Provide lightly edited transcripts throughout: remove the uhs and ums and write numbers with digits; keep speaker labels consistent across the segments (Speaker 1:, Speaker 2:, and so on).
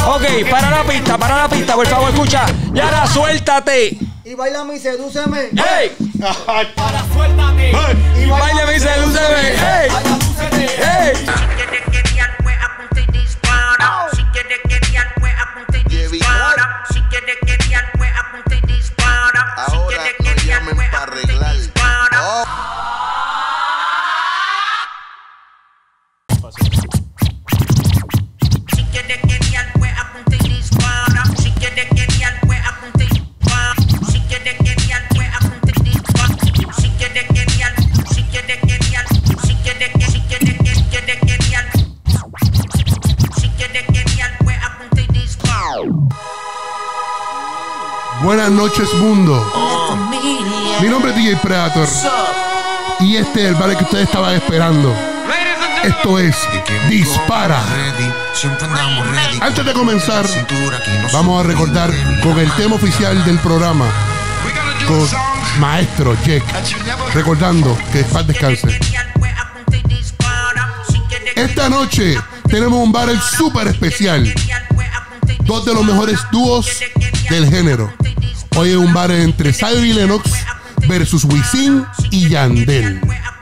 Speaker 1: Ok, para la pista, por favor, escucha. Yara, suéltate.
Speaker 2: Y bailame y sedúceme.
Speaker 1: ¡Ey!
Speaker 3: Para suéltate.
Speaker 1: Y bailame y sedúceme. ¡Ey! ¡Ey!
Speaker 4: Si quieres que pues apunta y dispara. Si quieres que pues apunta y dispara. Si quieres que pues apunta y dispara. Si quieres que pues apunta y dispara. Si quieres que pues apunta y dispara. Si quieres que pues apunta y dispara. Si quieres que pues apunta y dispara. Si quieres que si quieres que si quieres que si quieres que si quieres que si quieres que pues apunta y dispara.
Speaker 5: Buenas noches, mundo. Mi nombre es DJ Predator y este es el baile que ustedes estaban esperando. Esto es Dispara. Antes de comenzar, vamos a recordar con el tema oficial del programa, con Maestro Jack, recordando que paz descanse. Esta noche tenemos un battle súper especial. Dos de los mejores dúos del género. Hoy es un battle entre Zion y Lennox versus Wisin y Yandel.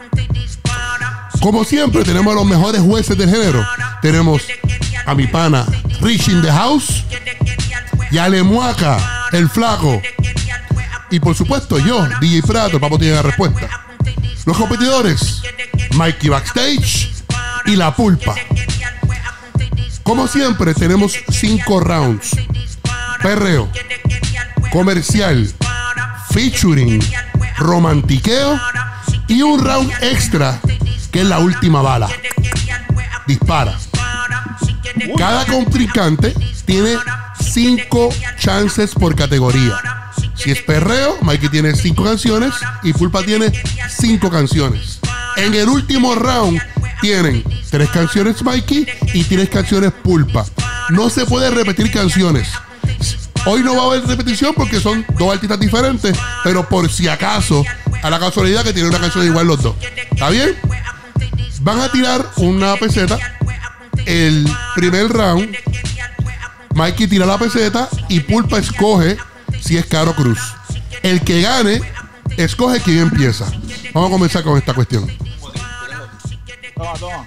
Speaker 5: Como siempre, tenemos a los mejores jueces del género. Tenemos a mi pana Rich in the House y a Lemuaca, el flaco. Y por supuesto yo, DJ Predator, vamos a tener la respuesta. Los competidores, Mikey Backstage y La Pulpa. Como siempre, tenemos 5 rounds. Perreo, comercial, featuring, romantiqueo y un round extra que es la última bala. Dispara. Cada contrincante tiene 5 chances por categoría. Si es perreo, Mikey tiene 5 canciones y Pulpa tiene 5 canciones. En el último round tienen 3 canciones Mikey y 3 canciones Pulpa. No se puede repetir canciones. Hoy no va a haber repetición porque son 2 artistas diferentes, pero por si acaso, a la casualidad que tienen una canción igual los dos. ¿Está bien? Van a tirar una peseta. El primer round, Mikey tira la peseta y Pulpa escoge si es Caro Cruz. El que gane, escoge quién empieza. Vamos a comenzar con esta cuestión.
Speaker 3: Toma.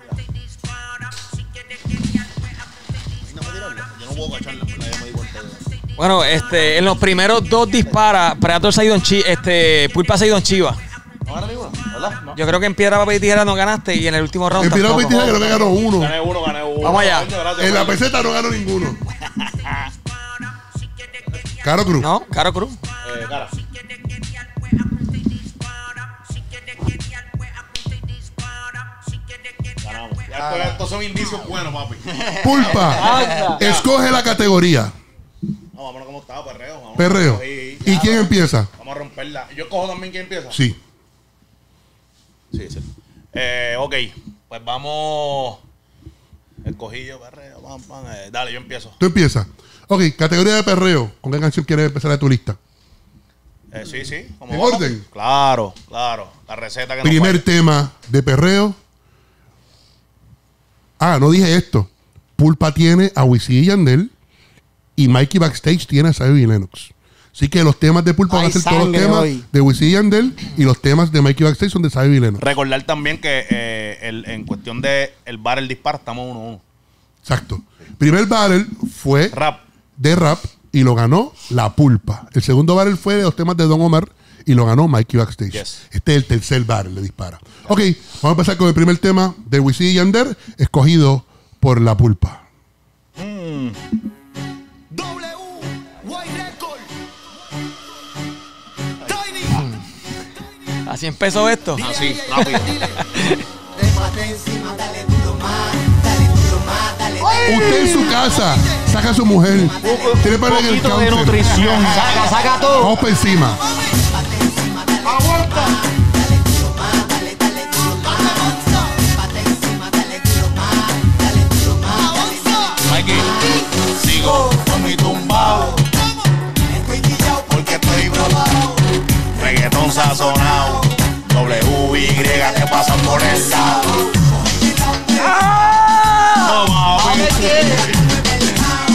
Speaker 1: Bueno, en los primeros 2 disparas, Predator se ha ido en Chiva, Pulpa se ha ido en Chiva.
Speaker 3: No gana ninguno, ¿verdad? No.
Speaker 1: Yo creo que en piedra, papel y tijera no ganaste y en el último round
Speaker 5: En piedra, papel y tijera creo que ganó uno.
Speaker 3: Gané uno.
Speaker 1: Vamos allá.
Speaker 5: En la peseta no ganó ninguno. Caro Cruz.
Speaker 1: No, Caro Cruz.
Speaker 3: Cara. Ganamos. Ya estos son indicios buenos, papi.
Speaker 5: Pulpa, escoge la categoría.
Speaker 3: No, vámonos como estaba, perreo. Vámonos.
Speaker 5: Perreo.
Speaker 3: Sí,
Speaker 5: ¿Y quién empieza?
Speaker 3: Vamos a romperla. ¿Yo cojo también quién empieza?
Speaker 5: Sí.
Speaker 3: Sí. Ok, pues vamos. Escogí yo, perreo. Dale, yo empiezo.
Speaker 5: Tú empiezas. Ok, categoría de perreo. ¿Con qué canción quieres empezar de tu lista?
Speaker 3: Sí.
Speaker 5: ¿En orden?
Speaker 3: Claro. La receta que
Speaker 5: Primer
Speaker 3: nos
Speaker 5: tema de perreo. No dije esto. Pulpa tiene a Wisin y Yandel y Mikey Backstage tiene a Zion y Lennox. Así que los temas de Pulpa van a ser todos los temas de Wisin y Yandel y los temas de Mikey Backstage son de Zion y Lennox.
Speaker 3: recordar también que en cuestión de el battle dispar estamos 1-1.
Speaker 5: Exacto. Primer battle fue de rap y lo ganó La Pulpa. El segundo battle fue de los temas de Don Omar y lo ganó Mikey Backstage.
Speaker 3: Yes.
Speaker 5: Este es el tercer battle de Dispara. Ok, vamos a empezar con el primer tema de Wisin y Yandel, escogido por La Pulpa.
Speaker 1: Así empezó esto.
Speaker 3: Así, rápido.
Speaker 5: Usted en su casa saca a su mujer, tiene para en el counter.
Speaker 1: nutrición.
Speaker 2: Saca todo.
Speaker 5: Vamos por encima.
Speaker 3: Mikey, sigo con mi tumbao. Porque estoy bromado. Reggaetón sazonado. WY que pasan por el lado. No, mami.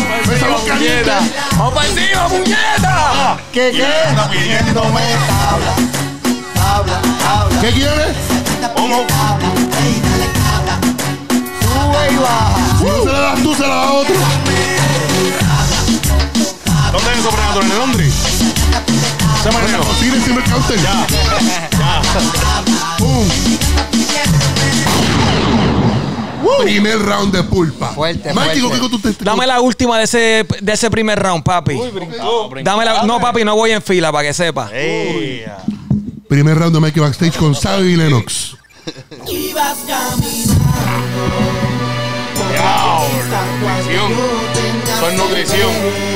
Speaker 1: puñeta. Vamos para encima, puñeta.
Speaker 2: ¿Qué?
Speaker 3: Está pidiéndome.
Speaker 2: Habla.
Speaker 5: ¿Qué quieres?
Speaker 3: ¿Cómo?
Speaker 2: Sube y baja.
Speaker 5: Si no se la das tú, se la da otro.
Speaker 3: ¿Dónde es eso, Predator? ¿En Londres? Se me negó.
Speaker 5: Tienes siempre el counter.
Speaker 3: Ya.
Speaker 5: Pum. Primer round de pulpa.
Speaker 2: Fuerte,
Speaker 5: Mikey,
Speaker 2: fuerte.
Speaker 5: ¿con qué tú te
Speaker 1: Dame la última de ese primer round, papi. Dame la. No, papi, no voy en fila para que sepa.
Speaker 5: Primer round de Mikey Backstage con Xavi y Lennox.
Speaker 3: Nutrición. Eso es nutrición.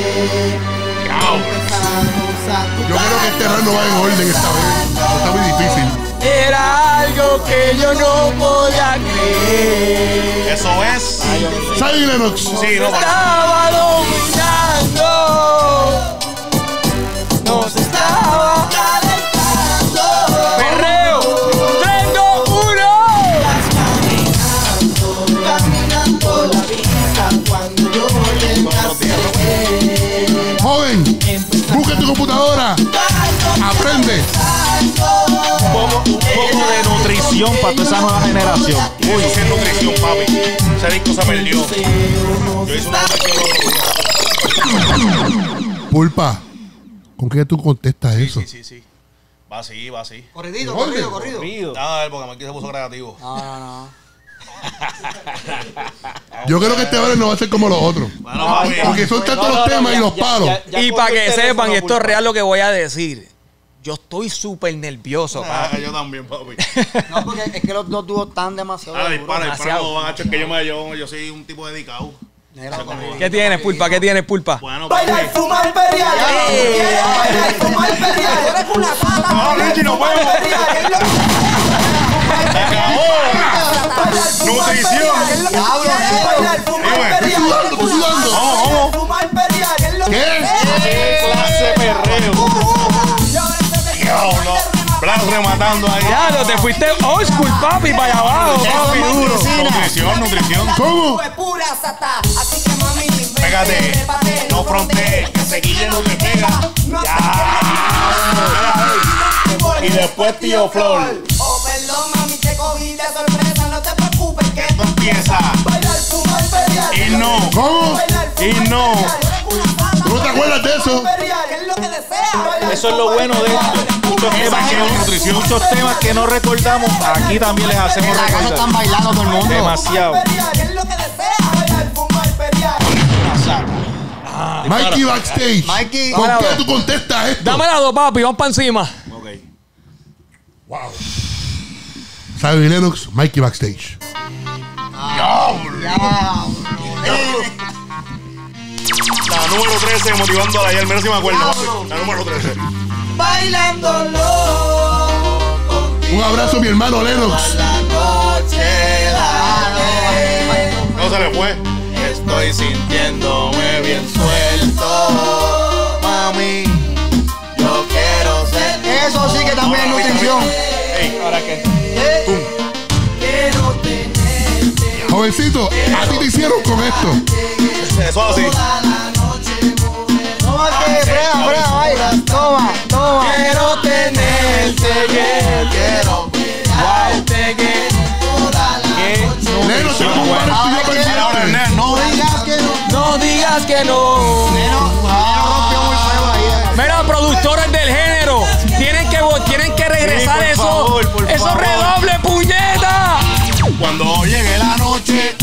Speaker 5: Yo creo que este round no va en orden esta vez. Está muy difícil.
Speaker 1: Era algo que yo no podía creer.
Speaker 3: Eso es.
Speaker 5: Xavi y Lennox.
Speaker 3: Sí, no.
Speaker 1: Estaba dominando. Nos estaba calentando. Perreo. 3, 2, 1.
Speaker 2: Caminando la vida cuando yo
Speaker 5: Joven, busca tu computadora. Aprende.
Speaker 6: Un poco de nutrición para toda esa nueva generación.
Speaker 3: Uy, eso es nutrición, papi. Ese disco se perdió. Yo hice una nutrición.
Speaker 5: Pulpa, ¿con qué tú contestas eso?
Speaker 3: Sí. Va así.
Speaker 2: Corridito.
Speaker 3: A ver, porque aquí se puso creativo.
Speaker 2: No.
Speaker 5: Yo creo que este vale no va a ser como los otros.
Speaker 3: Bueno, papi.
Speaker 5: Porque son tantos los temas y los palos.
Speaker 1: Y para que sepan, esto es real lo que voy a decir. Yo estoy súper nervioso, papi.
Speaker 3: Yo también, papi.
Speaker 2: No, porque es que los dos dúos están demasiado.
Speaker 3: Ahora
Speaker 2: duros.
Speaker 3: dispara, no van a echar que yo soy un tipo dedicado.
Speaker 2: Negro, corrido.
Speaker 1: ¿Qué tienes, Pulpa? ¿Qué tienes, Pulpa?
Speaker 3: Bueno, papi.
Speaker 7: Bailar, fumar, pelear. Bailar, fumar, pelear. Eres una pata.
Speaker 3: No, Richie, no puedo. Se acabó. Nutrición.
Speaker 7: Bailar, fumar, pelear.
Speaker 5: Estoy sudando.
Speaker 3: Vamos.
Speaker 7: Fumar, pelear. Es lo que
Speaker 5: ¿Qué?
Speaker 6: Clase perreo.
Speaker 3: Diablo. Blas rematando ahí.
Speaker 1: Ya, no te fuiste old school, papi, para allá abajo, papi, duro.
Speaker 3: Nutrición.
Speaker 5: ¿Cómo?
Speaker 7: es pura sata. Así que mami,
Speaker 3: Pégate. No frontees. Que se guille no te pega.
Speaker 6: Y después Tío Flor.
Speaker 7: Oh, perdón, mami, te cogí de sorpresa. No te preocupes que
Speaker 3: Esto empieza.
Speaker 7: bailar, fumar, pelear.
Speaker 3: Y no.
Speaker 5: ¿Cómo?
Speaker 3: Y no.
Speaker 5: ¿Tú no te acuerdas de eso?
Speaker 7: ¿Qué es lo que desea?
Speaker 6: Eso es lo bueno de esto. Muchos temas que no recordamos, aquí también les hacemos
Speaker 2: En la casa
Speaker 6: recordar.
Speaker 2: están bailando todo el mundo.
Speaker 6: Demasiado.
Speaker 7: ¿Qué es lo que desea? Bailar, fumar, pelear.
Speaker 5: Mikey Backstage.
Speaker 2: Mikey.
Speaker 5: ¿Con qué tú contestas esto?
Speaker 1: Dame las dos, papi, vamos para encima.
Speaker 3: Ok.
Speaker 5: Wow. Xavi y Lennox, Mikey Backstage.
Speaker 3: La número 13 motivando a la ayer. Mira si me acuerdo, papi. La número 13.
Speaker 7: Bailándolo.
Speaker 5: Un abrazo a mi hermano Lennox.
Speaker 3: No se le fue. Estoy sintiéndome bien suelto. Mami, yo quiero ser.
Speaker 2: Eso sí que también es nutrición.
Speaker 6: ¿Ahora qué?
Speaker 7: Quiero tenerte.
Speaker 5: Jovencito, a ti te hicieron con esto.
Speaker 3: Eso así.
Speaker 2: Toma que, frena, baila. Toma.
Speaker 1: Quiero tenerte, quiero cuidarte,
Speaker 5: Lennox, te pongo un
Speaker 2: Ahora
Speaker 5: estudio
Speaker 2: que-
Speaker 3: Ahora,
Speaker 5: pendiente.
Speaker 3: nene, no.
Speaker 2: Digas que no.
Speaker 1: No digas que no.
Speaker 2: Rompió muy feo ahí.
Speaker 1: Mira, productores del género, tienen que regresar
Speaker 6: Sí, por
Speaker 1: eso.
Speaker 6: favor, por
Speaker 1: Eso
Speaker 6: favor.
Speaker 1: redoble, puñeta.
Speaker 3: Cuando llegue la noche.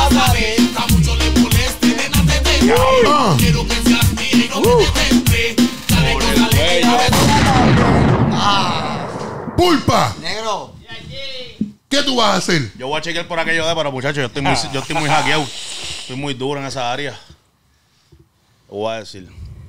Speaker 5: Pulpa,
Speaker 2: Negro.
Speaker 5: ¿qué tú vas a hacer?
Speaker 3: Yo voy a chequear por aquello de, pero muchachos, yo estoy muy hackeado. Estoy muy duro en esa área. Lo voy a decir.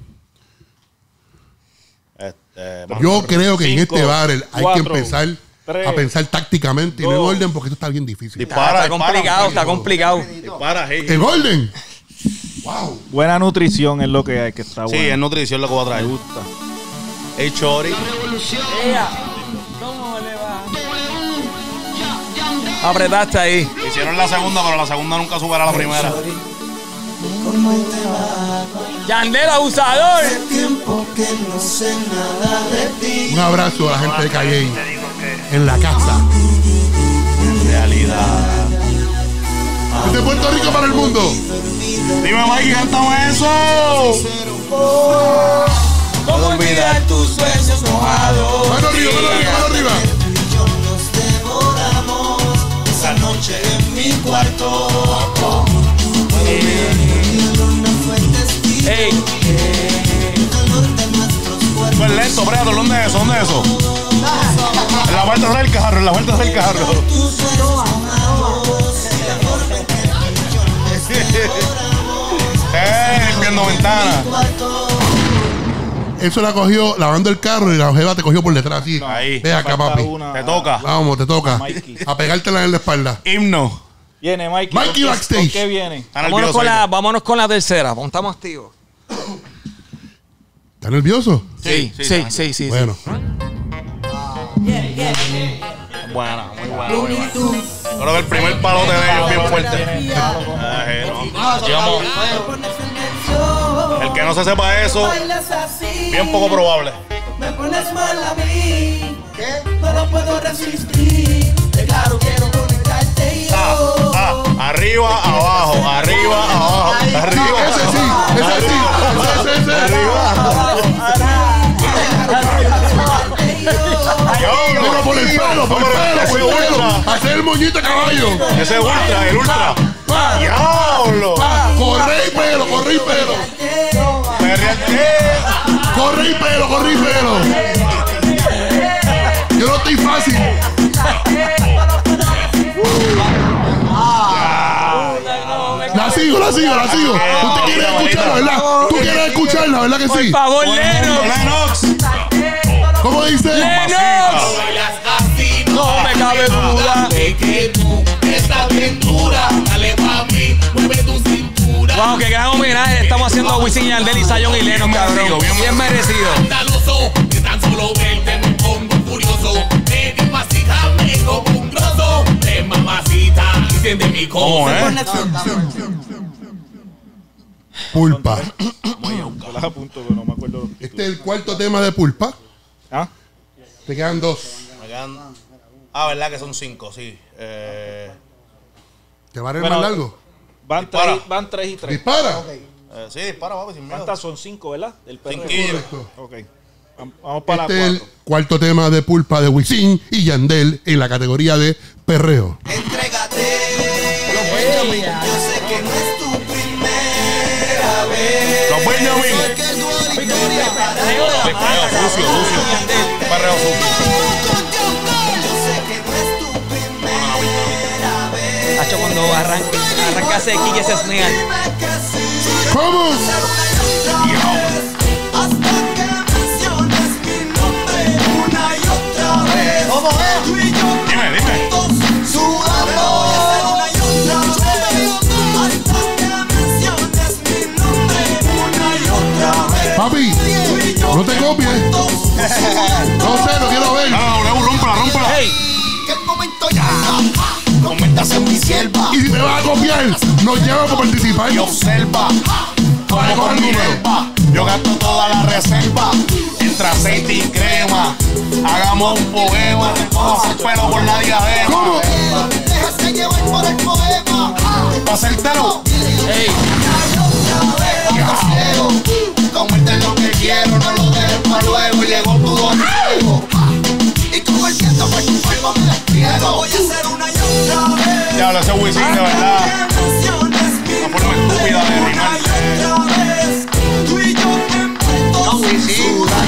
Speaker 5: Yo creo que en
Speaker 6: 5,
Speaker 5: este battle hay que
Speaker 6: 4,
Speaker 5: empezar
Speaker 6: 3,
Speaker 5: a pensar tácticamente y no en
Speaker 6: 2.
Speaker 5: orden porque esto está bien difícil.
Speaker 3: Dispara,
Speaker 1: Está complicado, está complicado.
Speaker 3: Dispara, hey.
Speaker 5: ¿En orden?
Speaker 6: Buena nutrición es lo que hay, que está
Speaker 3: Sí,
Speaker 6: bueno.
Speaker 3: es nutrición lo que voy a
Speaker 6: Me
Speaker 3: traer.
Speaker 6: gusta.
Speaker 3: Hey, Chori.
Speaker 1: ¿Cómo le va? Apretaste ahí.
Speaker 3: Hicieron la segunda, pero la segunda nunca supera la primera.
Speaker 1: Yandel abusador.
Speaker 5: Un abrazo a la gente de Calle en la casa.
Speaker 3: Realidad.
Speaker 5: Desde Puerto Rico para el mundo.
Speaker 3: Dime, Mikey, cántame eso.
Speaker 1: ¿Cómo olvidar tus sueños mojados?
Speaker 5: Mano arriba, mano arriba, mano arriba.
Speaker 8: Esa noche en mi cuarto.
Speaker 1: Ey,
Speaker 3: Pues lento, Predator, ¿dónde es eso? ¿Dónde es eso? En la vuelta del carro, en la vuelta del carro. Limpiando ventanas.
Speaker 5: Eso la cogió lavando el carro y la ojeva te cogió por detrás. Así.
Speaker 3: Ahí.
Speaker 5: Ve acá,
Speaker 6: Falta
Speaker 5: papi.
Speaker 6: una.
Speaker 3: Te toca.
Speaker 5: Vamos, te toca.
Speaker 6: Mikey.
Speaker 5: A pegártela en la espalda.
Speaker 3: Himno.
Speaker 6: Viene Mikey.
Speaker 5: Mikey
Speaker 6: ¿Con qué-
Speaker 5: backstage.
Speaker 6: ¿Con qué viene?
Speaker 3: Está nervioso.
Speaker 1: vámonos con la tercera. Estamos activos.
Speaker 5: ¿Estás nervioso?
Speaker 1: Sí.
Speaker 5: Bueno.
Speaker 3: Buena, muy buena. Muy buena. Creo que el primer palote de ellos es bien fuerte. Digamos, el que no se sepa eso, bien poco probable.
Speaker 8: Me pones mal a mí. No lo puedo resistir. Claro, quiero conectarte yo.
Speaker 3: Arriba, abajo, arriba, abajo, arriba.
Speaker 5: Ese sí, ese. Pero por el pelo, por el pelo. Hacer el moñito de caballo.
Speaker 3: Ese ultra, el ultra. ¡Diablo!
Speaker 5: Corre y pelo, corre y pelo. Corre y pelo, corre y pelo. Yo no estoy fácil. La sigo. Usted quiere escucharla, ¿verdad? Tú quieres escucharla, ¿verdad que
Speaker 1: Por
Speaker 5: sí?
Speaker 1: favor, Lennox.
Speaker 5: ¿Cómo dice?
Speaker 1: Lennox. No me cabe duda.
Speaker 8: Que tú estás bien dura. Dale pa' mí, mueve tu cintura.
Speaker 1: Wow, qué gran homenaje estamos haciendo a Wisin y Yandel y Zion y Lennox, cabrón. Bien merecido.
Speaker 8: Escandaloso, de tan solo verte me pongo furioso. Me despacítame como un trozo de mamacita. Y siente mi
Speaker 3: ¿Cómo
Speaker 8: cosa.
Speaker 5: Pulpa.
Speaker 6: Yo las apunto, pero no me acuerdo los títulos.
Speaker 5: Este es el cuarto tema de Pulpa.
Speaker 6: ¿Ah?
Speaker 5: Te quedan dos.
Speaker 3: ¿Verdad que son 5? Sí.
Speaker 5: ¿Te va a ir
Speaker 6: Bueno,
Speaker 5: más largo?
Speaker 6: Van
Speaker 3: Dispara.
Speaker 6: 3 y 3.
Speaker 5: Dispara.
Speaker 3: Sí, dispara, papi, sin miedo.
Speaker 6: ¿Cuántas son? 5, ¿verdad? Del perreo.
Speaker 3: Cinquillo.
Speaker 5: Correcto.
Speaker 6: Ok. Vamos para
Speaker 5: Este
Speaker 6: la
Speaker 5: es el
Speaker 6: 4.
Speaker 5: cuarto tema de Pulpa de Wisin y Yandel en la categoría de perreo.
Speaker 8: Entrégate. Yo sé que no es tu primera vez.
Speaker 3: Los Benjamin.
Speaker 8: Que tu victoria para
Speaker 3: Perreo sucio. Perreo sucio.
Speaker 8: Yo sé que no es tu primera vez.
Speaker 1: Hacho, cuando arranca ese Kike se esnea.
Speaker 5: ¿Cómo?
Speaker 8: Hasta que menciones mi nombre una y otra vez. ¿Cómo es? Tú y yo
Speaker 3: Dime.
Speaker 8: sudando una y otra vez. Hasta que menciones mi nombre una y otra vez.
Speaker 5: Papi, no te copies. No sé, no quiero ver.
Speaker 3: Rómpela.
Speaker 1: Hey,
Speaker 8: Que el momento ya conviertas en mi sierva.
Speaker 5: Y si te vas a copiar, nos lleva por participar.
Speaker 3: Y observa
Speaker 5: Para
Speaker 3: como
Speaker 5: coger
Speaker 3: con mi
Speaker 5: número.
Speaker 3: hierba. Yo gasto toda la reserva entre aceite y crema. Hagamos un poema. Recojo el pelo por la diadema.
Speaker 5: ¿Cómo?
Speaker 8: Déjate llevar por el poema.
Speaker 3: Pa' hacértelo.
Speaker 1: hey.
Speaker 8: Convierte en lo que quiero, no lo dejes para luego. Y llegó tu domingo. Y con el viento por tu cuerpo me despliego. Voy a hacer una y otra vez.
Speaker 3: Ya habla ese Wisin de verdad.
Speaker 8: Una
Speaker 3: forma estúpida de rimar.
Speaker 8: Tú y yo envueltos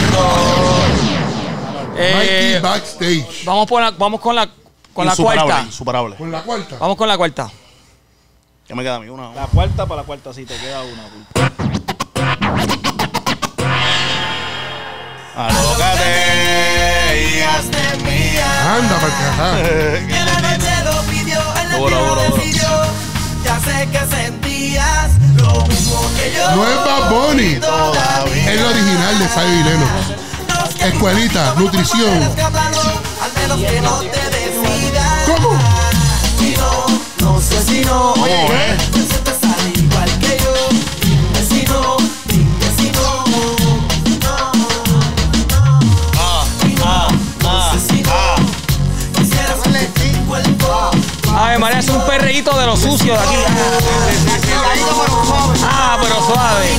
Speaker 5: Mikey backstage.
Speaker 1: Vamos con la cuarta.
Speaker 3: Insuperable.
Speaker 5: Con la cuarta.
Speaker 1: Vamos con la cuarta.
Speaker 3: ¿Qué me queda a mí? Una.
Speaker 6: La cuarta para la cuarta, sí, te queda una. Pulpa.
Speaker 3: Alócate y
Speaker 8: hazte mía.
Speaker 5: Anda, para acá.
Speaker 8: En la noche lo pidió, en la
Speaker 3: Duro.
Speaker 8: decidió. Ya sé que sentías lo mismo que yo.
Speaker 5: No es Bad Bunny. Es el original de Zion y Lennox. Escuelita, nutrición.
Speaker 8: Al menos que no te decidas.
Speaker 5: ¿Cómo?
Speaker 8: Si no sé si no. Oye, te sientes al igual que yo.
Speaker 1: poquito de lo sucio de aquí. Pero suave.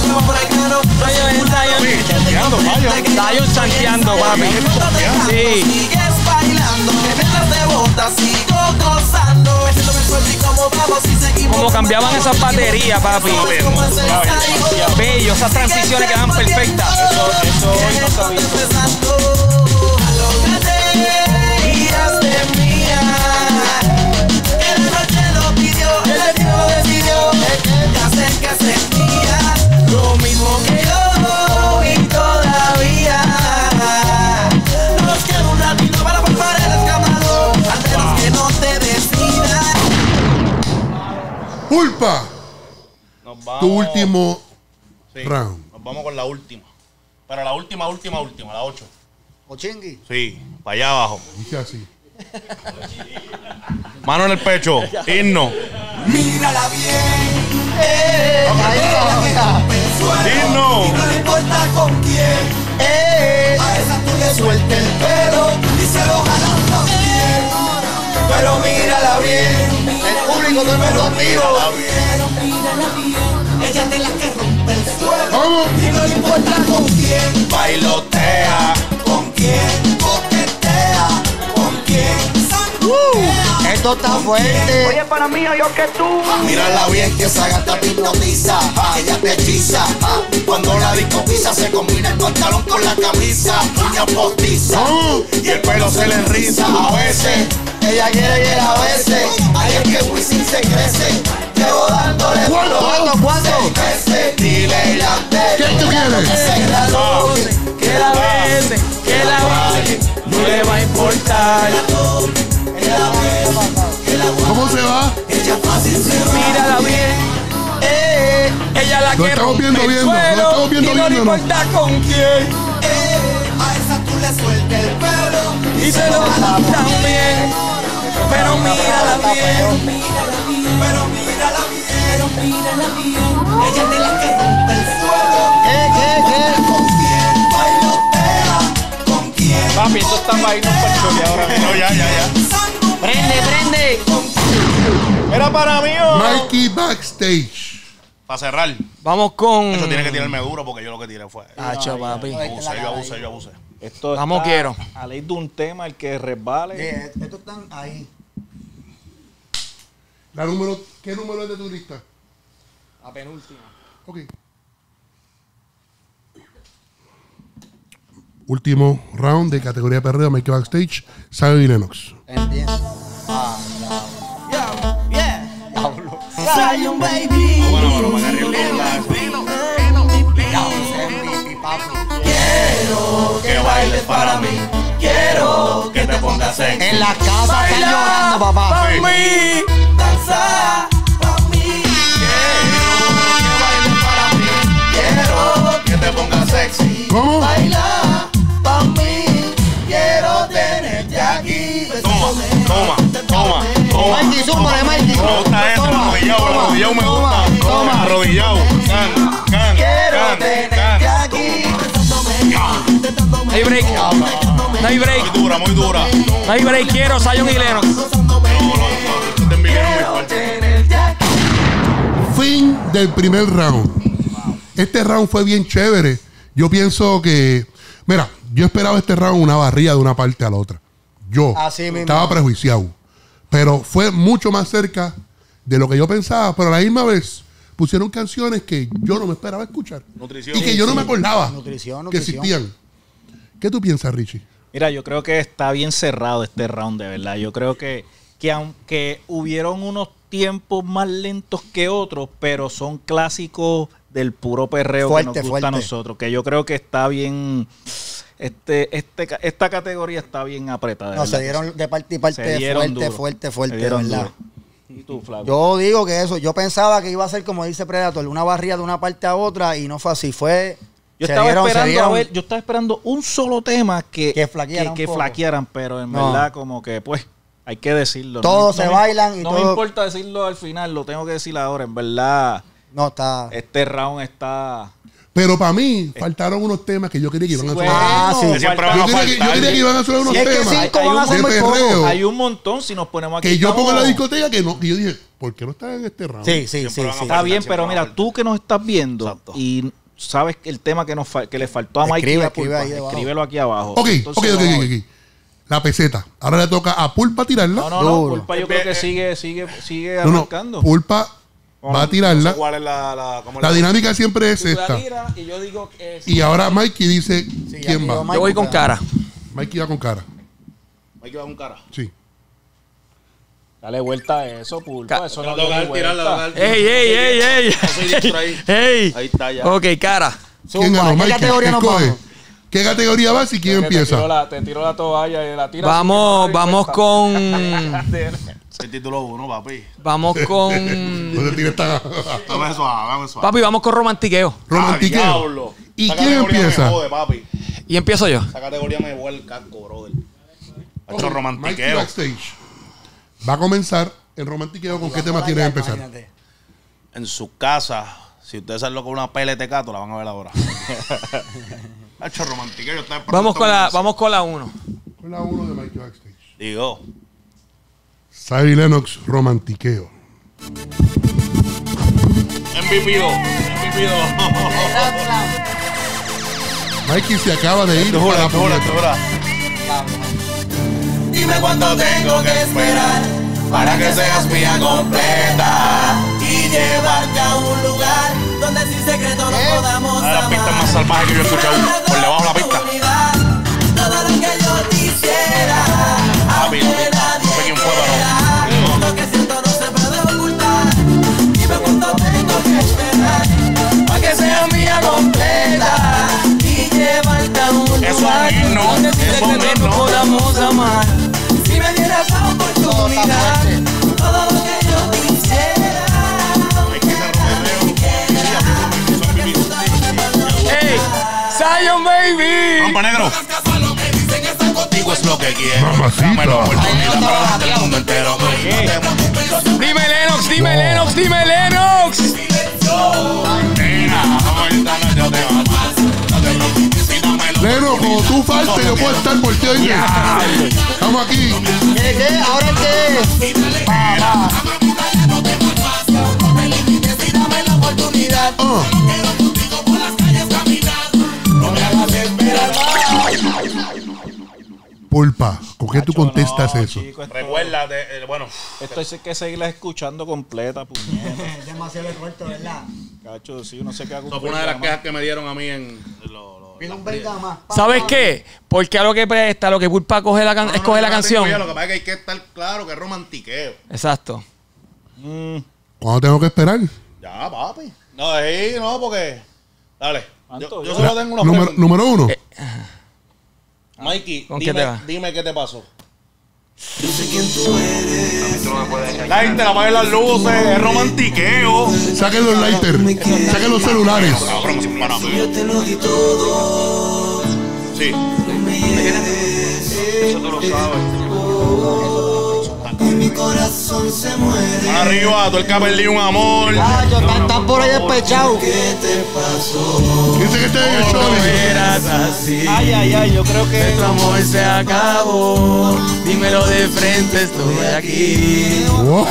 Speaker 1: Zion chanteando, papi. Sí.
Speaker 8: Sigues bailando, que mientras te botas sigo gozando.
Speaker 1: Como cambiaban esas baterías, papi. Bello, esas transiciones quedan perfectas.
Speaker 6: Eso hoy no se ha visto.
Speaker 8: Lo mismo que yo y todavía nos queda un ratito para formar el escándalo, al menos que no te decidas.
Speaker 5: Pulpa,
Speaker 3: Nos vamos.
Speaker 5: tu último
Speaker 3: Sí,
Speaker 5: round.
Speaker 3: Nos vamos con la última. Pero la última, la 8.
Speaker 2: Ochingui.
Speaker 3: Sí, para allá abajo.
Speaker 5: Dice así.
Speaker 3: Mano en el pecho. Himno.
Speaker 8: Mírala bien,
Speaker 3: Himno.
Speaker 8: y no le importa con quién, a esa tú le suelta el pelo y se lo ganan también. Pero mírala bien,
Speaker 2: El público todo el mundo activo.
Speaker 8: ella es de las que rompe el suelo.
Speaker 5: ¿Cómo?
Speaker 8: Y no le importa con quién bailotea, con quién coquetea, con quién sanguea.
Speaker 2: Esto está fuerte.
Speaker 7: para mí, yo que tú.
Speaker 8: Mírala bien que esa gata te hipnotiza, ella te hechiza. Cuando la disco pisa se combina el pantalón con la camisa, uña postiza y el pelo se le enriza. A veces ella quiere y a veces ahí es que Wisin se crece. Llevo dándole
Speaker 2: ¿Cuánto?
Speaker 8: 6 meses. Dile y antes
Speaker 5: ¿Qué tú quieres?
Speaker 1: Que la bese, que la baile, no le va a importar.
Speaker 5: ¿Cómo se va?
Speaker 1: Mírala bien. Ella la
Speaker 5: Lo
Speaker 1: que
Speaker 5: estamos
Speaker 1: rompe
Speaker 5: viendo,
Speaker 1: el
Speaker 5: viendo,
Speaker 1: suelo,
Speaker 5: lo estamos viendo,
Speaker 1: y no le
Speaker 5: viendo, ¿no?
Speaker 1: importa con quién.
Speaker 8: a esa tú le sueltas el pelo
Speaker 1: Y se lo dan también. Pero mírala bien.
Speaker 8: pero mírala bien, ella es de las que rompe el suelo. ¿Con quién bailotea? ¿Con quién
Speaker 6: Papi, eso está para irnos para el choque ahora mismo.
Speaker 3: No, ya.
Speaker 2: Prende.
Speaker 6: ¿Era para mí o...?
Speaker 5: Mikey Backstage.
Speaker 3: Para cerrar.
Speaker 1: Vamos con.
Speaker 3: Eso tiene que tirarme duro porque yo lo que tiré fue.
Speaker 1: Hacho, papi.
Speaker 3: Yo abusé.
Speaker 6: Esto
Speaker 1: Vamos,
Speaker 6: está
Speaker 1: quiero.
Speaker 6: a ley de un tema, el que resbale.
Speaker 2: Estos están ahí.
Speaker 5: ¿Qué número es de tu lista?
Speaker 1: La penúltima.
Speaker 5: Ok. Último round de categoría perreo, Mikey Backstage, Zion y Lennox.
Speaker 2: Entiendo.
Speaker 8: Zion, baby.
Speaker 3: Bueno, me agarré el
Speaker 8: Quiero que bailes para mí. Quiero que te pongas sexy.
Speaker 2: En la casa están llorando, papá.
Speaker 8: Pa' mí, danza pa' mí. Quiero que bailes para mí. Quiero que te pongas sexy.
Speaker 5: ¿Cómo?
Speaker 8: Baila pa' mí. Quiero tenerte aquí.
Speaker 3: Toma.
Speaker 2: Mikey, súmale, Mikey.
Speaker 3: Me gusta eso, arrodillado me gusta.
Speaker 2: Toma.
Speaker 3: Arrodillado. Can.
Speaker 8: Quiero tenerte aquí.
Speaker 1: No hay break. No hay break.
Speaker 3: Muy dura.
Speaker 1: No hay break. Quiero Zion y Lennox.
Speaker 3: Te envidié muy fuerte.
Speaker 5: Fin del primer round. Este round fue bien chévere. Yo pienso que... Mira, yo esperaba este round una barrida de una parte a la otra. Yo
Speaker 2: Así mismo.
Speaker 5: estaba prejuiciado. Pero fue mucho más cerca de lo que yo pensaba. Pero a la misma vez pusieron canciones que yo no me esperaba escuchar.
Speaker 3: Nutrición.
Speaker 5: Y que yo no me acordaba
Speaker 2: Nutrición.
Speaker 5: que existían. ¿Qué tú piensas, Richie?
Speaker 6: Mira, yo creo que está bien cerrado este round, de verdad. Yo creo que aunque hubieron unos tiempos más lentos que otros, pero son clásicos del puro perreo
Speaker 2: Fuerte,
Speaker 6: que nos gusta a
Speaker 2: fuerte.
Speaker 6: nosotros. Que yo creo que está bien... Esta categoría está bien apretada. de
Speaker 2: No,
Speaker 6: verdad
Speaker 2: se
Speaker 6: que
Speaker 2: dieron
Speaker 6: sí.
Speaker 2: de parte y parte
Speaker 6: Se dieron duro.
Speaker 2: fuerte,
Speaker 6: Se
Speaker 2: de
Speaker 6: dieron
Speaker 2: verdad.
Speaker 6: duro. ¿Y tú, Flaco?
Speaker 2: Yo digo que eso, yo pensaba que iba a ser como dice Predator, una barrida de una parte a otra y no fue así, fue...
Speaker 6: Yo
Speaker 2: se
Speaker 6: estaba
Speaker 2: dieron- se
Speaker 6: esperando,
Speaker 2: dieron-
Speaker 6: a ver, yo estaba esperando un solo tema que
Speaker 2: flaquearan un poco.
Speaker 6: flaquearan, pero en
Speaker 2: No.
Speaker 6: verdad como que pues hay que decirlo.
Speaker 2: Todos se
Speaker 6: me-
Speaker 2: bailan y
Speaker 6: no me
Speaker 2: todo-
Speaker 6: importa decirlo al final, lo tengo que decir ahora. En verdad,
Speaker 2: No, está...
Speaker 6: este round está...
Speaker 5: Pero para mí, faltaron unos temas que yo quería que iban a sonar.
Speaker 2: Ah, sí.
Speaker 3: Que siempre van a
Speaker 5: Yo quería
Speaker 3: faltar.
Speaker 5: que iban a sonar unos
Speaker 2: Si es que
Speaker 5: temas
Speaker 2: cinco van a ser
Speaker 5: de
Speaker 2: muy pocos.
Speaker 5: perreo
Speaker 6: Hay un montón si nos ponemos aquí.
Speaker 5: que yo pongo en la
Speaker 6: estamos-
Speaker 5: discoteca que no. Que yo dije, ¿por qué no están en este round?
Speaker 2: Sí, sí,
Speaker 3: Siempre
Speaker 2: sí.
Speaker 3: van a
Speaker 2: sí.
Speaker 3: faltar.
Speaker 6: Está bien,
Speaker 3: Siempre
Speaker 6: pero
Speaker 3: van a
Speaker 6: mira,
Speaker 3: faltar.
Speaker 6: tú que nos estás viendo
Speaker 3: Exacto.
Speaker 6: y sabes que el tema que que le faltó a Mike
Speaker 2: Escribe,
Speaker 6: y a
Speaker 2: escribe
Speaker 6: Pulpa,
Speaker 2: ahí debajo.
Speaker 6: escríbelo aquí abajo.
Speaker 5: Ok,
Speaker 6: Entonces,
Speaker 5: ok.
Speaker 6: vamos a ver.
Speaker 5: La peseta. Ahora le toca a Pulpa tirarla.
Speaker 6: No,
Speaker 2: Duro.
Speaker 6: Pulpa yo creo que sigue
Speaker 5: No,
Speaker 6: arrancando.
Speaker 5: Pulpa va a tirarla.
Speaker 3: ¿Cuál es la cómo
Speaker 5: La
Speaker 3: le-
Speaker 5: dinámica siempre es
Speaker 1: Tú la
Speaker 5: esta.
Speaker 1: tiras y yo digo que
Speaker 5: Y ahora Mikey dice quién
Speaker 2: ya
Speaker 5: va.
Speaker 2: quedó
Speaker 1: yo voy con cara.
Speaker 5: Mikey va con cara.
Speaker 3: Hay que dar un cara.
Speaker 5: Sí.
Speaker 6: Dale vuelta a eso, Pulpa. Eso no
Speaker 3: La tengo que
Speaker 6: tiene
Speaker 3: tirar, la
Speaker 6: vuelta.
Speaker 3: tengo que dar.
Speaker 1: ¡Ey!
Speaker 3: No soy diestro ahí.
Speaker 1: ¡Ey!
Speaker 3: Ahí está ya.
Speaker 1: Ok, cara.
Speaker 5: ¿Quién
Speaker 2: Zumba,
Speaker 5: ganó?
Speaker 2: ¿qué
Speaker 5: Mikey.
Speaker 2: categoría nos
Speaker 5: Escoge.
Speaker 2: vamos?
Speaker 5: ¿Qué categoría vas y quién
Speaker 6: Te tiro
Speaker 5: empieza?
Speaker 6: te tiro la toalla y la tira.
Speaker 1: Vamos con.
Speaker 3: El título 1, papi.
Speaker 1: Vamos con.
Speaker 5: No te tires tan-
Speaker 3: Dame suave, dame suave.
Speaker 1: Papi, vamos con romantiqueo.
Speaker 5: Romantiqueo.
Speaker 3: Diablo.
Speaker 5: ¿Y
Speaker 3: Esa
Speaker 5: quién
Speaker 3: categoría
Speaker 5: empieza?
Speaker 3: Me jode, papi.
Speaker 1: Y empiezo yo.
Speaker 3: Esa categoría me vuelve el casco, brother. Esto es
Speaker 5: Mikey
Speaker 3: romantiqueo.
Speaker 5: backstage. Va a comenzar el romantiqueo. ¿Con qué tema tienes que empezar?
Speaker 2: Imagínate.
Speaker 3: En su casa, si ustedes salen con una PLT Cato, la van a ver ahora. Ha hecho romantiqueo. Yo estaba
Speaker 1: Vamos
Speaker 3: esperando
Speaker 1: con la 1.
Speaker 5: Con la 1 de Mikey backstage.
Speaker 3: Digo,
Speaker 5: Xavi Lennox, romantiqueo.
Speaker 3: MVP2.
Speaker 5: Mikey se acaba de ir.
Speaker 3: Te juro,
Speaker 5: para la
Speaker 3: te juro, te
Speaker 5: puñeta.
Speaker 3: juro.
Speaker 8: Dime cuánto tengo que esperar para que seas mía completa y llevarte a un lugar donde sin secreto nos podamos
Speaker 3: Una de las pistas más salvajes que yo he escuchado. Por debajo de la pista.
Speaker 8: Todo lo que yo quisiera,
Speaker 3: Papi, no sé quién fue, pero.
Speaker 8: lo que siento no se puede ocultar. Dime cuánto tengo que esperar para que seas mía completa y llevarte a un
Speaker 3: Es
Speaker 8: lugar
Speaker 3: un himno.
Speaker 8: donde sin
Speaker 3: Es un
Speaker 8: secreto
Speaker 3: himno.
Speaker 8: nos podamos amar. Si me dieras la oportunidad, todo lo que yo quisiera.
Speaker 3: Hay que ser
Speaker 1: ¡Ey! ¡Zion Baby!
Speaker 3: Rompa negro. Contigo es lo que quiero.
Speaker 5: Mamacita.
Speaker 3: Dame la oportunidad para darte el mundo entero.
Speaker 1: Dime Lennox, dime Lennox, dime Lennox.
Speaker 3: Nena, ahorita no yo te mato. No te preocupes, y dámelo.
Speaker 5: Leno, como tú faltes, yo puedo estar por ti hoy. Estamos aquí.
Speaker 2: ¿Qué? ¿Ahora qué?
Speaker 8: Dame la oportunidad.
Speaker 5: Pulpa, ¿con qué tú
Speaker 6: Chacho,
Speaker 5: contestas
Speaker 6: no,
Speaker 5: eso?
Speaker 6: chico,
Speaker 3: Recuérdate, bueno,
Speaker 6: esto hay que seguirla escuchando completa, puñeta.
Speaker 2: Es demasiado esfuerzo, ¿verdad?
Speaker 6: Cacho, sí, uno se queda con
Speaker 3: eso fue una de las quejas que me dieron a mí en
Speaker 2: Viene un break nada más.
Speaker 1: ¿Sabes qué? Porque a lo que presta, lo que Pulpa coge escoge la canción.
Speaker 3: Lo que pasa es que hay que estar claro que es romantiqueo.
Speaker 1: Exacto.
Speaker 5: ¿Cuándo tengo que esperar?
Speaker 3: Ya, papi. No, ahí no, porque. Dale.
Speaker 6: ¿Cuánto?
Speaker 3: Yo solo tengo una
Speaker 5: Número,
Speaker 3: pregunta.
Speaker 5: número 1.
Speaker 3: Mikey,
Speaker 1: ¿Con qué te va?
Speaker 3: dime qué te pasó. La gente la va a ver las luces, es romantiqueo.
Speaker 5: Saquen los lighters. Saquen los celulares.
Speaker 3: Cabrón, sin para mí.
Speaker 8: Yo te lo di todo.
Speaker 3: Sí.
Speaker 8: Eso tú lo sabes. Y mi corazón se muere.
Speaker 3: Mano arriba, todo el que ha perdido un amor.
Speaker 2: Ah, yo están por ahí despechados.
Speaker 8: ¿Qué te pasó?
Speaker 5: Dice que este es el Choli.
Speaker 6: Ay, ay, ay, yo creo que
Speaker 1: Tu amor se acabó. Dímelo de frente, estoy aquí.
Speaker 5: Wow.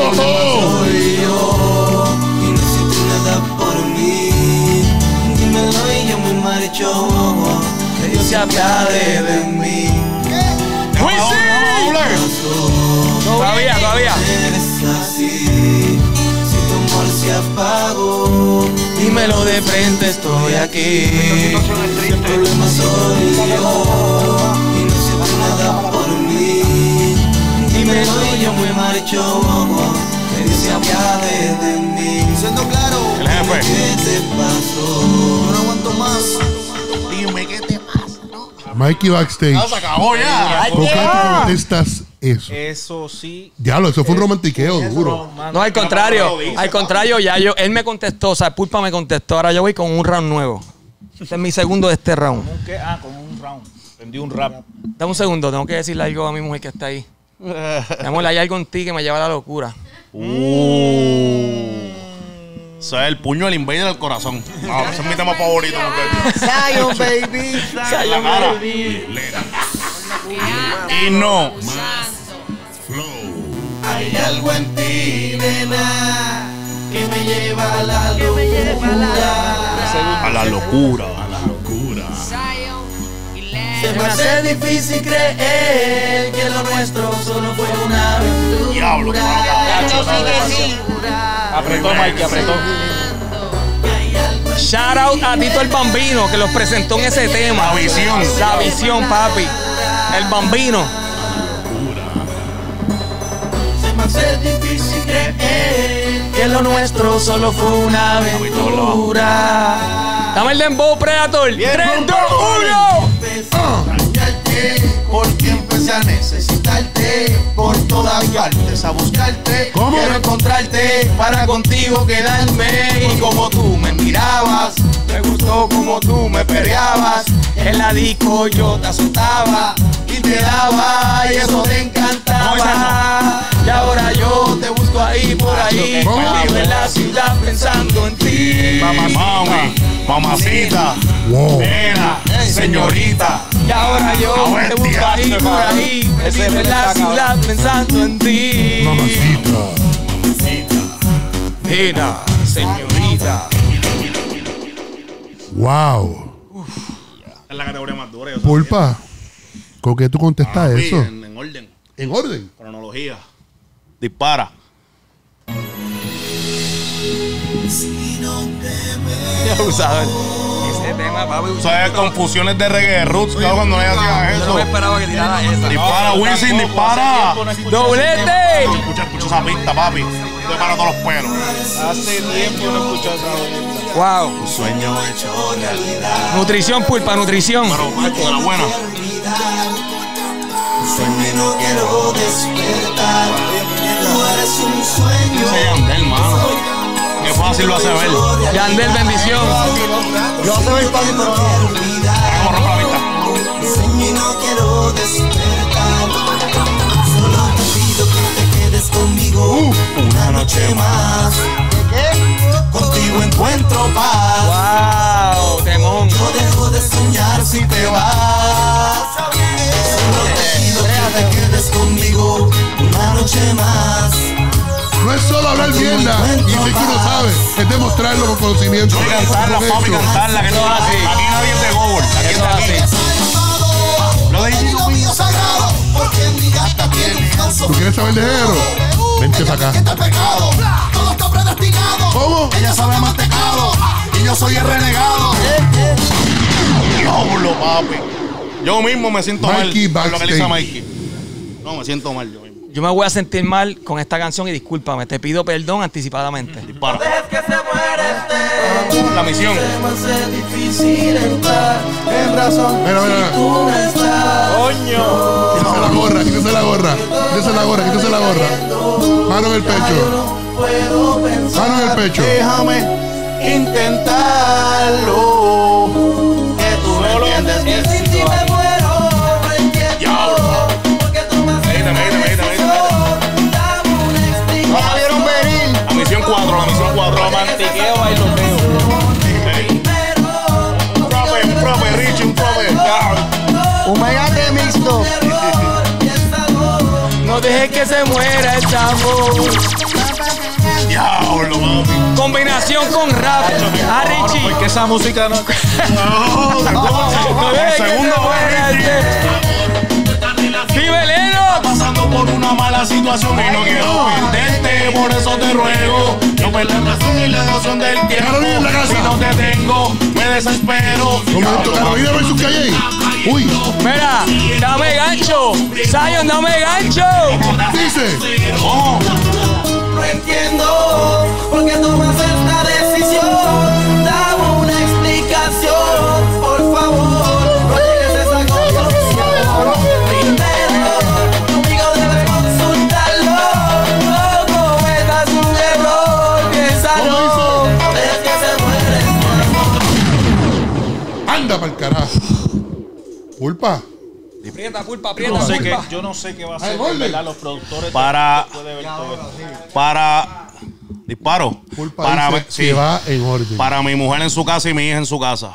Speaker 8: Y no siento nada por mí. Dímelo y yo me marcho. Que Dios se apiade de mí.
Speaker 1: Todavía.
Speaker 8: Eres así. Si tu amor se apagó.
Speaker 1: Dímelo de frente, estoy aquí.
Speaker 8: El problema soy yo. Y no siento nada por mí. Dímelo y yo me marcho. Que Dios se apiade de mí. Siendo claro.
Speaker 3: El jefe.
Speaker 8: ¿Qué te pasó? No aguanto más.
Speaker 3: Dime qué te pasa.
Speaker 5: Mikey backstage.
Speaker 3: Ya se acabó ya.
Speaker 5: ¿Con qué tú contestas eso?
Speaker 6: eso sí.
Speaker 5: Diablo, eso fue un romantiqueo duro.
Speaker 1: No, al contrario. Al contrario, ya él me contestó, o sea, Pulpa me contestó. Ahora yo voy con un round nuevo. Este es mi segundo de este round.
Speaker 6: ¿Cómo que? Ah, con un round. Entendí un rap.
Speaker 1: Dame un segundo, tengo que decirle algo a mi mujer que está ahí. Mi amor, hay algo en ti que me lleva a la locura.
Speaker 3: Eso es el puño del invader del corazón. No, ese es mi tema favorito, mujer.
Speaker 2: Zion, baby.
Speaker 3: La cara. Y no.
Speaker 8: Hay algo en ti, nena, que me lleva a la locura.
Speaker 3: A la locura.
Speaker 8: Se me hace difícil creer que lo nuestro solo fue una aventura.
Speaker 3: Diablo,
Speaker 6: Apretó, Mike, apretó.
Speaker 1: Shout out a Tito el Bambino, que los presentó en ese tema.
Speaker 3: La visión.
Speaker 1: La visión, papi. El Bambino.
Speaker 8: Se me hace difícil creer que lo nuestro solo fue una aventura.
Speaker 1: Dame el dembow, Predator. 3, 2, 1.
Speaker 8: Extrañarte, porque empecé a necesitarte por todas partes, a buscarte.
Speaker 5: ¿Cómo?
Speaker 8: Quiero encontrarte para contigo quedarme. Y como tú me mirabas, me gustó como tú me perreabas. En la disco yo te azotaba y te daba, y eso te encantaba. Y ahora yo te busco ahí por ahí, perdido en la ciudad pensando en ti.
Speaker 3: Mami, mamacita,
Speaker 5: Wow.
Speaker 3: nena, señorita.
Speaker 1: Y ahora yo te busco ahí por ahí, perdido en la ciudad pensando en ti.
Speaker 5: Mamacita.
Speaker 1: Nena, señorita.
Speaker 5: Wow.
Speaker 3: Es la categoría más dura. yo
Speaker 5: Pulpa, ¿con qué tú contestas
Speaker 3: sabía.
Speaker 5: eso?
Speaker 3: En orden,
Speaker 5: ¿En orden?
Speaker 3: cronología. Dispara.
Speaker 1: ¿Sabes? Ese tema, papi.
Speaker 3: O sea, confusiones de reggae roots, claro, cuando ella hacía
Speaker 1: Yo no
Speaker 3: eso.
Speaker 1: me esperaba que tirara esa.
Speaker 3: Dispara, Wisin, dispara.
Speaker 1: ¡Doblete!
Speaker 3: Escucha esa pista, papi. Te para todos los pelos.
Speaker 6: Hace tiempo no escuché esa bonita.
Speaker 1: Wow.
Speaker 8: Un sueño hecho realidad.
Speaker 1: Nutrición, Pulpa, nutrición.
Speaker 3: Pero, macho, de la buena.
Speaker 8: Un sueño y no quiero despertar. Tú eres un sueño.
Speaker 3: Ese Yandel, mano. Qué fácil lo hace ver.
Speaker 1: Yandel, bendición.
Speaker 2: Yo hace ver fácil, pero no.
Speaker 3: Vamos a romper la pista.
Speaker 8: Un sueño y no quiero despertar. Solo te pido que te quedes conmigo una noche más. Contigo encuentro paz.
Speaker 1: Wow, temón.
Speaker 8: No dejo de soñar si te vas. Solo te pido que te quedes conmigo una noche más.
Speaker 5: No es solo hablar mierda y sé que uno sabe, es demostrarlo con conocimiento.
Speaker 3: Hay que cantarla,
Speaker 5: Con
Speaker 3: papi,
Speaker 5: hechos.
Speaker 3: cantarla. Que no es así. Aquí nadie es de Google. Aquí
Speaker 1: Eso
Speaker 3: está
Speaker 1: es así.
Speaker 3: Lo de
Speaker 8: Lo mío sagrado, porque mi gata tiene un flow
Speaker 5: ¿Tú quieres saber de género? Vente para acá.
Speaker 8: Este pecado, todo está predestinado.
Speaker 5: ¿Cómo?
Speaker 8: Ella sabe mantecado y yo soy el renegado.
Speaker 3: diablo, papi. Yo mismo me siento
Speaker 5: Mikey
Speaker 3: mal con lo que le hice a
Speaker 5: backstage.
Speaker 3: Mikey. No, me siento mal yo mismo.
Speaker 1: Yo me voy a sentir mal con esta canción y discúlpame, te pido perdón anticipadamente.
Speaker 3: Dispara.
Speaker 8: Dejes que se muera
Speaker 3: La misión.
Speaker 8: me hace difícil entrar en razón.
Speaker 5: Mira, mira.
Speaker 8: Tú no estás.
Speaker 6: ¡Coño!
Speaker 5: Quítese la gorra, quítese la gorra. Quítese la gorra, quítese la gorra. Mano en el pecho.
Speaker 8: Puedo pensar.
Speaker 5: Mano en el pecho.
Speaker 8: Déjame intentarlo. Que tú no entiendes que sin ti me muero. No entiendo. Porque tú me haces
Speaker 3: Medita.
Speaker 8: dame una explicación.
Speaker 2: No la vieron venir.
Speaker 3: La misión 4, la misión 4.
Speaker 6: Romantiqueo, bailoteo.
Speaker 3: Un profe, Richie, un profe.
Speaker 2: Un mega de mixto.
Speaker 1: No dejes que se muera el amor.
Speaker 3: Diablo, papi.
Speaker 1: Combinación con rap. A Richie.
Speaker 6: Porque esa música no.
Speaker 1: No dejes que se
Speaker 3: segundo
Speaker 1: muera el Vive Leno.
Speaker 3: Pasando por una mala situación y no quiero perderte, por eso te ruego. No pierdas la razón y la noción del tiempo.
Speaker 5: Carolina en la casa.
Speaker 3: Si no te tengo, me desespero.
Speaker 5: Momento, Carolina versus Calle. Uy,
Speaker 1: Mira, dame gancho. Zion, dame gancho.
Speaker 5: dice.
Speaker 3: Oh,
Speaker 8: No entiendo por qué tomas esta decisión. Dame una explicación, por favor. No llegues a esa conclusión. Primero, conmigo debes consultarlo. No cometas un error. Piénsalo. No dejes que se muera.
Speaker 5: Anda pa'l carajo. Pulpa.
Speaker 1: Aprieta, Pulpa,
Speaker 6: Yo
Speaker 1: aprieta,
Speaker 6: no sé qué,
Speaker 1: Pulpa.
Speaker 6: va a hacer,
Speaker 5: Ay,
Speaker 6: ¿verdad? Los productores
Speaker 3: Para-
Speaker 6: después de ver todo esto.
Speaker 3: para Disparo.
Speaker 5: Pulpa
Speaker 3: Para,
Speaker 5: dice
Speaker 3: sí,
Speaker 5: que va en orden.
Speaker 3: para mi mujer en su casa y mi hija en su casa.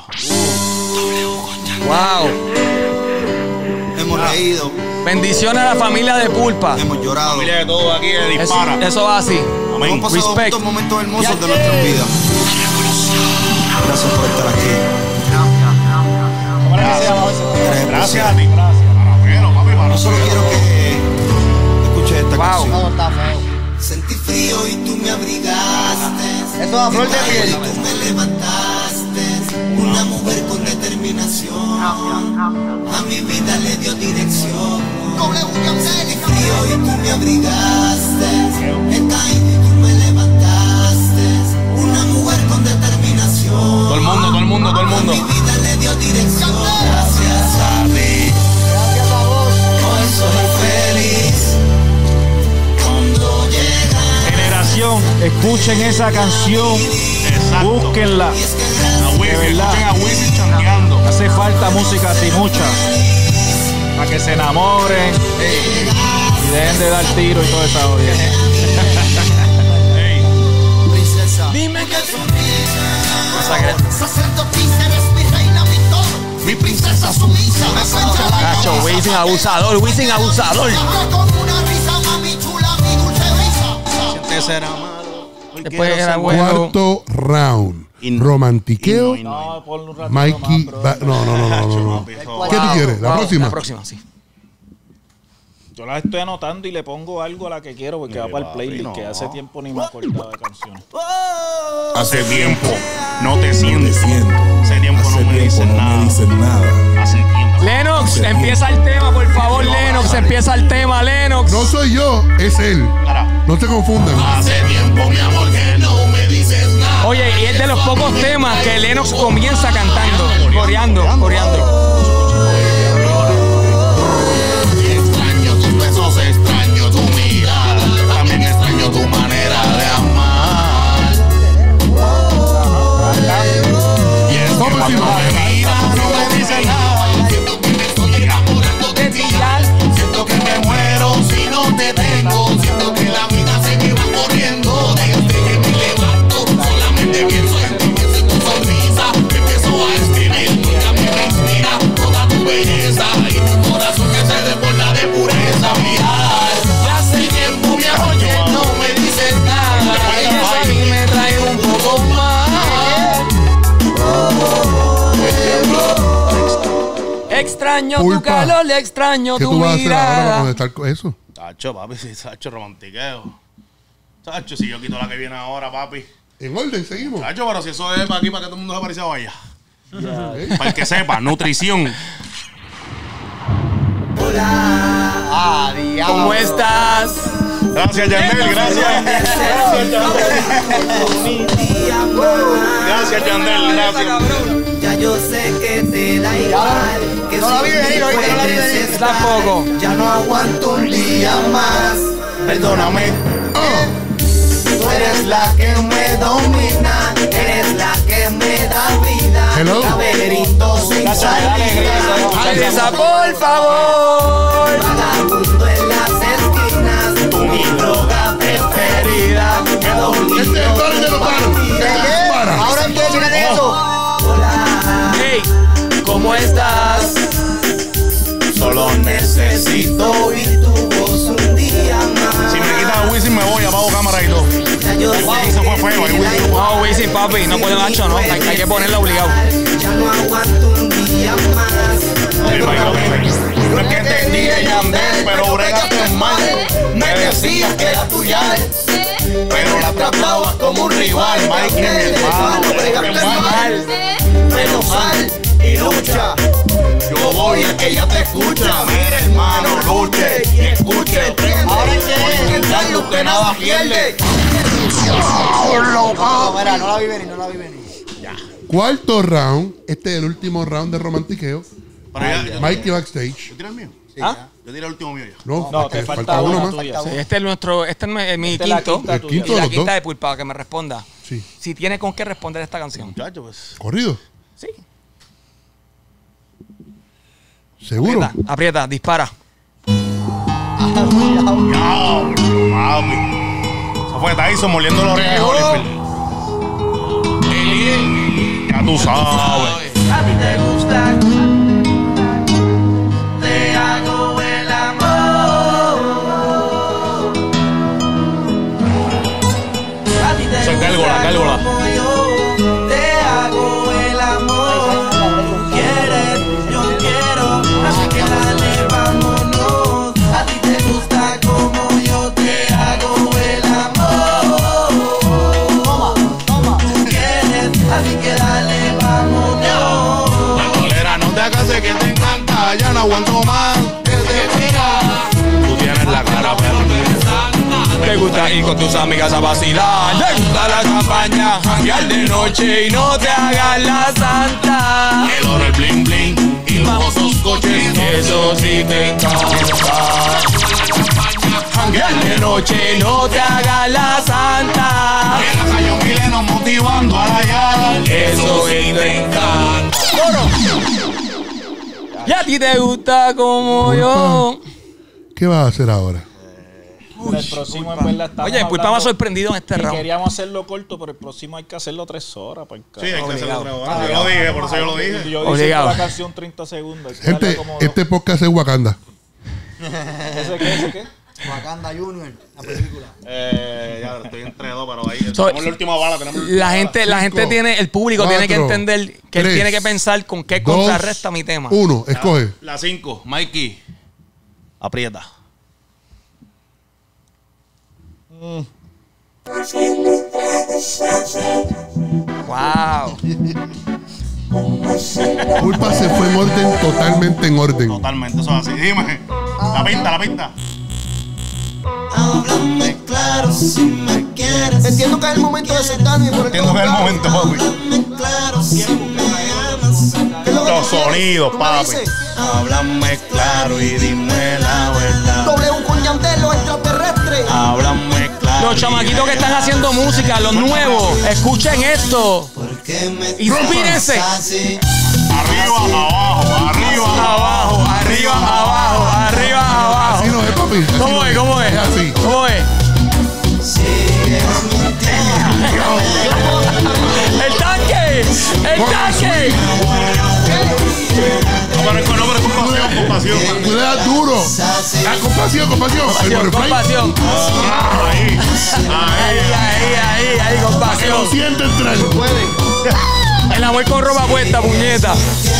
Speaker 1: Wow.
Speaker 8: Hemos reído,
Speaker 1: Bendiciones a la familia de Pulpa.
Speaker 8: hemos llorado.
Speaker 3: Familia de todo aquí dispara.
Speaker 1: Eso va así.
Speaker 3: Amén.
Speaker 8: Hemos pasado
Speaker 1: Respect.
Speaker 8: estos momentos hermosos de nuestras vidas. Gracias por estar aquí.
Speaker 3: Gracias a ti. Pero, papi, para
Speaker 8: Yo solo quiero que escuches esta
Speaker 1: Wow.
Speaker 8: canción.
Speaker 2: No, está feo.
Speaker 8: Sentí frío y tú me abrigaste.
Speaker 2: Eso a flor de
Speaker 8: Y
Speaker 2: piel.
Speaker 8: tú me levantaste. Una mujer con determinación. A mi vida le dio dirección. Sentí frío y tú me abrigaste. He caído y tú me levantaste. Una mujer con determinación.
Speaker 3: Todo el mundo, todo el mundo, todo el mundo.
Speaker 8: A mi vida le dio dirección. Gracias a ti.
Speaker 2: Gracias a vos.
Speaker 8: Hoy soy feliz. Cuando llega.
Speaker 6: Generación, escuchen esa canción.
Speaker 3: Exacto.
Speaker 6: Búsquenla.
Speaker 3: A
Speaker 6: De
Speaker 3: Wisin,
Speaker 6: verdad.
Speaker 3: escuchen a Wisin chanteando.
Speaker 6: Hace falta música así, mucha. Para que se enamoren. Y dejen de dar tiro y toda esa olla.
Speaker 3: Ey,
Speaker 8: Princesa.
Speaker 1: Dime que
Speaker 8: Sacerdotisa, eres mi reina, mi todo. Mi princesa sumisa. Me cuenta la
Speaker 1: Cacho, Wisin abusador, Wisin abusador.
Speaker 8: con una risa, mami chula, mi dulce risa.
Speaker 3: siente ser amado. Hoy
Speaker 1: Después
Speaker 3: quiero
Speaker 1: era
Speaker 3: ser
Speaker 1: bueno.
Speaker 5: Cuarto round.
Speaker 3: Y-
Speaker 5: Romantiqueo.
Speaker 3: y no.
Speaker 6: No, ponle un ratito
Speaker 5: Mikey.
Speaker 6: más, bro.
Speaker 5: No. ¿Qué
Speaker 1: Wow,
Speaker 5: tú quieres? La
Speaker 1: wow,
Speaker 5: próxima.
Speaker 1: La próxima, sí.
Speaker 6: Yo las estoy anotando y le pongo algo a la que quiero porque va para el playlist,
Speaker 3: no.
Speaker 6: que hace tiempo ni me acordaba de canciones.
Speaker 3: Hace tiempo no te siento. Hace tiempo no me dicen nada. Hace tiempo.
Speaker 1: Lennox, empieza el tema, por favor, Lennox, empieza el tema, Lennox.
Speaker 5: No soy yo, es él.
Speaker 3: Cara.
Speaker 5: No se confundan.
Speaker 3: Hace tiempo, mi amor, que no me dices nada.
Speaker 1: Oye, y es de los pocos temas que Lennox comienza cantando, coreando.
Speaker 3: Extraño tus besos, extraño tu mirada. También extraño tu manera de amar. Y es que cuando me miras no me dices nada. Siento que me estoy enamorando de ti ya. Siento que me muero si no te tengo. Siento que la vida se me va corriendo. Desde que me levanto solamente pienso en ti, pienso en tu sonrisa. Empiezo a escribir porque a mí me inspira toda tu belleza y tu corazón que se desborda de pureza. Mirar, ya hace tiempo mi amor que no me dices nada.
Speaker 1: Y eso a mí me trae un poco más. Extraño tu
Speaker 5: Pulpa.
Speaker 1: calor, extraño
Speaker 5: ¿Qué
Speaker 1: tu
Speaker 5: tú vas a hacer ahora para
Speaker 1: mirada.
Speaker 5: conectar con eso?
Speaker 3: Tacho, papi, si Tacho romantiqueo. Tacho, si yo quito la que viene ahora, papi.
Speaker 5: En orden, seguimos.
Speaker 3: Tacho, pero si eso es para aquí, para que todo el mundo se aparezca vaya.
Speaker 5: Ok.
Speaker 3: Para el que sepa, nutrición.
Speaker 2: Ah, diablo.
Speaker 1: ¿Cómo estás?
Speaker 3: Gracias, Yandel, gracias. Gracias, Yandel, gracias.
Speaker 7: Ya yo sé que te da igual. Que
Speaker 2: No la vi venir,
Speaker 7: si
Speaker 2: oíste, no la vi
Speaker 7: puedes
Speaker 2: venir.
Speaker 7: estar,
Speaker 1: Tampoco.
Speaker 7: Ya no aguanto un día más.
Speaker 3: Perdóname.
Speaker 7: Tú eres la que me domina. Eres la que me da vida.
Speaker 5: Hello.
Speaker 7: Laberinto sin salida.
Speaker 1: Regresa, por favor.
Speaker 7: Vagabundo en las esquinas. Tú mi droga preferida. Quedo
Speaker 5: Este es el tono de los paros.
Speaker 2: ¿De qué?
Speaker 5: Para.
Speaker 2: Ahora en qué, mírate eso.
Speaker 1: Hey, ¿cómo estás?
Speaker 7: Solo necesito oír tu voz un día más.
Speaker 3: Si me quitas a Wisin, me voy, apago cámara y todo.
Speaker 7: Ya yo sé
Speaker 3: Eso fue fuego, ahí, Wisin.
Speaker 1: No, Wisin, papi, no puede macho, no. Hay que ponerlo obligado.
Speaker 7: Ya no aguanto un día más.
Speaker 3: No es que te dije Yandel, pero bregaste mal.
Speaker 7: Me decías que era tuya,
Speaker 3: Pero la tratabas como un rival. Mikey, mi hermano, bregaste mal.
Speaker 7: menos mal y lucha.
Speaker 3: Yo voy a que ella te escucha. Mira, hermano, luche y escuche.
Speaker 7: Ahora es que
Speaker 3: Porque en darle usted nada pierde.
Speaker 2: No, mira, no la vi venir, no la vi venir.
Speaker 5: Cuarto round. Este es el último round de romantiqueo.
Speaker 3: Pero ya,
Speaker 5: Mikey backstage.
Speaker 3: ¿Yo tiré el mío?
Speaker 6: ¿Ah?
Speaker 3: Yo tiré el último mío ya.
Speaker 5: No,
Speaker 6: No, te falta
Speaker 5: uno
Speaker 6: una
Speaker 5: más.
Speaker 6: tuya.
Speaker 1: Sí, este es nuestro, este es mi
Speaker 6: Esta es la
Speaker 1: quinto.
Speaker 6: quinta
Speaker 5: El
Speaker 6: tuya.
Speaker 5: quinto
Speaker 1: Y
Speaker 5: de
Speaker 1: la
Speaker 5: los
Speaker 1: quinta
Speaker 5: dos.
Speaker 1: de Pulpa, que me responda.
Speaker 5: Sí.
Speaker 1: Si tiene con qué responder esta canción.
Speaker 3: Muchacho, pues.
Speaker 5: Corrido.
Speaker 1: Sí.
Speaker 5: Seguro.
Speaker 1: Aprieta, dispara.
Speaker 3: Diablo, mami. Esa Fue Tyson moliendo los orejas de Holyfield. Ya tú sabes.
Speaker 7: A ti te gusta, te hago el amor. A ti te
Speaker 3: Eso es
Speaker 7: gusta
Speaker 3: gárgola.
Speaker 7: como yo, te hago el amor. Tú quieres, yo quiero, así que dale, vámonos. A ti te gusta como yo, te hago el amor. Tú quieres, así que dale, vámonos.
Speaker 3: Bandolera, no te hagas que te encanta. Ya no aguanto más. Tú tienes la cara perdida.
Speaker 1: Te gusta ir con tus amigas a vacilar. Te gusta la campaña, janguear de noche y no te hagas la santa.
Speaker 3: El oro, el bling bling y lujosos coches.
Speaker 1: Eso sí te encanta. Janguear de noche y no te hagas la santa.
Speaker 3: El Sayon Mileno motivando a la yala.
Speaker 1: Eso sí te encanta. Y a ti te gusta como yo.
Speaker 5: ¿Qué vas a hacer ahora?
Speaker 6: El próximo en verdad estamos
Speaker 1: Oye, Pulpa me ha sorprendido en este
Speaker 6: que
Speaker 1: round.
Speaker 6: queríamos hacerlo corto, pero el próximo hay que hacerlo 3 horas. Pues,
Speaker 3: Sí, hay que hacerlo
Speaker 1: Obligado.
Speaker 3: 3 horas. Yo lo dije, por eso yo lo dije.
Speaker 6: Yo
Speaker 1: Obligado.
Speaker 6: dije la canción 30 segundos. hay que darle
Speaker 5: Gente,
Speaker 6: como
Speaker 5: este podcast es Wakanda.
Speaker 6: ¿Ese qué?
Speaker 2: Wakanda Junior, la película.
Speaker 3: Ya estoy entre dos, pero ahí
Speaker 1: So,
Speaker 3: tenemos la última bala. Tenemos
Speaker 1: La gente tiene, el público tiene que
Speaker 5: 4,
Speaker 1: entender que él
Speaker 5: 3,
Speaker 1: tiene que pensar con qué
Speaker 5: 2,
Speaker 1: contrarresta mi tema.
Speaker 5: 1, escoge.
Speaker 3: La 5, Mikey. Aprieta.
Speaker 1: Wow.
Speaker 5: Pulpa se fue en orden, totalmente en orden.
Speaker 3: Totalmente, eso es así. Dime. La pinta, la pinta.
Speaker 7: Háblame claro si me quieres.
Speaker 2: Entiendo que es el momento de sentarme y por
Speaker 3: Entiendo que es el momento, papi.
Speaker 7: Háblame claro si me amas.
Speaker 2: ¿Qué es lo que
Speaker 3: Los
Speaker 2: tú quieres?
Speaker 3: sonidos,
Speaker 2: Tú me
Speaker 3: papi.
Speaker 2: dices,
Speaker 3: Háblame claro y dime la verdad.
Speaker 2: W con Yandel, los extraterrestres.
Speaker 3: Háblame claro.
Speaker 1: Los chamaquitos que están haciendo música, los nuevos, escuchen esto. Inspírense.
Speaker 3: Arriba, abajo, arriba,
Speaker 1: Abajo, arriba, abajo, arriba, abajo.
Speaker 5: Así no es, papi. Así
Speaker 1: ¿Cómo
Speaker 5: no
Speaker 1: es? ¿Cómo es?
Speaker 5: Así.
Speaker 1: ¿Cómo es? ¡El tanque! ¡El tanque!
Speaker 3: No, pero con pasión.
Speaker 5: Tú le das duro. Ah, compasión.
Speaker 1: Compasión, compasión.
Speaker 3: Ahí.
Speaker 1: Ahí,
Speaker 5: Que lo
Speaker 1: compasión.
Speaker 5: siente entrar.
Speaker 1: El amor con ropa puesta, puñeta.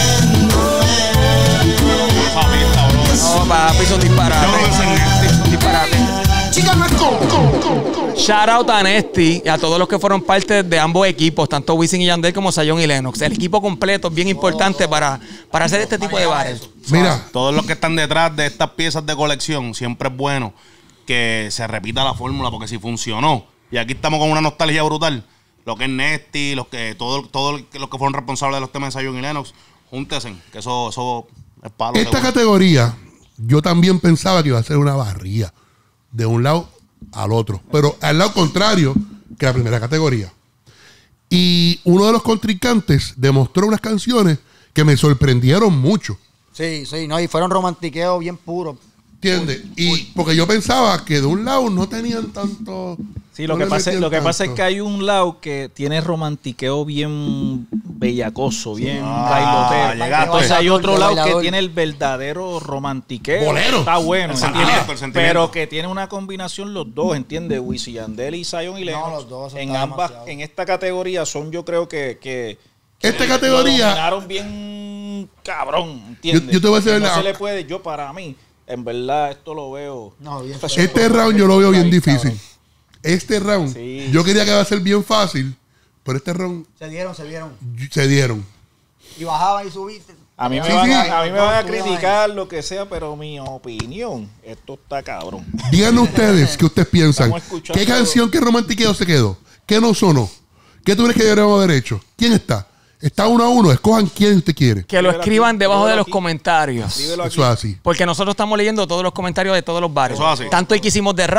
Speaker 3: Esa pista, bro.
Speaker 1: No, papi, son disparates.
Speaker 3: Yo lo enseñé.
Speaker 1: Son disparates.
Speaker 2: Chica, no es
Speaker 1: Shout out a Nesty y a todos los que fueron parte de ambos equipos, tanto Wisin y Yandel como Sayon y Lennox. El equipo completo es bien importante para hacer este tipo de bares.
Speaker 5: Mira,
Speaker 3: Todos los que están detrás de estas piezas de colección, siempre es bueno que se repita la fórmula, porque si funcionó, y aquí estamos con una nostalgia brutal, lo que es Nesty, todos los que fueron responsables de los temas de Sayon y Lennox, júntense, que eso es palo.
Speaker 5: esta
Speaker 3: seguro.
Speaker 5: categoría, yo también pensaba que iba a ser una barría de un lado al otro, pero al lado contrario que la primera categoría. Y uno de los contrincantes demostró unas canciones que me sorprendieron mucho.
Speaker 2: Sí, no, y fueron romantiqueos bien puros.
Speaker 5: ¿Entiendes? Y porque yo pensaba que de un lado no tenían tanto.
Speaker 6: Sí,
Speaker 5: no
Speaker 6: lo que
Speaker 5: le
Speaker 6: pasa
Speaker 5: metían
Speaker 6: es
Speaker 5: tanto.
Speaker 6: que hay un lado que tiene romantiqueo bien bellacoso, bien
Speaker 3: llegaste.
Speaker 6: bailotero. Entonces hay otro
Speaker 2: De
Speaker 6: lado que
Speaker 2: bailador.
Speaker 6: tiene el verdadero romantiqueo.
Speaker 5: Bolero.
Speaker 6: Está bueno,
Speaker 3: El
Speaker 6: ¿entiendes?
Speaker 3: sentimiento, el sentimiento.
Speaker 6: Pero que tiene una combinación los dos, ¿entiendes? Wisin y Yandel y Sayon y Lennox.
Speaker 2: los dos, eso
Speaker 6: en
Speaker 2: está
Speaker 6: ambas,
Speaker 2: demasiado.
Speaker 6: en esta categoría son, yo creo que
Speaker 5: Esta
Speaker 6: lo
Speaker 5: categoría,
Speaker 6: dominaron bien cabrón, ¿entiendes?
Speaker 5: Yo te voy a decir
Speaker 6: no
Speaker 5: la-
Speaker 6: se le puede, yo para mí, en verdad esto lo veo.
Speaker 2: No, bien
Speaker 5: este round yo lo veo bien
Speaker 6: Ahí,
Speaker 5: difícil.
Speaker 6: cabrón.
Speaker 5: Este round,
Speaker 6: Sí.
Speaker 5: yo quería que iba a ser bien fácil, pero este round
Speaker 2: Se dieron.
Speaker 5: se dieron.
Speaker 2: Y bajaban y subían.
Speaker 6: A mí,
Speaker 5: Sí,
Speaker 6: me, van
Speaker 5: sí.
Speaker 6: a, me van a
Speaker 2: Estuvieron
Speaker 6: criticar lo que sea, pero mi opinión, esto está cabrón.
Speaker 5: Díganme ustedes qué ustedes piensan.
Speaker 6: Estamos escuchando-
Speaker 5: ¿Qué canción, qué romantiqueo se quedó? ¿Qué no sonó? ¿Qué tú crees que deberíamos haber hecho? ¿Quién está? Está 1-1. Escojan quién usted quiere.
Speaker 1: Que lo
Speaker 6: Dímelo
Speaker 1: escriban
Speaker 6: aquí,
Speaker 1: debajo de
Speaker 6: dímelo
Speaker 1: los
Speaker 6: aquí.
Speaker 1: comentarios.
Speaker 6: Dímelo aquí.
Speaker 5: Eso es así.
Speaker 1: Porque nosotros estamos leyendo todos los comentarios de todos los bares.
Speaker 3: Eso es así.
Speaker 1: Tanto el que hicimos de rap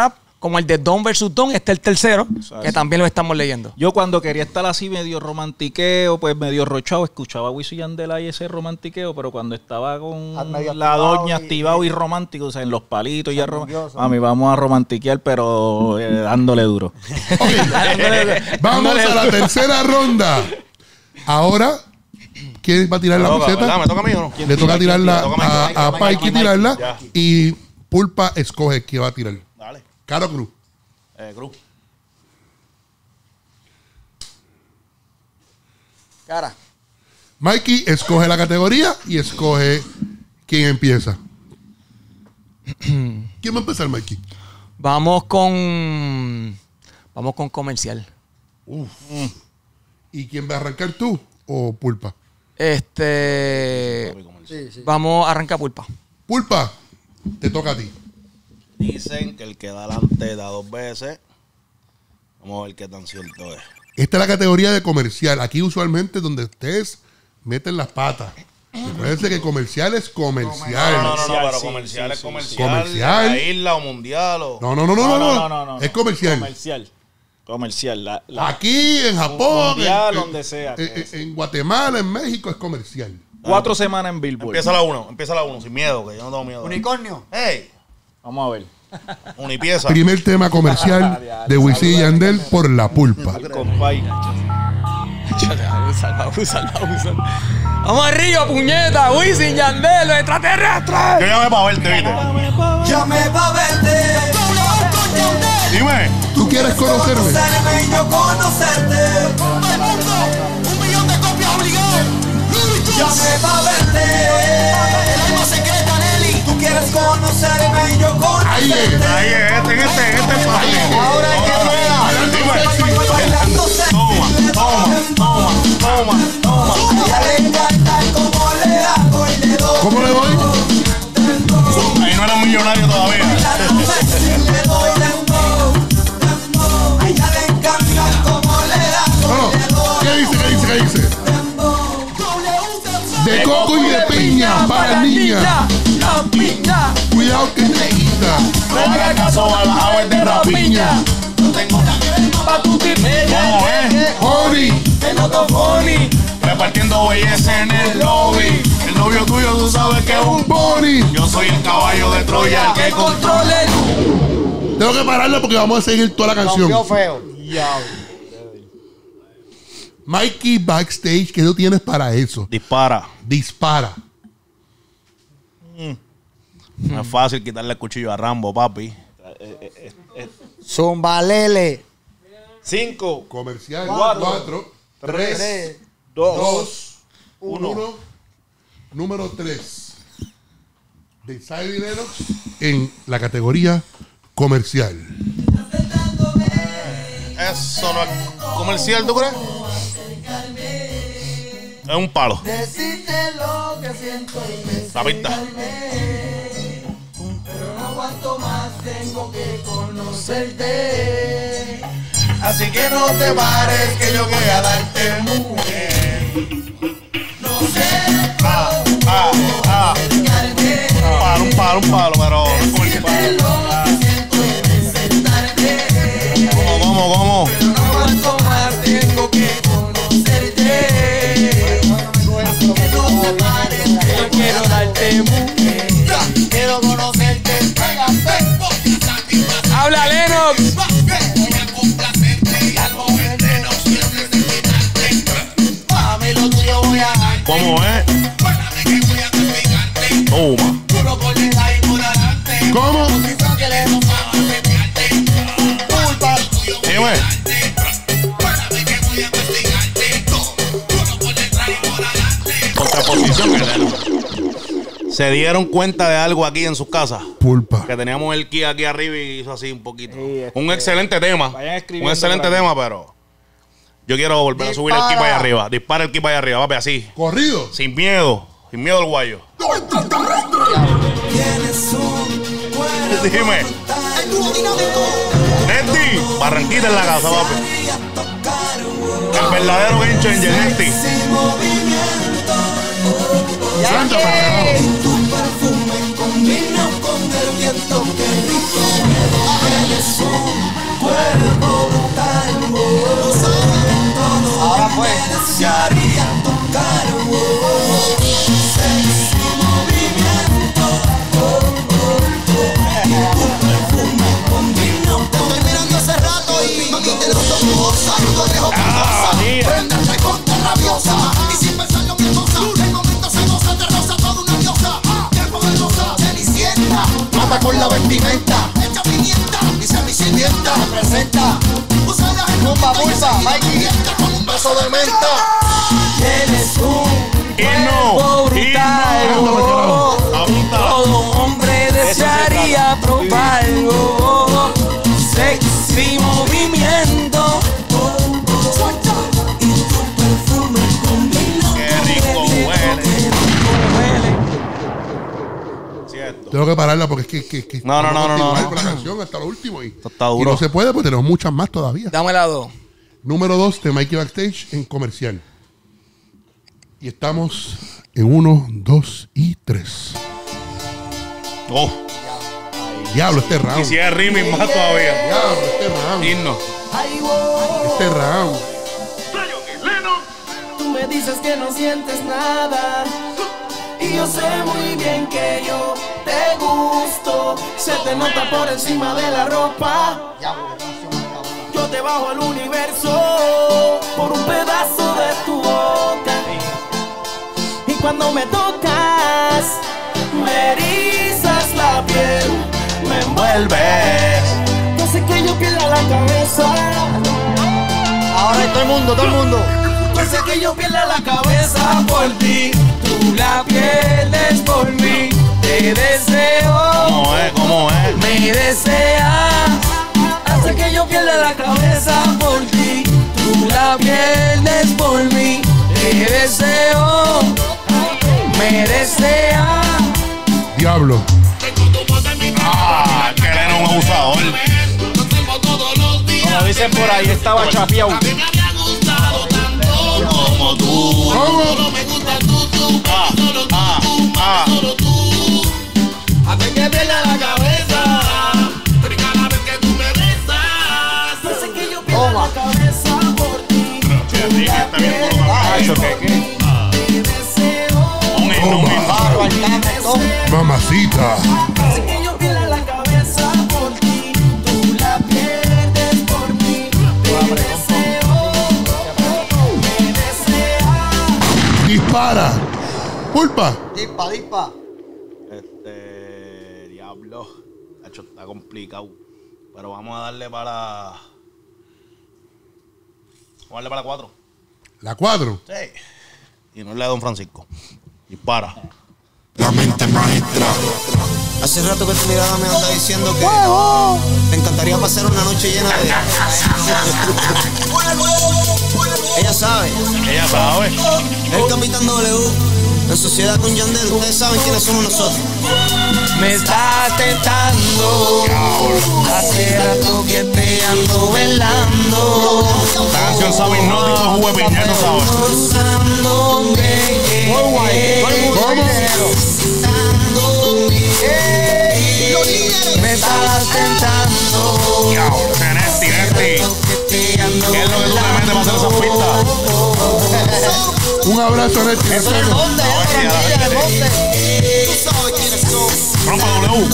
Speaker 1: como el de Don versus Don, este es el tercero, que también lo estamos leyendo.
Speaker 6: Yo cuando quería estar así medio romantiqueo, pues medio rochado, escuchaba a Wisin y Yandel ahí ese romantiqueo, pero cuando estaba con
Speaker 2: Medio
Speaker 6: la
Speaker 2: activado
Speaker 6: doña
Speaker 2: y-
Speaker 6: activado y romántico, o sea, en los palitos ya
Speaker 2: Orgulloso.
Speaker 6: mami, vamos a romantiquear, pero dándole duro.
Speaker 5: Vamos a la tercera ronda. Ahora, ¿quién va a tirar la
Speaker 9: ¿Verdad?
Speaker 5: puceta?
Speaker 9: ¿Me toca a mí o no?
Speaker 5: Le toca tirarla
Speaker 9: Me toca a mí.
Speaker 5: a Mikey tirarla
Speaker 9: Ya.
Speaker 5: y Pulpa escoge quién va a tirar.
Speaker 9: Dale.
Speaker 5: Caro Cruz.
Speaker 9: Cruz.
Speaker 1: Cara.
Speaker 5: Mikey escoge la categoría y escoge quién empieza. ¿Quién va a empezar, Mikey?
Speaker 1: Vamos con comercial.
Speaker 5: ¿Y quién va a arrancar, tú o Pulpa?
Speaker 1: Vamos a arrancar Pulpa.
Speaker 5: Pulpa, te toca a ti.
Speaker 9: Dicen que el que da adelante da 2 veces. Vamos a ver qué tan cierto es.
Speaker 5: Esta es la categoría de comercial. Aquí usualmente donde ustedes meten las patas. Recuerden que comercial es comercial.
Speaker 9: No, pero
Speaker 6: sí,
Speaker 9: comercial
Speaker 6: sí,
Speaker 9: es
Speaker 6: sí,
Speaker 9: comercial.
Speaker 5: Comercial.
Speaker 9: La isla o mundial o...
Speaker 5: No.
Speaker 6: No.
Speaker 5: Es comercial.
Speaker 6: Comercial.
Speaker 5: Aquí, en Japón,
Speaker 6: Mundial, donde sea.
Speaker 5: en Guatemala, en México, es comercial.
Speaker 6: 4 semanas en Billboard.
Speaker 9: Empieza la 1, sin miedo, que yo no tengo miedo.
Speaker 2: Unicornio.
Speaker 9: ¡Ey!
Speaker 6: Vamos a ver.
Speaker 9: Unipieza.
Speaker 5: Primer tema comercial de Wisin y Yandel por La Pulpa.
Speaker 6: Compay.
Speaker 1: Vamos arriba, puñeta. Wisin, Yandel, los extraterrestres.
Speaker 9: Yo llamé para verte, ¿viste?
Speaker 7: Llame pa' verte.
Speaker 9: Dime.
Speaker 5: ¿Tú quieres conocerme?
Speaker 7: Conocerme y yo conocerte. Un millón de copias obligadas. Llame pa' verte. El alma secreta, Nelly. Tú quieres conocerme y yo
Speaker 5: Ahí
Speaker 7: conocerte.
Speaker 5: es.
Speaker 9: Ahí es, este es fácil.
Speaker 7: Ahora es que
Speaker 9: Bailando sexy. Toma.
Speaker 7: ella le encanta cómo le hago el dedo.
Speaker 5: ¿Cómo le doy?
Speaker 9: Ahí no era millonario todavía.
Speaker 7: Bailando sexy, le doy dembow. A ella le encanta cómo le hago el dedo.
Speaker 5: ¿Qué dice? De coco y de piña para niña.
Speaker 1: La piña.
Speaker 5: Cuidado que te quita.
Speaker 9: No hagas caso a las aves de rapiña.
Speaker 7: No tengo nada que ver más.
Speaker 1: Pa' tu
Speaker 9: ¿Cómo es?
Speaker 5: Honey.
Speaker 7: Me noto funny.
Speaker 9: Repartiendo belleza en el lobby. El novio tuyo tú sabes que es un...
Speaker 5: Bonnie.
Speaker 9: Yo soy el caballo de Troya, el que controla.
Speaker 5: Tengo que pararla porque vamos a seguir toda la canción.
Speaker 2: Rompió feo.
Speaker 5: Mikey backstage, ¿qué tú tienes para eso?
Speaker 9: Dispara.
Speaker 5: Dispara.
Speaker 9: No es fácil quitarle el cuchillo a Rambo, papi.
Speaker 2: Zumbalele.
Speaker 6: 5,
Speaker 5: Comercial.
Speaker 6: Cuatro.
Speaker 5: 4, 3, 2, 1. Número 3. De Zion y Lennox en la categoría comercial.
Speaker 9: Eso no es comercial, ¿tú crees? Es un palo.
Speaker 7: Decirte lo que siento y me
Speaker 9: La pista.
Speaker 7: pero no aguanto más, tengo que conocerte. Así que no te pares, que yo voy a darte mujer. No sé
Speaker 9: Un palo, pero...
Speaker 7: decirte lo que siento y presentarte.
Speaker 9: ¿Cómo?
Speaker 7: Pero no aguanto más, tengo que conocerte. Que no te pares, que yo quiero darte mujer. Quiero conocerte, pégate.
Speaker 1: Habla, Lennox.
Speaker 7: Mami, lo tuyo voy a dar.
Speaker 9: ¿Cómo es? Toma.
Speaker 7: Puro por detrás y por adelante.
Speaker 5: ¿Cómo?
Speaker 7: Posición que le vamos a pelearte. Culpa.
Speaker 9: Dime. Contraposición, guerrero. ¿Se dieron cuenta de algo aquí en sus casas?
Speaker 5: Pulpa.
Speaker 9: Que teníamos el ki aquí arriba y hizo así un poquito.
Speaker 6: Sí,
Speaker 9: Un excelente tema.
Speaker 6: vayan escribiendo
Speaker 9: Un excelente
Speaker 6: por aquí.
Speaker 9: tema, pero yo quiero volver a subir el ki para allá arriba. Dispara el ki para allá arriba, papi, así.
Speaker 5: Corrido.
Speaker 9: Sin miedo al guayo.
Speaker 7: Tienes un cuerpo.
Speaker 9: Dime.
Speaker 7: El dúo dinámico.
Speaker 9: Nesti, Barranquita en la casa, papi.
Speaker 7: Quería tocar un
Speaker 9: El verdadero game changer, Nesti.
Speaker 7: sin movimiento.
Speaker 5: Santa para carajo.
Speaker 7: Tu perfume combina con el viento. Qué rico. Eres un
Speaker 8: condimenta. Echa pimienta, dice mi sirvienta.
Speaker 2: Presenta.
Speaker 8: Usa la
Speaker 2: Pulpa, pulpa, Mikey.
Speaker 8: con un beso de menta.
Speaker 2: Tienes un
Speaker 3: Himno,
Speaker 2: cuerpo brutal. Todo hombre desearía probarlo. Sexy movimiento. Y tu perfume combina.
Speaker 3: Qué rico huele. Cierto.
Speaker 5: Tengo que pararla porque es que
Speaker 9: No,
Speaker 5: vamos a continuar
Speaker 9: no.
Speaker 5: con la canción hasta lo último. Y
Speaker 9: Está duro.
Speaker 5: no se puede porque tenemos muchas más todavía.
Speaker 1: Dame la 2.
Speaker 5: Número 2 de Mikey Backstage en comercial. Y estamos en 1, 2 y 3.
Speaker 3: Oh,
Speaker 5: Diablo, este round.
Speaker 3: quisiera remix más todavía.
Speaker 5: Diablo, este round.
Speaker 3: Himno.
Speaker 5: Este round.
Speaker 7: Tú me dices que no sientes nada y yo sé muy bien que yo te gusto. Se te nota por encima de la ropa. Yo te bajo al universo por un pedazo de tu boca. Y cuando me tocas, me erizas la piel, me envuelves. No sé que yo pierda la cabeza.
Speaker 2: Ahora todo el mundo.
Speaker 7: No sé que yo pierda la cabeza por ti.
Speaker 2: Tú la pierdes por mí. Te deseo.
Speaker 3: ¿Cómo es?
Speaker 2: Me desea. Hace que yo pierda la cabeza por ti. Tú la pierdes por mí. Te deseo. Me desea.
Speaker 5: Diablo.
Speaker 3: Ah, que él era un abusador.
Speaker 6: Como dicen por ahí, estaba chapeado.
Speaker 3: Como tú.
Speaker 7: Hace que pierda la cabeza. Pero cada vez que tú me besas, hace que yo pierda la cabeza por ti.
Speaker 3: Está bien
Speaker 6: Macho, ¿qué?
Speaker 7: Te deseo.
Speaker 3: Un himno.
Speaker 5: Mamacita.
Speaker 7: Hace que yo pierda la cabeza por ti. Tú la pierdes por mí. Te deseo. Me deseas.
Speaker 5: Dispara. Pulpa.
Speaker 2: Dispa.
Speaker 9: Diablo. Hacho, está complicado. Pero vamos a darle para. Vamos a darle para la 4.
Speaker 5: La 4.
Speaker 9: Sí. Y no le da Don Francisco. Dispara.
Speaker 8: La mente maestra.
Speaker 10: Hace rato que tu mirada me anda diciendo que te encantaría pasar una noche llena de... Ella sabe.
Speaker 3: Ella sabe.
Speaker 10: El Capitán W. En sociedad con Yandel, ustedes saben quiénes somos nosotros.
Speaker 2: Me estás tentando. Hace rato que te ando velando.
Speaker 3: La canción sabe hipnótico, jugo de piña, no sabe.
Speaker 2: Rozándome. Me estás tentando.
Speaker 3: Diablo, Nesti. ¿Qué es lo que tú le metes para hacer esas pistas?
Speaker 5: Un abrazo, Nesti.
Speaker 10: Tú sabes quiénes son.
Speaker 3: Rompa W.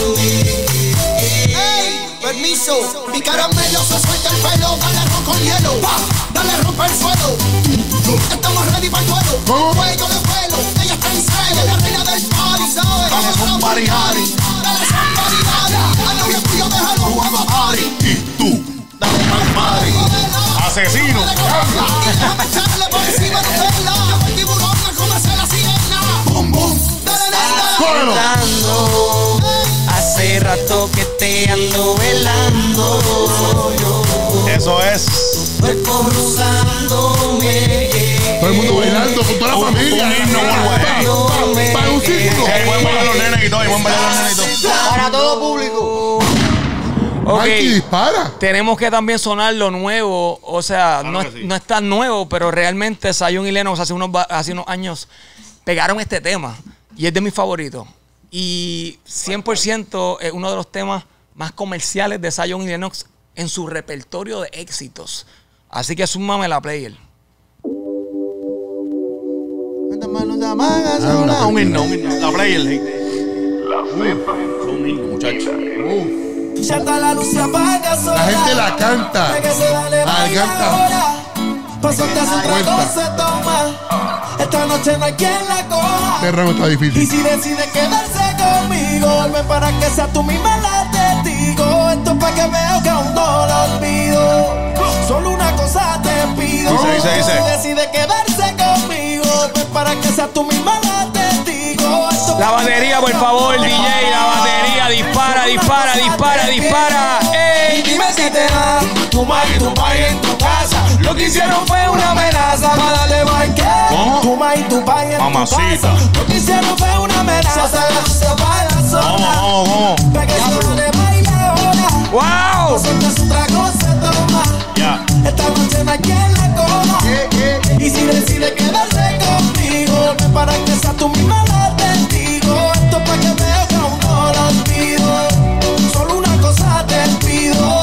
Speaker 8: ¡Ey! Permiso, mi caramelo se suelta el pelo. Dale ron con hielo, pa, dale rompe el suelo. Estamos ready para el duelo.
Speaker 5: ¿Cómo?
Speaker 8: Fuego de vuelo, ella está en celo. La reina del party, ¿sabes?
Speaker 3: Dale son party, Harry.
Speaker 8: Dale son party, Harry. A novio tuyo déjalo jugar a party.
Speaker 3: Y tú, dale pa'l party. Asesino.
Speaker 8: Déjame echarle por encima de Nutella. El tiburón a comerse la sirena. Bum, bum. Dale, nena.
Speaker 5: ¡Cógelo!
Speaker 2: Tentando. Hace rato que te ando velando.
Speaker 3: Eso es.
Speaker 2: Cuerpo rozándome.
Speaker 5: Todo el mundo bailando con toda la familia.
Speaker 3: Un himno, güey.
Speaker 5: Para un circo.
Speaker 3: Buen bailar los nenes y todo. Buen bailar los nenes y todo.
Speaker 2: Para todo público.
Speaker 5: Mikey,
Speaker 1: Ok,
Speaker 5: dispara.
Speaker 1: tenemos que también sonar lo nuevo. O sea,
Speaker 3: Claro
Speaker 1: no,
Speaker 3: que sí.
Speaker 1: no es tan nuevo, pero realmente Zion y Lennox hace unos años pegaron este tema. Y es de mis favoritos. Y 100% es uno de los temas más comerciales de Zion y Lennox en su repertorio de éxitos. Así que súmame la player.
Speaker 3: Un himno. La player. Un himno, muchachos.
Speaker 7: Ya está la luz se apaga sola.
Speaker 5: La gente la canta.
Speaker 7: De que se vale
Speaker 5: La canta.
Speaker 7: ahora. Pásate a su trago
Speaker 5: Cuenta.
Speaker 7: se toma. Esta noche no hay quien la coja.
Speaker 5: Este round está
Speaker 7: Y
Speaker 5: difícil.
Speaker 7: si decide quedarse conmigo. Ven para que sea tú misma la testigo. Esto es para que veo que aún no lo olvido. Solo una cosa te pido.
Speaker 9: Dice.
Speaker 7: Si decide quedarse conmigo, ven para que sea tú misma la testigo.
Speaker 1: La batería, por favor, DJ. La batería. Dispara.
Speaker 7: Y dime si te da tu madre y tu padre en tu casa. Lo que hicieron fue una amenaza para darle banquete.
Speaker 9: ¿Cómo?
Speaker 7: Tu madre y tu padre en
Speaker 9: Mamacita.
Speaker 7: tu casa. Lo que hicieron fue una amenaza. Se para sola.
Speaker 9: ¿Cómo?
Speaker 7: Para que se le baile ahora.
Speaker 1: ¡Wow!
Speaker 7: Nosotros otra cosa toma.
Speaker 9: Ya.
Speaker 7: Esta noche no hay quien la coma. Y si decide quedarse conmigo, ven para que sea tú misma la testigo. Esto es para que veo que aún no lo olvido. Solo una cosa te pido.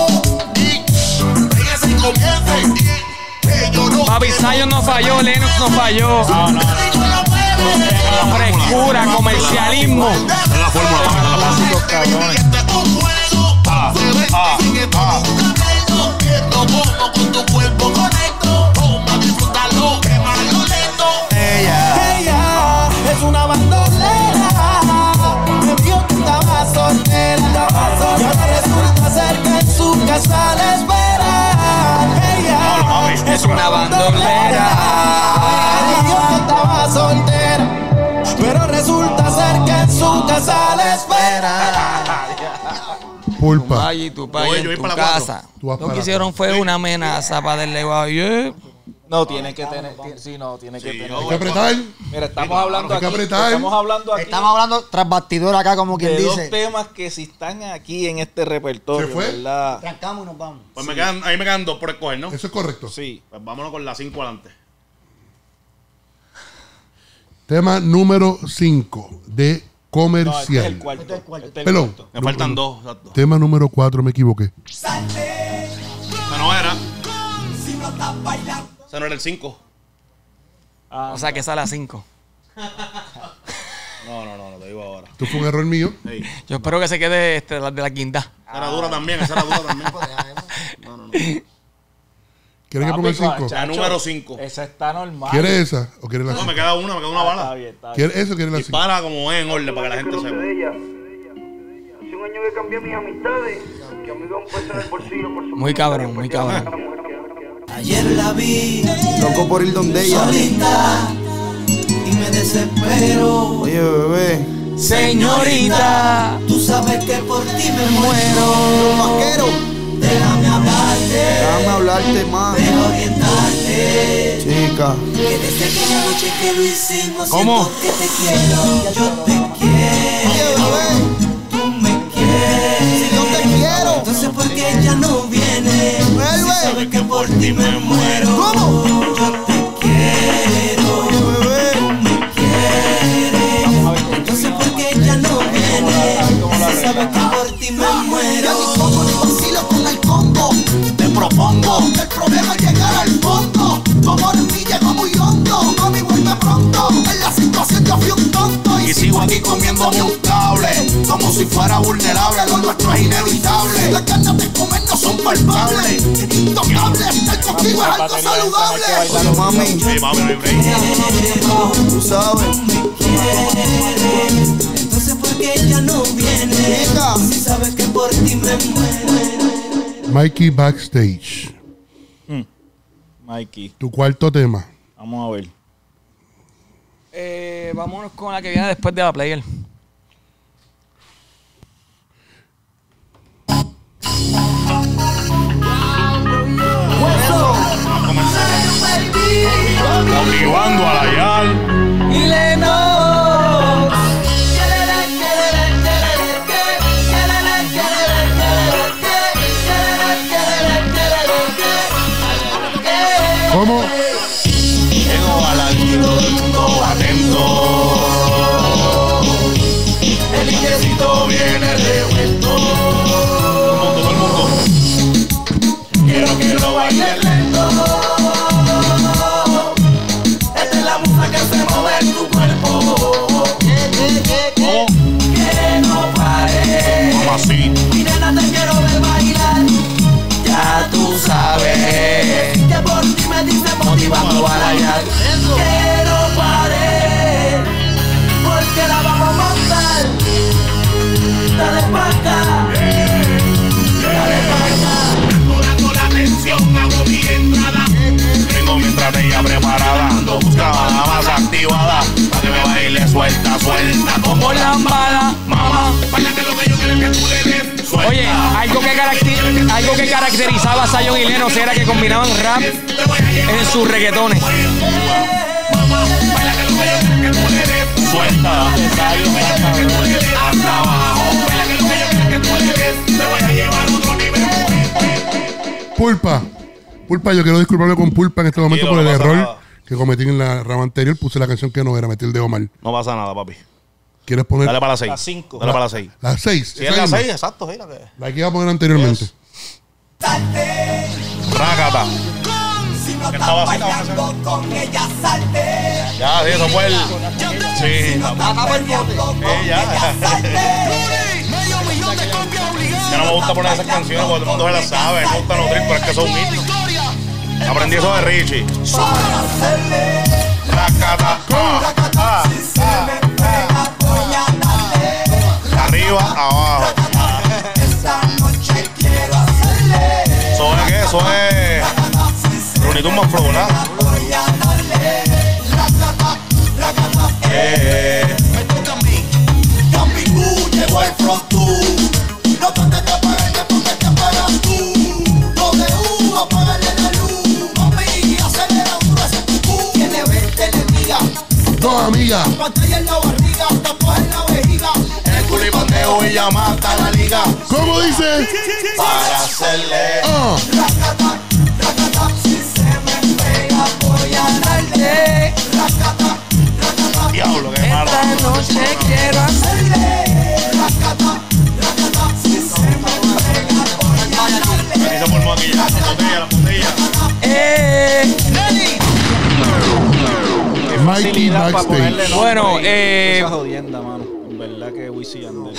Speaker 1: Papi, Zion no falló, Lennox no falló.
Speaker 9: No.
Speaker 1: Frescura, comercialismo.
Speaker 9: Es la fórmula.
Speaker 6: Clásicos cabrones.
Speaker 7: Ella es una bandolera. Me vio que estaba soltera. Y ahora resulta ser que en su casa la espera. Ella es una bandolera. Me vio que estaba soltera. Pero resulta ser que en su casa la espera.
Speaker 5: Pulpa.
Speaker 1: Ay, tu país
Speaker 9: Yo
Speaker 1: en
Speaker 9: voy
Speaker 1: tu
Speaker 9: para la
Speaker 1: casa.
Speaker 5: Tú vas
Speaker 1: Lo
Speaker 5: para
Speaker 1: que hicieron fue una amenaza para darle guay.
Speaker 6: No, tiene que tener. Tiene que tener.
Speaker 5: Hay que apretar.
Speaker 6: Mira, estamos hablando
Speaker 5: Hay que
Speaker 6: aquí.
Speaker 5: apretar.
Speaker 10: Estamos hablando tras bastidor acá, como quien
Speaker 6: de dos
Speaker 10: dice.
Speaker 6: temas que si están aquí en este repertorio,
Speaker 5: ¿Se fue?
Speaker 6: ¿verdad?
Speaker 10: Trancamos y nos vamos.
Speaker 9: Pues ahí me quedan 2 por escoger, ¿no?
Speaker 5: Eso es correcto.
Speaker 6: Sí.
Speaker 9: Pues vámonos con la 5 adelante.
Speaker 5: Tema número 5 de
Speaker 6: No, este
Speaker 5: comercial.
Speaker 6: es el cuarto. Este es el
Speaker 5: Pelón.
Speaker 6: cuarto.
Speaker 9: Me faltan 2, exacto.
Speaker 5: Tema número 4, me equivoqué.
Speaker 9: Esa no era. Ese no era el 5.
Speaker 1: O sea que sale a 5.
Speaker 9: No, te digo ahora.
Speaker 5: Esto fue un error mío.
Speaker 9: Hey.
Speaker 1: Yo espero que se quede la de la guinda.
Speaker 9: Esa era dura también, esa era dura también. No.
Speaker 5: ¿Quieres que ponga el 5?
Speaker 9: La número 5.
Speaker 6: Esa está normal.
Speaker 5: ¿Quieres esa o quieres la
Speaker 9: No,
Speaker 5: 5?
Speaker 9: me queda una bala.
Speaker 6: Está bien.
Speaker 5: ¿Quieres eso o quieres la 5?
Speaker 9: Dispara como es en orden para que la gente sepa.
Speaker 11: Hace un año que cambié mis amistades, que a mí me un peso en el bolsillo por su
Speaker 1: Muy cabrón, muy cabrón.
Speaker 2: Ayer la vi
Speaker 10: Loco por ir donde ella.
Speaker 2: solita y me desespero.
Speaker 10: Oye, bebé.
Speaker 1: Señorita,
Speaker 2: Tú sabes que por ti me muero.
Speaker 10: Vaquero.
Speaker 2: Déjame hablarte,
Speaker 10: Déjame hablarte más.
Speaker 2: déjame orientarte.
Speaker 10: Chica.
Speaker 2: Que desde aquella noche que lo hicimos,
Speaker 9: ¿Cómo?
Speaker 2: siento que te quiero. Yo te quiero.
Speaker 10: Oye, bebé.
Speaker 2: Tú me quieres.
Speaker 10: Si yo te quiero.
Speaker 2: Entonces, ¿por qué ella no viene?
Speaker 10: Vuelve.
Speaker 2: Si sabes que por ti me muero.
Speaker 10: ¿Cómo?
Speaker 2: Yo te quiero.
Speaker 10: Oye, bebé.
Speaker 2: Tú me quieres. Entonces, ¿por qué ella no viene? Si sabes que por ti me muero.
Speaker 8: Ya ni como ni vacilo con el combo. Te propongo que el problema es llegar al fondo. Tu amor en mí llegó muy hondo. Mami, vuelve pronto. En la situación yo fui un tonto. Y sigo aquí comiéndome un cable. Como si fuera vulnerable. Lo nuestro es inevitable. Las ganas de comer no son palpables. Intocable. El contigo es algo saludable.
Speaker 10: Oye, mami.
Speaker 9: Sí, mami, no hay break.
Speaker 10: Tú sabes.
Speaker 2: Entonces, ¿por qué ella no viene?
Speaker 10: Chica.
Speaker 2: Si sabes que por ti me muero.
Speaker 5: Mikey Backstage.
Speaker 6: Mikey,
Speaker 5: Tu cuarto tema.
Speaker 6: vamos a ver.
Speaker 1: Vámonos con la que viene después de la player.
Speaker 9: Motivando a la Yal.
Speaker 2: Y Lennox.
Speaker 5: ¿Cómo?
Speaker 9: Llego al alto, todo el mundo atento. El ejército viene revuelto. Todo el mundo. Quiero que lo bailes lento. Esta es la música que hace mover tu cuerpo. ¿Cómo?
Speaker 2: Que no pare.
Speaker 9: ¿Cómo así?
Speaker 2: Mi nena, te quiero ver bailar. Ya tú sabes que por ti me dice motivando a la Yal. Que no pare, porque la vamos a montar.
Speaker 3: Suelta, suelta como
Speaker 1: Por la bala, mamá.
Speaker 3: Báilate lo que yo quiero que tú le des. Suelta.
Speaker 1: Oye, algo que caracterizaba a Zion y Lennox era que combinaban rap en sus reggaetones.
Speaker 3: Mamá, báilate lo que yo quiero que tú le des. Suelta. Hasta abajo. Báilate lo que yo quiero que tú le des. Te voy a llevar a otro nivel.
Speaker 5: Pulpa, yo quiero disculparme con Pulpa en este momento
Speaker 9: Tranquilo,
Speaker 5: por el
Speaker 9: no pasa
Speaker 5: error
Speaker 9: nada.
Speaker 5: que cometí en la rama anterior. Puse la canción que no era, metí el de Omar.
Speaker 9: No pasa nada, papi.
Speaker 5: ¿Quieres poner
Speaker 9: Dale para la 6.
Speaker 6: La 5.
Speaker 9: Dale para la 6.
Speaker 5: las 6?
Speaker 9: Si es la 6, exacto, sí, la que.
Speaker 5: La que iba a poner anteriormente.
Speaker 9: Yes. Rácata. ¿Qué estaba así? Ya, sí, eso fue el. Sí, ya. Ya no me gusta poner esas canciones porque todo el mundo se las sabe. Me gusta nutrir, pero es que son mitos. Aprendí eso de Richie. Rácata. Arriba, abajo. ¿Eso es qué? Eso es Looney Tunes más flow, ¿verdad?
Speaker 8: Me toca a mí. Cambi tú, llegó el front tú. No trates de apagarme porque te apagas tú. No de uva, apágale la luz. Mami, acelera duro ese cucú. Tiene 20 enemigas.
Speaker 5: No, amiga.
Speaker 8: Pantalla en la barriga, tapas en la vejiga. En el culipandeo y ya mata la liga.
Speaker 5: ¿Cómo dice?
Speaker 8: Para hacerle.
Speaker 7: Racata, racata, si se me pega voy a darle. Racata, racata,
Speaker 9: Diablo, qué malo.
Speaker 7: esta noche quiero hacerle. Racata, racata, si se me pega voy a darle.
Speaker 9: Aquí se formó aquí ya. La botella.
Speaker 5: Mikey
Speaker 6: Facilidad para ponerle
Speaker 5: Backstage.
Speaker 6: nombre
Speaker 1: Bueno,
Speaker 6: y esa jodienda, mano. En verdad que Wisin y Yandel.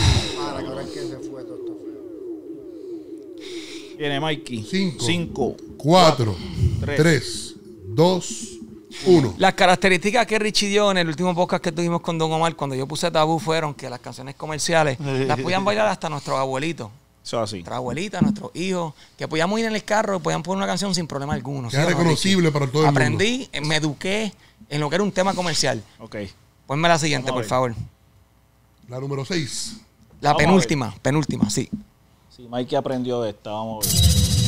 Speaker 6: Viene Mikey. 5.
Speaker 5: 4, 3, 2, 1.
Speaker 1: Las características que Richie dio en el último podcast que tuvimos con Don Omar, cuando yo puse Tabú, fueron que las canciones comerciales las podían bailar hasta nuestros abuelitos.
Speaker 6: Eso así.
Speaker 1: Nuestra abuelita, nuestros hijos, que podíamos ir en el carro y podían poner una canción sin problema alguno.
Speaker 5: Que
Speaker 1: ¿sí
Speaker 5: es
Speaker 1: o no,
Speaker 5: reconocible
Speaker 1: Richie?
Speaker 5: para todo el mundo.
Speaker 1: Aprendí, me eduqué en lo que era un tema comercial.
Speaker 6: Ok.
Speaker 1: Ponme la siguiente,
Speaker 6: Vamos a
Speaker 1: por favor.
Speaker 5: La número 6.
Speaker 1: La
Speaker 6: Vamos a
Speaker 1: penúltima, sí.
Speaker 6: Sí, Mikey aprendió de esta. Vamos a ver.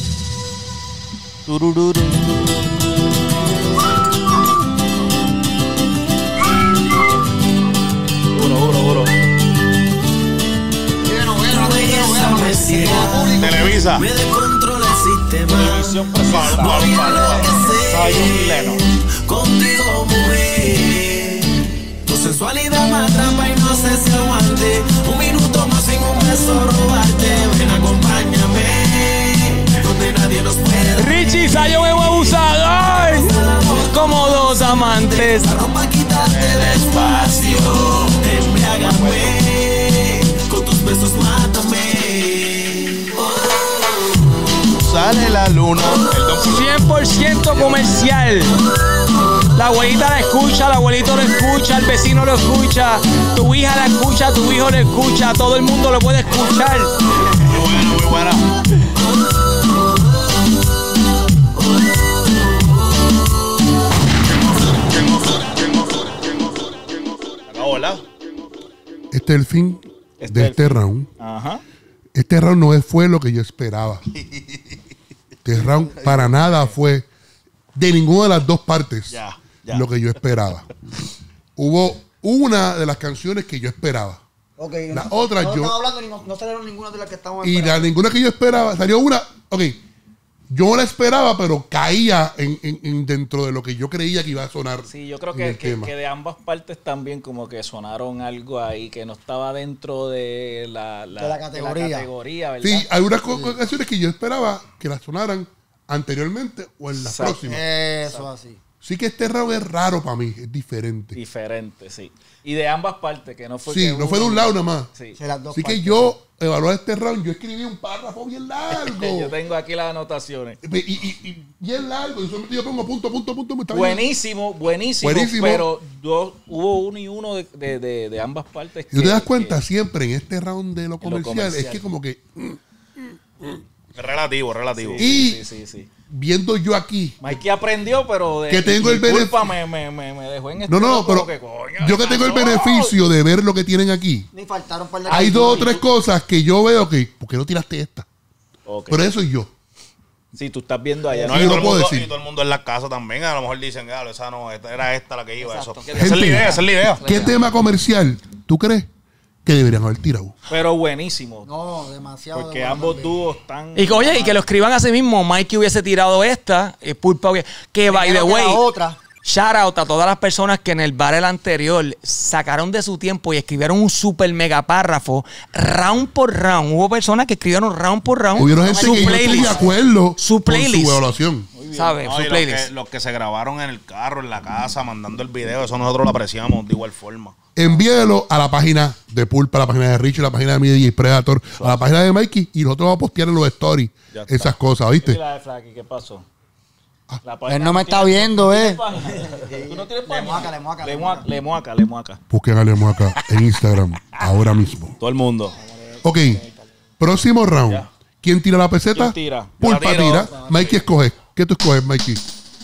Speaker 6: Duro.
Speaker 9: Televisa.
Speaker 7: Me descontrola el sistema.
Speaker 6: Televisión presenta. Zion y Lennox.
Speaker 7: Contigo, mujer. Tu sensualidad me atrapa y no sé si aguante. Un minuto más sin un beso robarte. Ven, acompáñame. Donde nadie nos puede.
Speaker 1: Richie, Zion es un abusador. Como dos amantes.
Speaker 7: Pa' quitarte despacio. Embriágame. Con tus besos mátame.
Speaker 9: Sale la luna.
Speaker 1: 100% comercial. La abuelita la escucha, el abuelito lo escucha, el vecino lo escucha, tu hija la escucha, tu hijo lo escucha, todo el mundo lo puede escuchar.
Speaker 9: Muy buena. Acabó, ¿verdad?
Speaker 5: Este es el fin de este round.
Speaker 6: Ajá.
Speaker 5: Este round no fue lo que yo esperaba. Este round para nada fue de ninguna de las dos partes
Speaker 9: Ya.
Speaker 5: lo que yo esperaba. Hubo una de las canciones que yo esperaba.
Speaker 10: Ok,
Speaker 5: La otra
Speaker 10: no
Speaker 5: yo-
Speaker 10: estamos hablando ni no salieron ninguna de las que estamos
Speaker 5: Y
Speaker 10: esperando.
Speaker 5: ninguna que yo esperaba, salió una, ok, yo la esperaba, pero caía en dentro de lo que yo creía que iba a sonar.
Speaker 6: Sí, yo creo
Speaker 5: en el
Speaker 6: que
Speaker 5: tema.
Speaker 6: de ambas partes también como que sonaron algo ahí que no estaba dentro de la categoría, ¿verdad?
Speaker 5: Sí, hay unas canciones que yo esperaba que las sonaran anteriormente o en las
Speaker 6: Exacto.
Speaker 5: próximas.
Speaker 10: Eso así.
Speaker 5: Sí que este round es raro para mí, es diferente.
Speaker 6: Diferente, sí. Y de ambas partes, que no fue
Speaker 5: Sí,
Speaker 6: que
Speaker 5: no fue de un lado nada más.
Speaker 6: Sí.
Speaker 10: Sí, las dos
Speaker 5: Así que
Speaker 10: partes.
Speaker 5: yo evalué este round, yo escribí un párrafo bien largo.
Speaker 6: Yo tengo aquí las anotaciones.
Speaker 5: Y bien largo, y solamente yo pongo punto. está bien.
Speaker 6: Buenísimo, pero hubo uno y uno de ambas partes.
Speaker 5: Y tú te das cuenta siempre en este round de lo
Speaker 6: lo
Speaker 5: comercial,
Speaker 6: comercial.
Speaker 5: es que como que...
Speaker 9: Relativo.
Speaker 6: Sí,
Speaker 5: Y
Speaker 6: sí.
Speaker 5: viendo yo aquí.
Speaker 6: Mikey aprendió, pero
Speaker 5: Que tengo el
Speaker 6: disculpa, me dejó en este
Speaker 5: No, pero yo que tengo el beneficio de ver lo que tienen aquí.
Speaker 10: Ni faltaron par de
Speaker 5: Hay dos o
Speaker 10: canciones.
Speaker 5: tres cosas que yo veo que, ¿por qué no tiraste esta?
Speaker 6: Ok.
Speaker 5: Pero eso soy yo.
Speaker 6: Sí, tú estás viendo allá.
Speaker 9: No,
Speaker 5: Sí,
Speaker 9: y,
Speaker 5: lo
Speaker 9: todo el
Speaker 5: puedo
Speaker 9: mundo,
Speaker 5: decir.
Speaker 9: y todo el mundo en la casa también. A lo mejor dicen, esa no, era esta la que iba. Eso.
Speaker 1: Exacto.
Speaker 9: Esa es la idea, esa es la idea.
Speaker 5: ¿Qué tema comercial tú crees que deberían haber tirado?
Speaker 6: Pero buenísimo.
Speaker 10: No, demasiado.
Speaker 6: Porque
Speaker 10: de
Speaker 6: ambos
Speaker 10: bueno,
Speaker 6: dúos están...
Speaker 1: Y que, oye, y que lo escriban a sí mismo. Mikey hubiese tirado esta, Pulpa hubiese... Que, by the
Speaker 10: Primero que
Speaker 1: way,
Speaker 10: la otra.
Speaker 1: shout out a todas las personas que en el barrel anterior sacaron de su tiempo y escribieron un super mega párrafo, round por round. Hubo personas que escribieron round por round
Speaker 5: Hubieron gente
Speaker 1: su
Speaker 5: que yo estoy de
Speaker 1: playlist.
Speaker 5: acuerdo
Speaker 1: Su
Speaker 5: con
Speaker 1: playlist.
Speaker 5: su evaluación.
Speaker 1: ¿Sabes?
Speaker 9: No,
Speaker 1: Su
Speaker 9: y
Speaker 1: playlist.
Speaker 9: los que se grabaron en el carro, en la casa, mandando el video, eso nosotros lo apreciamos de igual forma.
Speaker 5: Envíelo a la página de Pulpa, a la página de Richie, a la página de mi DJ Predator, a la página de Mikey y nosotros vamos a postear en los stories
Speaker 6: Ya está.
Speaker 5: esas cosas,
Speaker 6: ¿Y
Speaker 5: ¿viste?
Speaker 6: la de Flaky? ¿Qué pasó? La
Speaker 10: Él no me está viendo,
Speaker 6: ¿Tienes página? ¿Tú no tienes página? Le muaca.
Speaker 5: Busquen a Lemuaca en Instagram ahora mismo.
Speaker 9: Todo el mundo.
Speaker 5: Ok, próximo round.
Speaker 6: Ya.
Speaker 5: ¿Quién tira la peseta?
Speaker 6: ¿Quién tira?
Speaker 5: Pulpa
Speaker 9: Yo la tiro.
Speaker 5: tira. Mikey escoge. ¿Qué tú escoges, Mikey?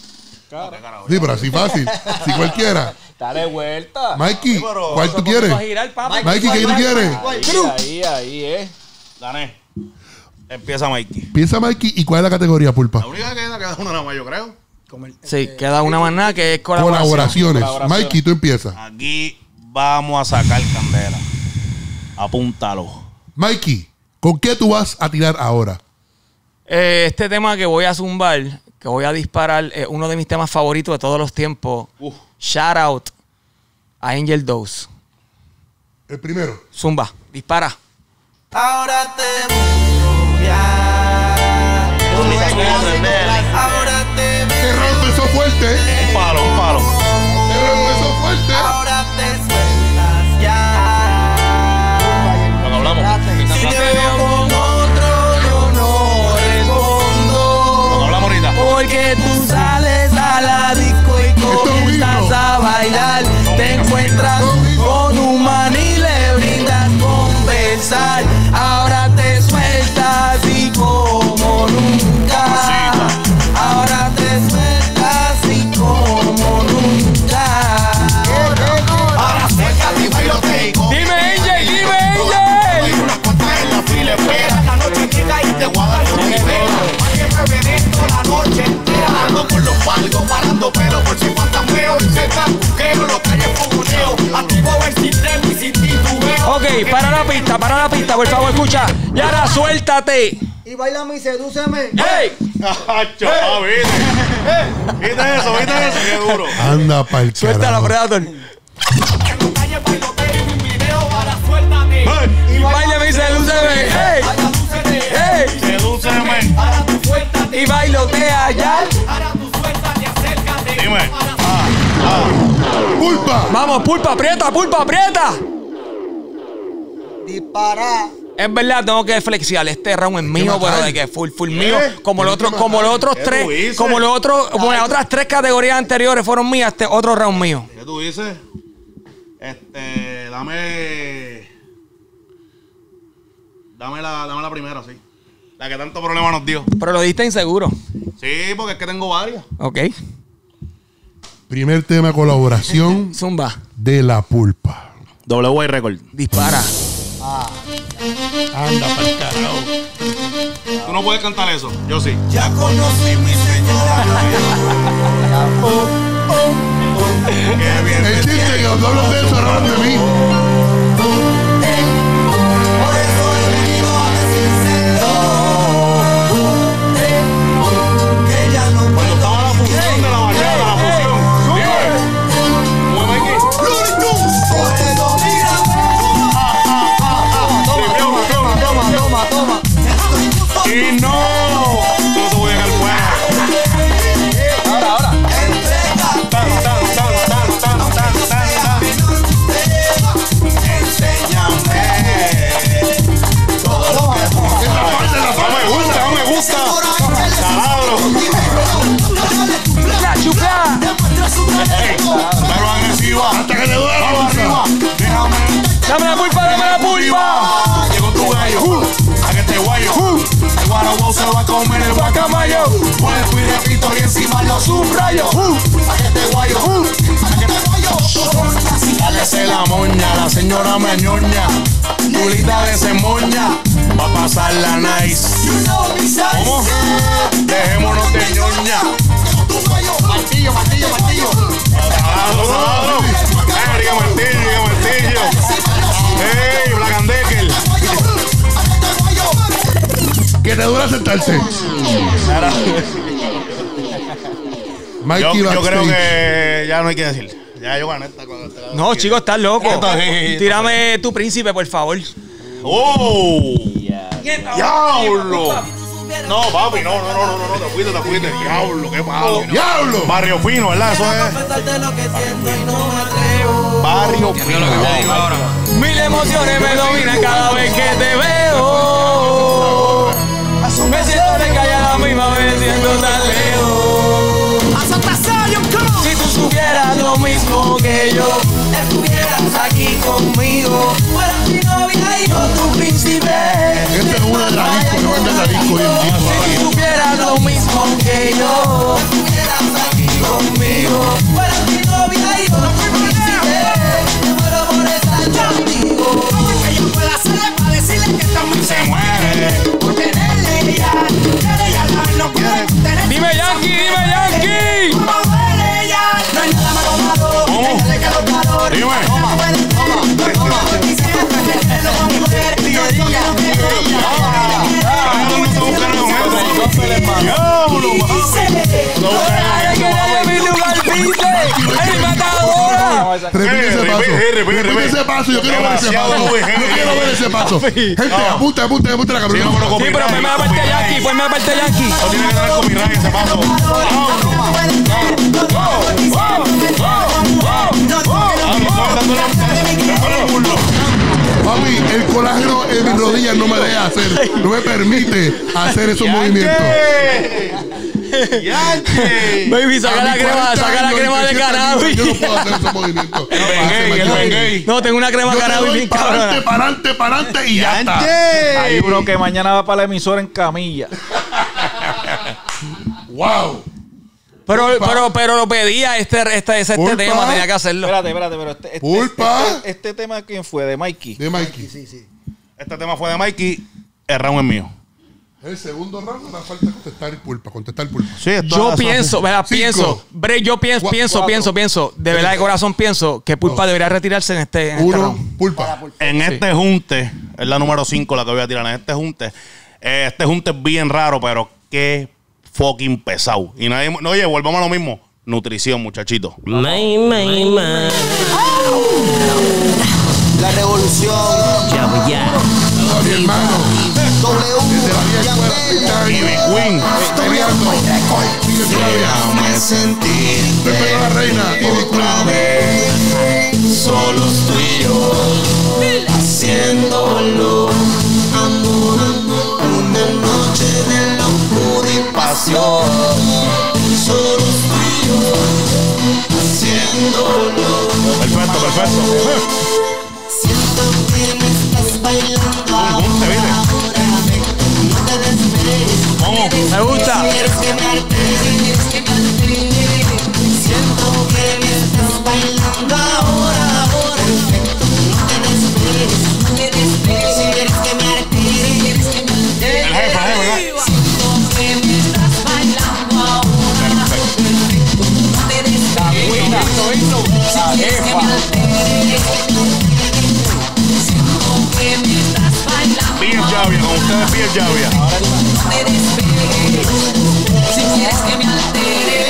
Speaker 5: Sí, pero así fácil. Si cualquiera.
Speaker 6: Dale vuelta.
Speaker 5: Mikey,
Speaker 9: Sí, pero-
Speaker 5: ¿cuál tú quieres?
Speaker 1: Va a girar, papi.
Speaker 5: Mikey, ¿qué tú quieres?
Speaker 6: Ahí.
Speaker 9: Gané. Empieza Mikey.
Speaker 5: Piensa, Mikey, ¿y cuál es la categoría, Pulpa?
Speaker 9: La única que queda una nada más, yo creo.
Speaker 1: Sí, queda una más nada que es colaboración.
Speaker 5: Colaboraciones.
Speaker 6: Colaboración.
Speaker 5: Mikey, tú empiezas.
Speaker 9: Aquí vamos a sacar candela. Apúntalo.
Speaker 5: Mikey, ¿con qué tú vas a tirar ahora?
Speaker 1: Este tema que voy a zumbar, que voy a disparar, es uno de mis temas favoritos de todos los tiempos. Shout out a Angel Dose.
Speaker 5: El primero.
Speaker 1: Zumba, dispara.
Speaker 7: Ahora te voy a... Ahora te
Speaker 5: Este round empezó fuerte.
Speaker 9: Un palo.
Speaker 5: Este round empezó fuerte.
Speaker 7: Ahora te sueltas ya.
Speaker 9: Lo que hablamos.
Speaker 7: Si te veo con otro, yo no respondo.
Speaker 9: Lo que hablamos ahorita.
Speaker 7: Porque tú sales a la disco y
Speaker 5: Esto es
Speaker 7: comienzas
Speaker 5: mismo.
Speaker 7: a bailar. Te encuentras con un man y le brindas conversar. Ahora te sueltas y como nunca. Ahora te sueltas y como nunca.
Speaker 8: Ahora suéltate y bailote.
Speaker 1: Dime, Angel, dime, Angel.
Speaker 8: Hay una cuanta en la fila, espera. La noche llega y te voy a dar con mi vela. Hay que beber esto la noche entera. Ando por los palcos, parando pelo por si faltan feos. Se está buqueo, los calles fogoneo. Activo el sistema y sin titubeo.
Speaker 1: Ok, para la pista, por favor, escucha. Y ahora suéltate.
Speaker 10: Y bailame y sedúceme.
Speaker 1: ¡Ey!
Speaker 9: Chaval, ¿viste eso? Qué duro.
Speaker 5: Anda pa'l
Speaker 1: Suéltala,
Speaker 5: carajo.
Speaker 1: Predator.
Speaker 8: En los calles bailoteo y mi video. Ahora suéltate.
Speaker 1: Y bailame y sedúceme. ¡Ey!
Speaker 8: Ahora dúcete.
Speaker 1: ¡Ey!
Speaker 9: Sedúceme.
Speaker 8: Ahora tú suéltate.
Speaker 1: Y bailotea ya.
Speaker 8: Ahora tú suéltate, acércate.
Speaker 9: Dime.
Speaker 5: Pulpa.
Speaker 1: Vamos, Pulpa, aprieta, Pulpa, aprieta.
Speaker 10: Dispara.
Speaker 1: Es verdad, tengo que flexiar. Este round es mío, pero de que full mío. Como los otros
Speaker 9: ¿Qué
Speaker 1: tres,
Speaker 9: tú dices?
Speaker 1: como las otras tres categorías anteriores fueron mías, este otro round mío.
Speaker 9: ¿Qué tú dices? Dame la primera, sí. La que tanto problema nos dio.
Speaker 1: Pero lo diste inseguro.
Speaker 9: Sí, porque es que tengo varias.
Speaker 1: Ok.
Speaker 5: Primer tema, colaboración
Speaker 1: Zumba.
Speaker 5: de La Pulpa.
Speaker 9: WY Record.
Speaker 1: Dispara.
Speaker 5: Anda pa'l carajo.
Speaker 9: Tú no puedes cantar eso. Yo sí.
Speaker 8: Ya conocí mi señora.
Speaker 9: Qué bien.
Speaker 5: El chiste que cuando hablan de eso, ahora hablan de mí.
Speaker 8: Por eso he venido a decírselo. Que ya no
Speaker 9: Cuando
Speaker 8: puedo
Speaker 9: estaba la función de la bachata, la fusión. Dime. ¿Cómo es aquí?
Speaker 8: Por eso
Speaker 10: Toma.
Speaker 9: Y no. Todo se voy a dejar fuera.
Speaker 10: Ahora.
Speaker 9: Tan, tan, tan, tan, tan, tan, tan, tan.
Speaker 8: encima los subrayo. Pa' que te guayo, pa' que te guayo.
Speaker 9: Dálese la moña, la señora me ñoña. Tulita de cemoña, va a pasar la nice. ¿Cómo? Dejémonos de ñoña.
Speaker 8: Martillo, martillo, martillo.
Speaker 9: Diga martillo. ¡Ey, Black and Decker!
Speaker 5: Que te dura sentarse. Mikey
Speaker 9: Yo creo
Speaker 5: backstage.
Speaker 9: que ya no hay que decir. Ya yo gané esta cosa.
Speaker 1: No, chicos, estás loco.
Speaker 9: Esto es-
Speaker 1: Tírame tu príncipe, por favor.
Speaker 9: ¡Oh! ¡Diablo! No, papi, no, te fuiste. Diablo, qué malo.
Speaker 5: ¡Diablo!
Speaker 9: Barrio Fino, ¿verdad? Eso es.
Speaker 7: Confesarte lo que siento y no me atrevo.
Speaker 9: Barrio Fino.
Speaker 1: Mil emociones me dominan cada vez que te veo. Me siento de calle a la misma vez, siento tan lejos. Si tú supieras lo mismo que yo, estuvieras aquí conmigo. Fueras mi novia y yo tu príncipe.
Speaker 5: Este es una de las discos, no vende la disco hoy en día.
Speaker 1: Si tú supieras lo mismo que yo, estuvieras aquí conmigo. Fueras mi novia y yo tu príncipe. Me muero por estar contigo.
Speaker 8: Que yo pueda hacerle para decirle que esta mujer se muere. Por tenerle ya no puede tener.
Speaker 1: Dime Yankee.
Speaker 8: Como duele ya, no hay nada malo.
Speaker 9: ¿Cómo?
Speaker 8: Ella le quedó calor.
Speaker 9: Dime.
Speaker 8: Toma. Y siempre que te lo van a poner, yo digo que no quiero
Speaker 9: ¡Diablo!
Speaker 5: Repite ese paso. Yo quiero ver ese paso. Yo quiero ver ese paso. Gente, apunta la cámara.
Speaker 9: Sí, no me lo
Speaker 1: Sí, pero ponme aparte Yankee, ponme aparte Yankee.
Speaker 9: No tiene que tener copyright ese paso.
Speaker 5: Papi, el colágeno en mis rodillas no me deja hacer, no me permite hacer esos movimientos.
Speaker 1: Baby, saca la crema de cannabis.
Speaker 5: Yo no puedo hacer esos movimientos.
Speaker 1: No, tengo una crema de cannabis bien cabrona.
Speaker 5: Para adelante y ya está.
Speaker 6: Hay uno que mañana va para la emisora en camilla.
Speaker 5: Wow.
Speaker 1: Pero lo pedía este
Speaker 5: Pulpa.
Speaker 1: tema, tenía que hacerlo.
Speaker 6: Espérate, pero
Speaker 5: Pulpa.
Speaker 6: este tema, ¿quién fue? ¿De Mikey?
Speaker 5: De Mikey.
Speaker 9: Este tema fue de Mikey. El round es mío.
Speaker 5: El segundo round me falta contestar Pulpa.
Speaker 9: Sí, esto
Speaker 1: Yo
Speaker 9: es-
Speaker 1: pienso, ¿verdad?
Speaker 5: Cinco.
Speaker 1: Pienso, de verdad de corazón pienso que Pulpa debería retirarse en este
Speaker 5: Uno,
Speaker 1: round.
Speaker 5: Pulpa.
Speaker 9: En este junte, es la número 5 la que voy a tirar. En este junte es bien raro, pero qué fucking pesado. Y nadie, no, oye, volvamos a lo mismo. Nutrición, muchachito.
Speaker 10: La revolución.
Speaker 5: A mi hermano. Desde la vieja escuela.
Speaker 9: Ivy Queen.
Speaker 8: Déjame sentir
Speaker 5: Pepe la reina.
Speaker 8: solos tú y yo, haciéndolo. Una noche de locura y pasión. Solos tú y yo, haciéndolo.
Speaker 9: Perfecto.
Speaker 8: Siento que me estás bailando ahora.
Speaker 9: Junte, ¿viste?
Speaker 8: No te despegues.
Speaker 9: ¿Cómo?
Speaker 1: Me gusta.
Speaker 8: Quieres que me altere. Siento que me estás bailando ahora. Perfecto. No te despegues. Si quieres que me altere.
Speaker 9: El jefe, ¿verdad?
Speaker 8: Siento que me estás bailando ahora. Perfecto. No te despegues. Si quieres que me altere. Siento que me estás bailando.
Speaker 9: Bien Javia, con ustedes bien Javia.
Speaker 8: No te despegues. Si quieres que me altere.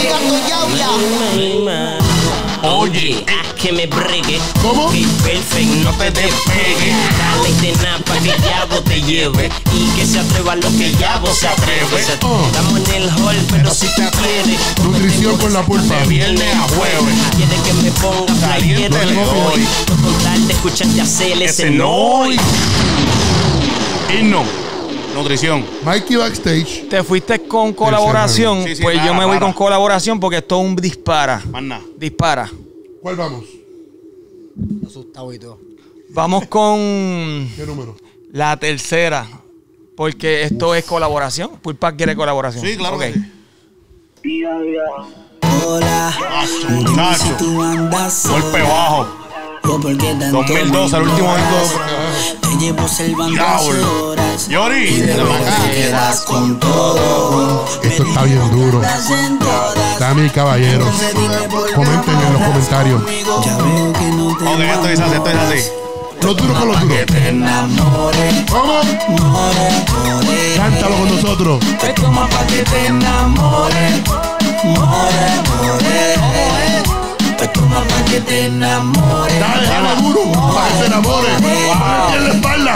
Speaker 10: Oye, que me bregue.
Speaker 5: ¿Cómo?
Speaker 10: Que perfecto, no te despegue. Dale de nada pa' que Yabo te lleve. Y que se atreva lo que Yabo se atreve. Estamos en el hall, pero si te quieres.
Speaker 5: Nutrición con la Pulpa.
Speaker 9: De viernes a jueves.
Speaker 10: Quieres que me ponga
Speaker 9: Caliente
Speaker 10: playero
Speaker 9: le doy.
Speaker 10: con tal de escucharte hacer ese no.
Speaker 9: Himno. Nutrición.
Speaker 5: Mikey backstage.
Speaker 1: Te fuiste con colaboración,
Speaker 9: Sí, sí,
Speaker 1: pues yo me voy
Speaker 9: para.
Speaker 1: con colaboración porque esto es un dispara.
Speaker 9: Más nada.
Speaker 1: Dispara.
Speaker 5: ¿Cuál vamos?
Speaker 10: Asustado y todo.
Speaker 1: Vamos con
Speaker 5: ¿Qué número?
Speaker 1: la tercera, porque esto es colaboración. Pulpa quiere colaboración.
Speaker 9: Sí, claro
Speaker 1: Ok.
Speaker 9: que sí.
Speaker 7: Hola, dime si tú andas
Speaker 9: Golpe bajo.
Speaker 7: o por qué tanto
Speaker 9: 2012, el último disco.
Speaker 7: te llevo observando hace horas.
Speaker 9: Yori.
Speaker 7: Y de lo que quedas con todo.
Speaker 5: Esto está bien duro. Dame y caballeros. Comenten en los comentarios.
Speaker 7: Ya veo que no te
Speaker 9: Ok, esto es así.
Speaker 5: Los duros con los duros.
Speaker 7: enamores.
Speaker 5: ¿Cómo?
Speaker 7: More.
Speaker 5: Cántalo con nosotros.
Speaker 7: Te toma pa' que te enamores. More. Te toma pa' que te enamores.
Speaker 5: Dale duro. Para que se enamore. En la espalda.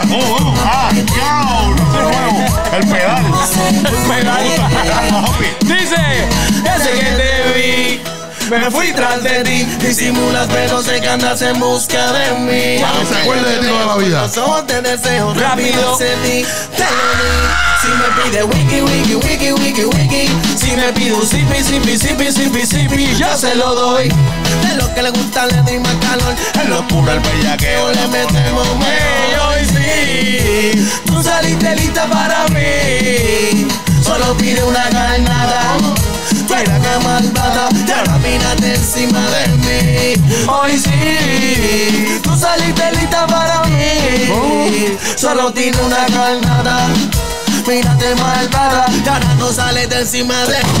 Speaker 9: El pedal.
Speaker 2: Dice, ese que te vi, me fui tras de ti. Disimulas, pero sé que andas en busca de mí.
Speaker 5: Cuando se acuerde de ti toda la vida.
Speaker 2: Los ojos te deseo rápido. Te lo di. Si me pide wiki, si me pide un sipi, yo se lo doy. De lo que le gusta le doy más calor. En lo puro el bellaqueo le metemos medio. Y sí, tú saliste lista para mí. Solo pide una carnada. Mira que malvada, ya camínate encima de mí. Hoy sí, tú saliste lista para mí. Solo tiene una carnada. Mírate malvada, ya no sales de encima de mí.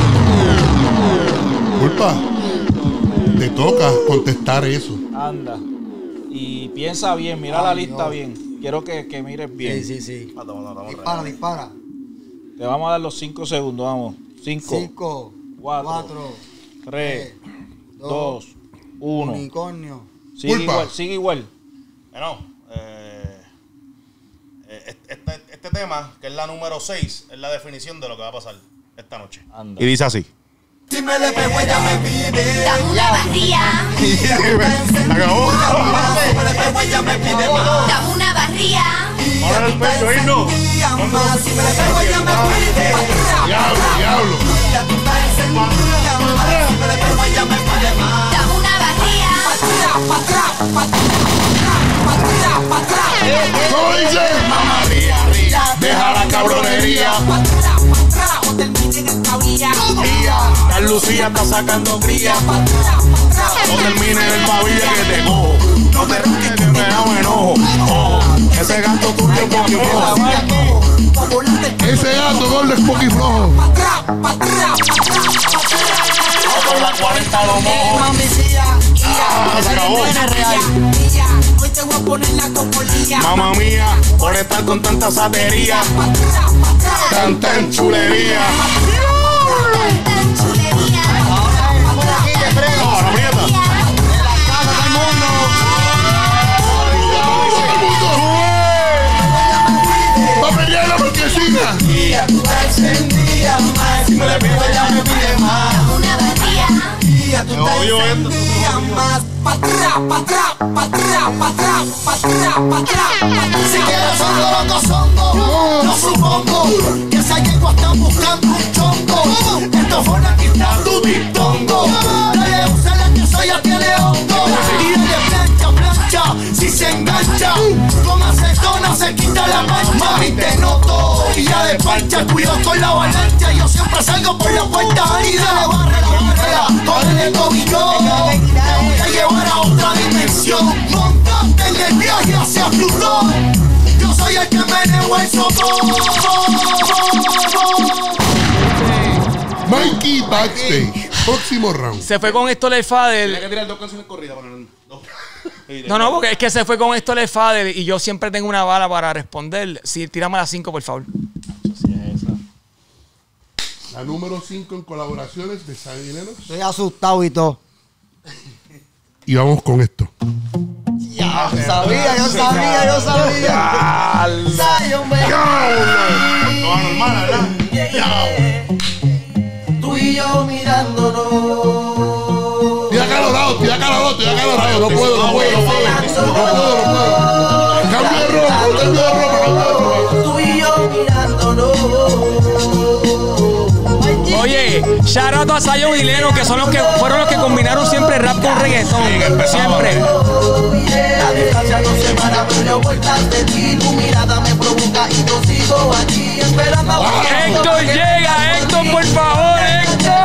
Speaker 5: Culpa. Te toca contestar eso.
Speaker 6: Anda. Y piensa bien, mira la lista bien. Quiero que mires bien.
Speaker 12: Sí. Dispara.
Speaker 6: Te vamos a dar los 5 segundos, vamos. 5, 4, 3, 2, 1.
Speaker 12: Unicornio.
Speaker 6: Sigue igual.
Speaker 9: Bueno, este tema, que es la número 6, es la definición de lo que va a pasar esta noche.
Speaker 6: Anda.
Speaker 9: Y dice así.
Speaker 8: Si me le pego, ella me pide.
Speaker 4: Dame una barría,
Speaker 9: Acabó.
Speaker 8: Si me le pego, ella me pide más.
Speaker 4: dame una barría.
Speaker 9: Ahora el pecho, irnos.
Speaker 8: Si me le pego, ella me pide.
Speaker 5: Diablo.
Speaker 8: Ya tú estás encendida más. Si me le pego, ella me pide más.
Speaker 4: Dame una barría.
Speaker 5: ¿Cómo dice?
Speaker 9: Mamá, ría. Deja la cabronería. Tal Lucía está sacando cría. No termine el pavilla que te cojo. No te ríes que me da un enojo. Ese gato tuyo porque
Speaker 5: Ese gato gordo es poqui flojo.
Speaker 9: con la 40 lo mojo. Se acabó.
Speaker 7: Hoy te voy a poner la copolilla.
Speaker 9: Mamma mía, por estar con tanta satería. Tanta enchulería.
Speaker 4: Tan chulería.
Speaker 9: Ahora, aprieta.
Speaker 5: ¡Va a pelear la marquesina!
Speaker 8: Ya tú estás encendida más. Si me le pego, ella me pide más.
Speaker 4: Una barría.
Speaker 8: Ya tú estás encendida más. Pa' atrás. Si quieres songo, loco, songo. No supongo que esa yegua está buscando un chongo. Esto fue una quita tu distongo. Dale, úsala que soy ya tiene hongo. Y dale plancha, si se engancha. Con acetona se quita la mancha. Mami, te noto. Y ya de pancha, cuidado con la avalancha. Yo siempre salgo por la puerta y dale barrera. Con el tobillo. Te voy a llevar a otra dimensión. Montate en el viaje hacia Plutón. Yo soy el que meneo el sopón.
Speaker 5: Mikey backstage. Próximo round.
Speaker 1: Se fue con Héctor el Fader.
Speaker 9: Tienes que tirar 2 canciones corridas para el...
Speaker 1: No, porque es que se fue con Héctor el Fader y yo siempre tengo una bala para responder. Sí, tírame las 5, por favor.
Speaker 5: La número 5 en colaboraciones de Zion y Lennox.
Speaker 12: Estoy asustado y todo.
Speaker 5: Y vamos con esto.
Speaker 12: Ya, yo sabía. Zion,
Speaker 9: No, normal, ¿verdad?
Speaker 7: Tú y yo mirándonos.
Speaker 5: Estoy acalorado. No puedo. Cambio de ropa.
Speaker 7: Tú y yo mirándonos.
Speaker 1: Oye, shout out a Zion y Lennox, que fueron los que combinaron siempre rap con reggaetón. Siempre.
Speaker 7: La distancia no se para, pero vueltas de ti. Tu mirada me provoca y yo sigo aquí esperando.
Speaker 1: Héctor llega, Héctor, por favor, Héctor.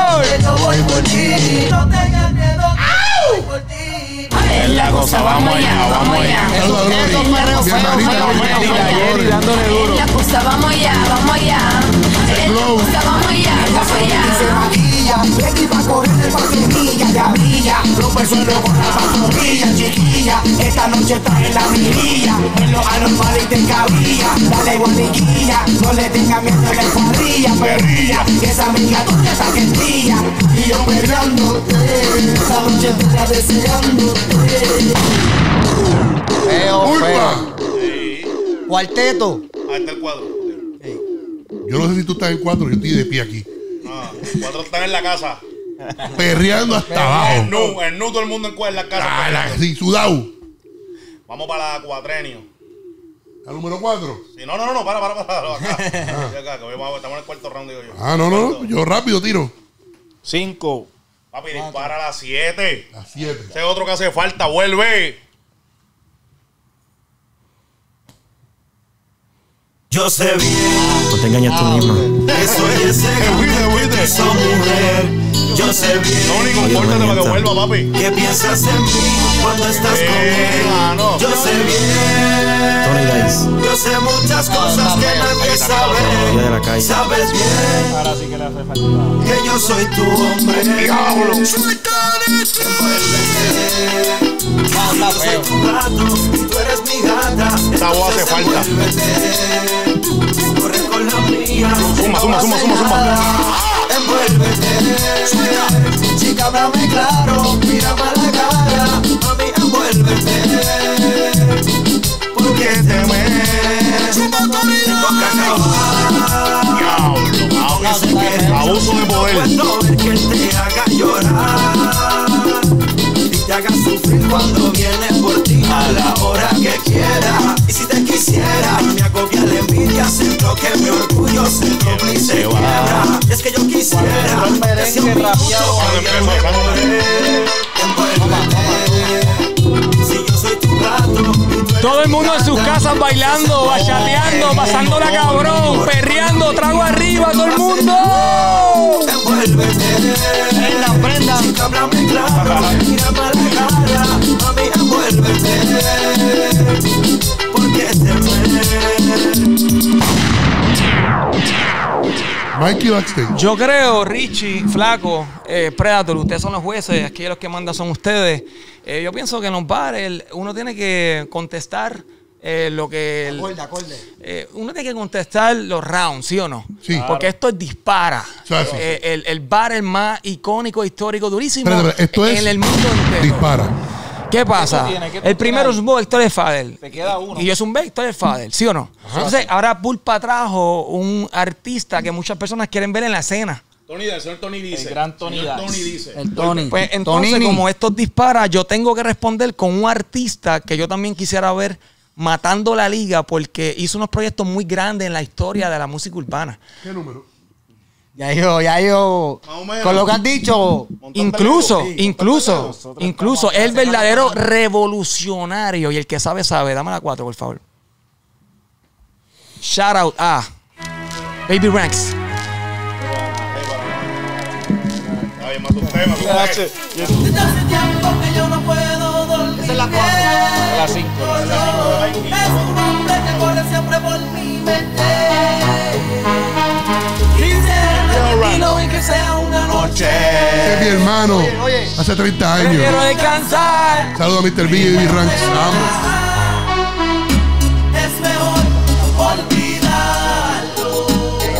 Speaker 9: la cosa, vamos allá, vamos allá.
Speaker 5: Saluda, Glory. Mi hermanita.
Speaker 6: Jerry dándole duro.
Speaker 13: La cosa, vamos allá, vamos allá.
Speaker 5: Glow.
Speaker 13: La cosa, vamos allá, vamos allá.
Speaker 8: Se maquilla, ready pa' correr el paquetilla, ya brilla, rompe el suelo con la pantorrilla, chiquilla, esta noche está en la mirilla, en los anormales te cabía, dale guaniquilla, no le tenga miedo a la cuadrilla, perrilla, que esa amiga tuya está quentilla, y yo perreándote, esta noche entera deseándote.
Speaker 5: Urba.
Speaker 12: Cuarteto.
Speaker 3: Ahí está el cuadro.
Speaker 5: Yo no sé si tú estás en 4, yo estoy de pie aquí.
Speaker 3: Ah, 4 están en la casa.
Speaker 5: Perreando hasta abajo.
Speaker 3: En nu todo el mundo en la casa.
Speaker 5: Sí, sudado.
Speaker 3: Vamos para la cuatrenio.
Speaker 5: ¿La número 4?
Speaker 3: Sí, no, para. Acá. Acá, que estamos en el cuarto round, digo yo.
Speaker 5: No. Yo rápido tiro.
Speaker 6: 5.
Speaker 3: Papi, dispara a las 7.
Speaker 5: Las 7.
Speaker 3: Ese otro que hace falta, vuelve.
Speaker 8: Yo sé bien.
Speaker 10: No te engañes tú misma.
Speaker 8: Que soy ese que esa mujer. Yo sé bien.
Speaker 3: No, ni compórtate para que vuelva, papi.
Speaker 8: Que piensas en mí cuando estás con él.
Speaker 3: Mano.
Speaker 8: Yo sé bien.
Speaker 10: Tony Dice.
Speaker 8: Yo sé muchas cosas que nadie
Speaker 10: Día de
Speaker 8: sabe.
Speaker 10: la calle.
Speaker 8: Sabes bien
Speaker 6: Ahora sí que le hace falta.
Speaker 8: que yo soy tu hombre.
Speaker 3: Diablo.
Speaker 8: Envuélvete. Yo soy tu gato y tú eres mi gata.
Speaker 3: Esta voz hace falta.
Speaker 8: Corre con la mía.
Speaker 3: Suma.
Speaker 8: Envuélvete. Chica, háblame claro. Mírame a la cara. Mami, envuélvete. Porque te tengo que acabar.
Speaker 3: Diablo. Abuso de poder.
Speaker 8: No ver que él te haga llorar y te haga sufrir cuando viene por ti a la hora que quiera. Y si te quisiera, me agobia la envidia, siento que mi orgullo se dobla y se quiebra. Es que yo quisiera que sea un minuto envuélvete. Si yo soy tu gato.
Speaker 1: Todo el mundo en sus casas bailando, bachateando, pasándola cabrón, perreando, trago arriba, todo el mundo.
Speaker 8: Prenda. Chica, háblame claro, mírame a la cara, mami, envuélvete. Porque te
Speaker 5: Mikey backstage.
Speaker 1: Yo creo, Richie, Flaco, Predator, ustedes son los jueces, aquí los que mandan son ustedes. Yo pienso que en los bares uno tiene que contestar lo que...
Speaker 12: Acorde.
Speaker 1: uno tiene que contestar los rounds, ¿sí o no?
Speaker 5: Sí.
Speaker 1: Porque esto es dispara.
Speaker 5: Sí.
Speaker 1: El bar es más icónico, histórico, durísimo
Speaker 5: Espérate, esto es
Speaker 1: en el mundo entero.
Speaker 5: dispara.
Speaker 1: ¿Qué pasa?
Speaker 6: ¿Qué
Speaker 1: El primero es un Héctor de Fader.
Speaker 6: Te queda uno.
Speaker 1: Y yo es un Héctor de Fader, ¿sí o no? Entonces, ahora Pulpa trajo un artista que muchas personas quieren ver en la escena.
Speaker 3: El señor Tony dice.
Speaker 6: El gran Tony
Speaker 3: Señor
Speaker 6: Dice.
Speaker 3: Tony dice.
Speaker 12: El Tony.
Speaker 1: Pues entonces,
Speaker 12: Tonini.
Speaker 1: como estos disparan, yo tengo que responder con un artista que yo también quisiera ver matando la liga porque hizo unos proyectos muy grandes en la historia de la música urbana.
Speaker 5: ¿Qué número?
Speaker 12: Ya yo.
Speaker 3: Más o menos.
Speaker 12: Con lo que has dicho.
Speaker 1: Incluso
Speaker 6: Nosotros
Speaker 1: el verdadero revolucionario y el que sabe, sabe. Dame la 4, por favor. Shout out a Baby Ranks.
Speaker 3: Está bien, más usted.
Speaker 13: Desde hace tiempo que yo no puedo dormir.
Speaker 12: Esa es la 4.
Speaker 6: La 5.
Speaker 13: Es un nombre que corre siempre por mi mente. Quisiera y que sea una noche.
Speaker 5: Ese es mi hermano.
Speaker 12: Oye.
Speaker 5: Hace 30
Speaker 1: Quiero
Speaker 5: años.
Speaker 1: descansar.
Speaker 5: Saludos a Mr. B y Baby Ranks. Vamos.
Speaker 13: Es mejor olvidarlo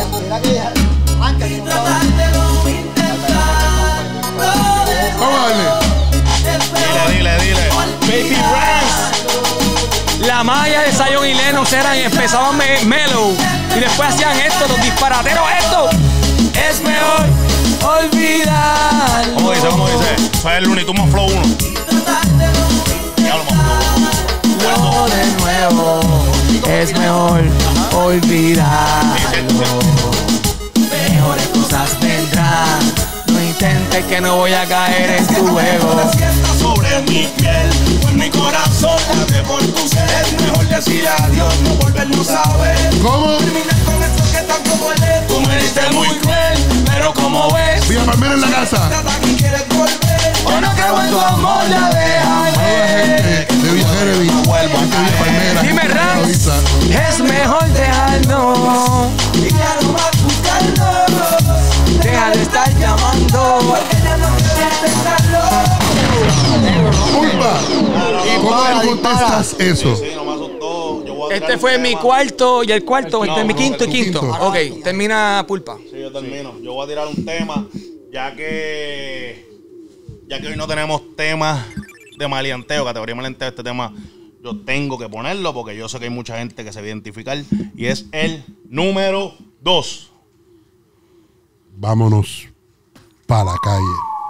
Speaker 13: y tratar de no intentarlo.
Speaker 5: Vamos a darle.
Speaker 13: Es mejor
Speaker 3: Dile.
Speaker 1: Baby Ranks. La magia de Zion y Lennox empezaban mellow y después hacían esto, los disparateros esto. Es mejor olvidarlo.
Speaker 3: ¿Cómo dice? Soy el Looney Tunes más flow 1. Diablo, más flow 1.
Speaker 1: De nuevo, es mejor olvidarlo. Mejores cosas vendrán. No intentes que no voy a caer en tu juego.
Speaker 8: sobre mi piel, en mi corazón, late por tu ser. Es mejor decir adiós, no volvernos a ver.
Speaker 5: ¿Cómo?
Speaker 8: Terminar con eso que tanto duele. Tú me diste muy cruel, pero como ves,
Speaker 5: Villa Palmera en la casa.
Speaker 8: nada que quieres volver.
Speaker 2: Yo no creo en tu amor, ya déjame.
Speaker 5: De Villa Jeremy.
Speaker 1: Dime, Rams.
Speaker 2: Es mejor dejarlo. Y ya no vas buscando. Deja de estar llamando. Porque ya no quieres estarlo.
Speaker 5: Pulpa. ¿Cómo tú contestas eso?
Speaker 9: Sí, no me asustó. Yo voy a
Speaker 1: Este
Speaker 9: tirar
Speaker 1: fue
Speaker 9: un
Speaker 1: mi
Speaker 9: tema.
Speaker 1: cuarto y el cuarto. Este es mi
Speaker 9: no,
Speaker 1: quinto y
Speaker 5: tu
Speaker 1: quinto.
Speaker 5: quinto.
Speaker 1: Ok, termina Pulpa.
Speaker 9: Sí, yo termino. Yo voy a tirar un tema, ya que hoy no tenemos temas de maleanteo, categoría maleanteo. Este tema yo tengo que ponerlo porque yo sé que hay mucha gente que se va a identificar. Y es el número 2.
Speaker 5: Vámonos para la calle.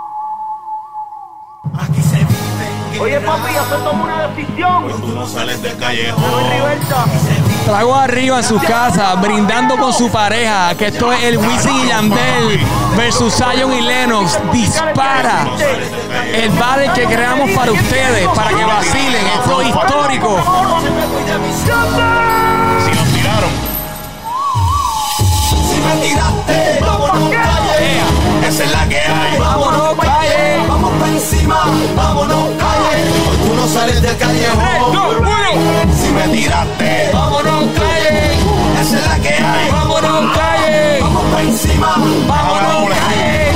Speaker 11: Oye, papi, ya se tomó una decisión.
Speaker 9: Tú no sales del callejón.
Speaker 11: Riverta.
Speaker 1: Trago arriba en su casa, brindando con su pareja. Que esto es el Wisin y Yandel versus Zion y Lennox. Dispara. El battle que creamos para ustedes, para que vacilen. Esto es histórico.
Speaker 9: Si nos tiraron,
Speaker 2: Si me tiraste, vámonos calle.
Speaker 9: esa es la que hay.
Speaker 2: Vámonos calle. Vamos para encima. Vámonos calle. Hoy tú no sales del callejón.
Speaker 9: Si me tiraste,
Speaker 2: Vámonos calle.
Speaker 9: esa es la que hay.
Speaker 2: Vámonos calle. Vamos para encima. Vámonos calle.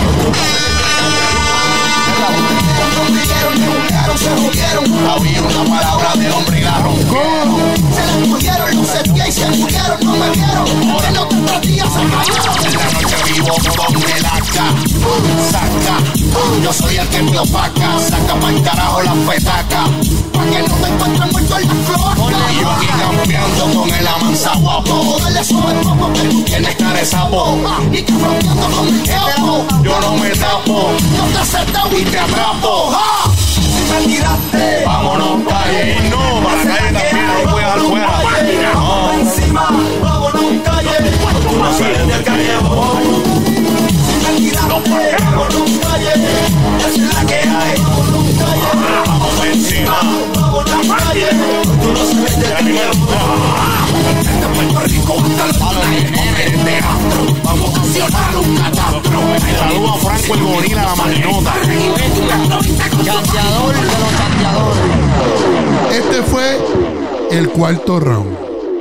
Speaker 2: Se jodieron.
Speaker 9: Había una palabra de hombre y la rompieron.
Speaker 2: Se la cogieron, no se pie y se murieron, no me vieron. Ahora no te días se cayeron.
Speaker 9: En la noche vivo con el acá. Saca, yo soy el que me opaca. Saca pa'l carajo la petaca.
Speaker 2: Pa' que no te encuentren muerto en la cloaca.
Speaker 9: Y yo aquí campeando con el amansa guapo.
Speaker 2: Dale suave poco que tú
Speaker 9: Tienes cara de sapo.
Speaker 2: y que fronteando con el capo.
Speaker 9: Yo no me tapo
Speaker 2: Yo te acepto
Speaker 9: y te atrapo.
Speaker 2: ¡Ah! Si me tiraste,
Speaker 9: Vámonos calle. No, para la calle también no lo voy a dejar fuera.
Speaker 2: vamos pa' encima, vámonos calle.
Speaker 9: Tú no sales del callejón.
Speaker 2: Si me tiraste, vámonos calle. Esa es la que hay. Vámonos calle.
Speaker 9: Vamos por encima.
Speaker 2: Vámonos calle. Tú no sales del callejón. Desde Puerto Rico hasta los en teatro. Vamos a accionar un catastro.
Speaker 9: Saludos a Franco el gorila, la magnota.
Speaker 12: Chanteador de los chanteadores.
Speaker 5: Este fue el cuarto round.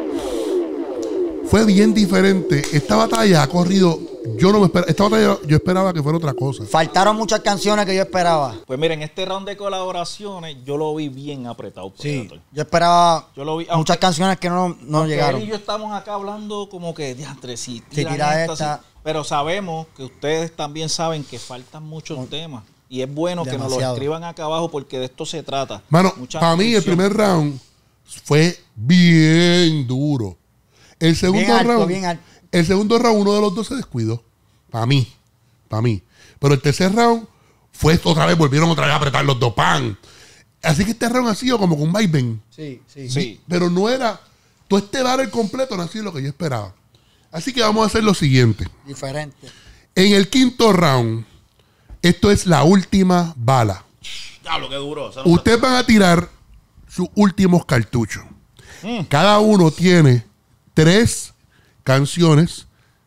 Speaker 5: Fue bien diferente. Esta batalla ha corrido. Yo no me esperaba. Esta batalla yo esperaba que fuera otra cosa.
Speaker 12: Faltaron muchas canciones que yo esperaba.
Speaker 6: Pues miren, este round de colaboraciones yo lo vi bien apretado. Por
Speaker 12: Sí,
Speaker 6: dentro.
Speaker 12: yo esperaba
Speaker 6: Yo lo vi,
Speaker 12: muchas canciones que no
Speaker 6: aunque
Speaker 12: llegaron.
Speaker 6: él y yo estamos acá hablando como que diantre, si
Speaker 12: tira esta.
Speaker 6: sí. Pero sabemos que ustedes también saben que faltan muchos temas. Y es bueno que nos lo
Speaker 12: Demasiado.
Speaker 6: escriban acá abajo porque de esto se trata.
Speaker 5: Mano,
Speaker 6: Mucha
Speaker 5: para mí el
Speaker 6: atención.
Speaker 5: primer round fue bien duro. El segundo
Speaker 12: Bien alto,
Speaker 5: round.
Speaker 12: bien alto.
Speaker 5: El segundo round, uno de los dos se descuidó. Para mí. Pero el tercer round fue otra vez, volvieron otra vez a apretar los dos pan. Así que este round ha sido como con un vaivén.
Speaker 12: Sí.
Speaker 6: Sí.
Speaker 5: Pero no era. Todo este bar el completo no ha sido lo que yo esperaba. Así que vamos a hacer lo siguiente.
Speaker 12: Diferente.
Speaker 5: En el quinto round, esto es la última bala.
Speaker 9: Diablo, qué duro. Eso no
Speaker 5: Ustedes van a tirar sus últimos cartuchos. Cada uno tiene 3 canciones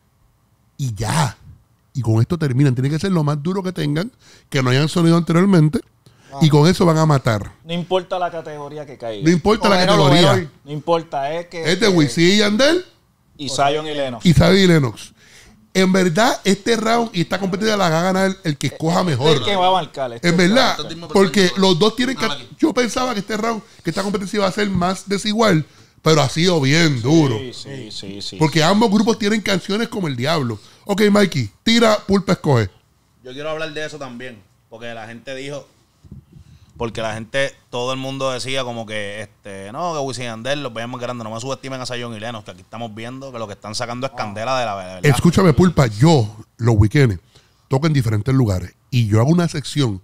Speaker 5: y ya. Y con esto terminan. Tiene que ser lo más duro que tengan, que no hayan sonido anteriormente. Y con eso van a matar.
Speaker 6: No importa la categoría que caiga.
Speaker 5: No importa la
Speaker 12: Overall,
Speaker 5: categoría.
Speaker 12: overall.
Speaker 6: No importa, es que...
Speaker 5: Es de Wisin y Yandel
Speaker 6: Y Zion y Lennox.
Speaker 5: y Zion y Lennox. En verdad, este round y esta competencia la va a ganar el que escoja mejor.
Speaker 6: El que va a marcar. este
Speaker 5: En verdad,
Speaker 9: Estos mismos
Speaker 5: porque
Speaker 9: personajes.
Speaker 5: los dos tienen que... Yo pensaba que este round, que esta competencia iba a ser más desigual, pero ha sido bien duro.
Speaker 6: Sí.
Speaker 5: Porque ambos grupos tienen canciones como el diablo. Ok, Mikey, tira, Pulpa escoge.
Speaker 9: Yo quiero hablar de eso también, porque la gente dijo, porque la gente, todo el mundo decía como que, no, que Wisin y Yandel los veíamos grandes, no me subestimen a Zion y Lennox, que aquí estamos viendo que lo que están sacando es candela de la verdad.
Speaker 5: Escúchame, Pulpa, yo los weekends toco en diferentes lugares y yo hago una sección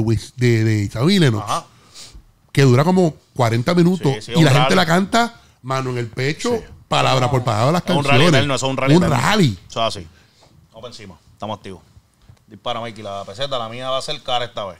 Speaker 5: de Zion y Lennox
Speaker 9: Ajá.
Speaker 5: que dura como 40 minutos
Speaker 9: Sí,
Speaker 5: y
Speaker 9: un
Speaker 5: la gente
Speaker 9: rally.
Speaker 5: la canta mano en el pecho,
Speaker 9: Sí.
Speaker 5: palabra por palabra las
Speaker 9: Es un
Speaker 5: canciones.
Speaker 9: rally eterno, eso es un rally
Speaker 5: Un
Speaker 9: eterno.
Speaker 5: rally.
Speaker 9: Eso es así. Vamos para encima, estamos activos. Dispara, Mikey, la peseta, la mía va a ser cara esta vez.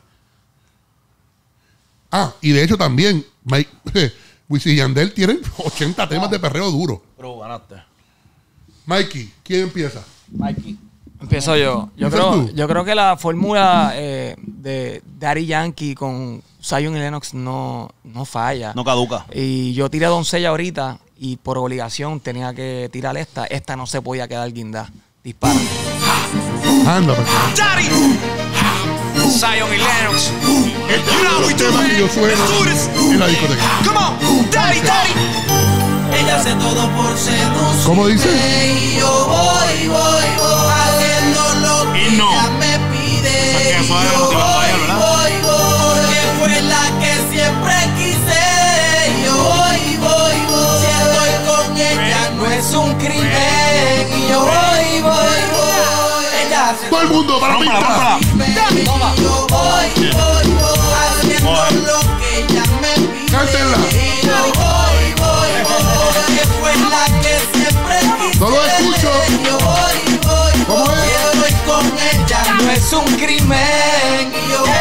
Speaker 5: Ah, y de hecho también, Wisin y Yandel tienen 80 temas de perreo duro.
Speaker 9: Pero ganaste.
Speaker 5: Mikey, ¿quién empieza?
Speaker 6: Mikey.
Speaker 1: Empiezo yo. Yo creo que la fórmula de Daddy Yankee con Zion y Lennox no falla.
Speaker 9: No caduca.
Speaker 1: Y yo tiré Doncella ahorita y por obligación tenía que tirar esta. Esta no se podía quedar guindada. Dispara.
Speaker 5: Anda, pues.
Speaker 3: Daddy. Zion y Lennox.
Speaker 5: Este es el tema que yo sueno en la discoteca.
Speaker 3: Come on, Daddy, Daddy.
Speaker 7: Ella hace todo por seducirme.
Speaker 5: ¿Cómo dice?
Speaker 7: Y yo voy haciendo lo que
Speaker 9: Y no.
Speaker 7: ella me pide.
Speaker 9: O sea, que eso es
Speaker 7: Yo
Speaker 9: motivando a ella, ¿verdad?
Speaker 7: voy, porque fue la que siempre quise. Yo voy. Si estoy con ella no es un crimen. Y yo voy. Ella hace
Speaker 5: Todo el mundo para la
Speaker 9: Rómpala,
Speaker 5: pista.
Speaker 9: rómpala.
Speaker 7: yo voy haciendo lo que ella me pide.
Speaker 5: Cántenla.
Speaker 7: Y yo voy, porque fue la que siempre quise.
Speaker 5: No lo escucho.
Speaker 7: Yo voy,
Speaker 5: ¿Cómo es?
Speaker 7: estoy con ella, no es un crimen. Y yo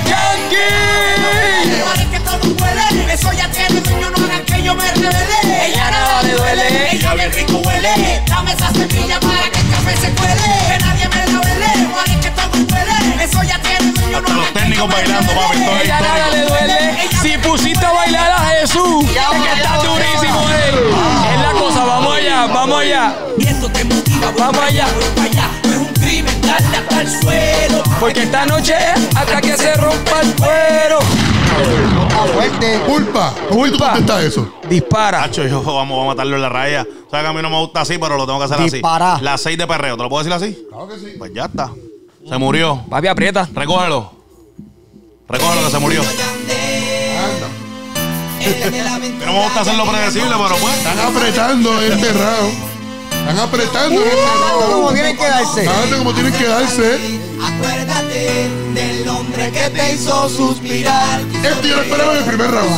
Speaker 13: Que todo huele, eso ya tiene dueño, no hagan que yo me revele. Ella nada le duele, ella bien rico huele. Dame esa semilla para que el café se cuele. Que nadie me la huele, Juan, que todo huele. Eso ya tiene dueño, no
Speaker 9: Hasta los
Speaker 13: hagan que yo
Speaker 9: técnicos
Speaker 13: me
Speaker 9: bailando,
Speaker 13: revele.
Speaker 9: papi. Esto es
Speaker 1: Ella nada le duele. Si pusiste a bailar a Jesús, es que está durísimo, Es la cosa, vamos allá.
Speaker 13: Y esto te motiva,
Speaker 1: Vamos allá.
Speaker 13: voy para allá. No es un crimen, darle hasta el suelo.
Speaker 1: Porque esta noche es hasta que se rompa el cuero.
Speaker 12: Fuerte.
Speaker 5: Pulpa. ¿Cómo tú
Speaker 1: Pulpa.
Speaker 5: contestas eso?
Speaker 1: Dispara.
Speaker 9: Nacho, yo vamos a matarlo en la raya. O sea que a mí no me gusta así, pero lo tengo que hacer
Speaker 12: Dispara.
Speaker 9: así. Las 6 de perreo, ¿te lo puedo decir así?
Speaker 5: Claro que sí.
Speaker 9: Pues ya está. Se murió.
Speaker 1: Papi, aprieta.
Speaker 9: Recógelo. Recógelo que se murió.
Speaker 5: Anda.
Speaker 9: No me gusta hacerlo predecible, pero pues.
Speaker 5: Están apretando este round. Están apretando este
Speaker 12: ¿Cómo
Speaker 5: round.
Speaker 12: tienen que darse?
Speaker 5: Fíjate cómo tienen que darse.
Speaker 7: acuérdate del hombre que te hizo suspirar.
Speaker 5: Esto yo lo esperaba en el primer round.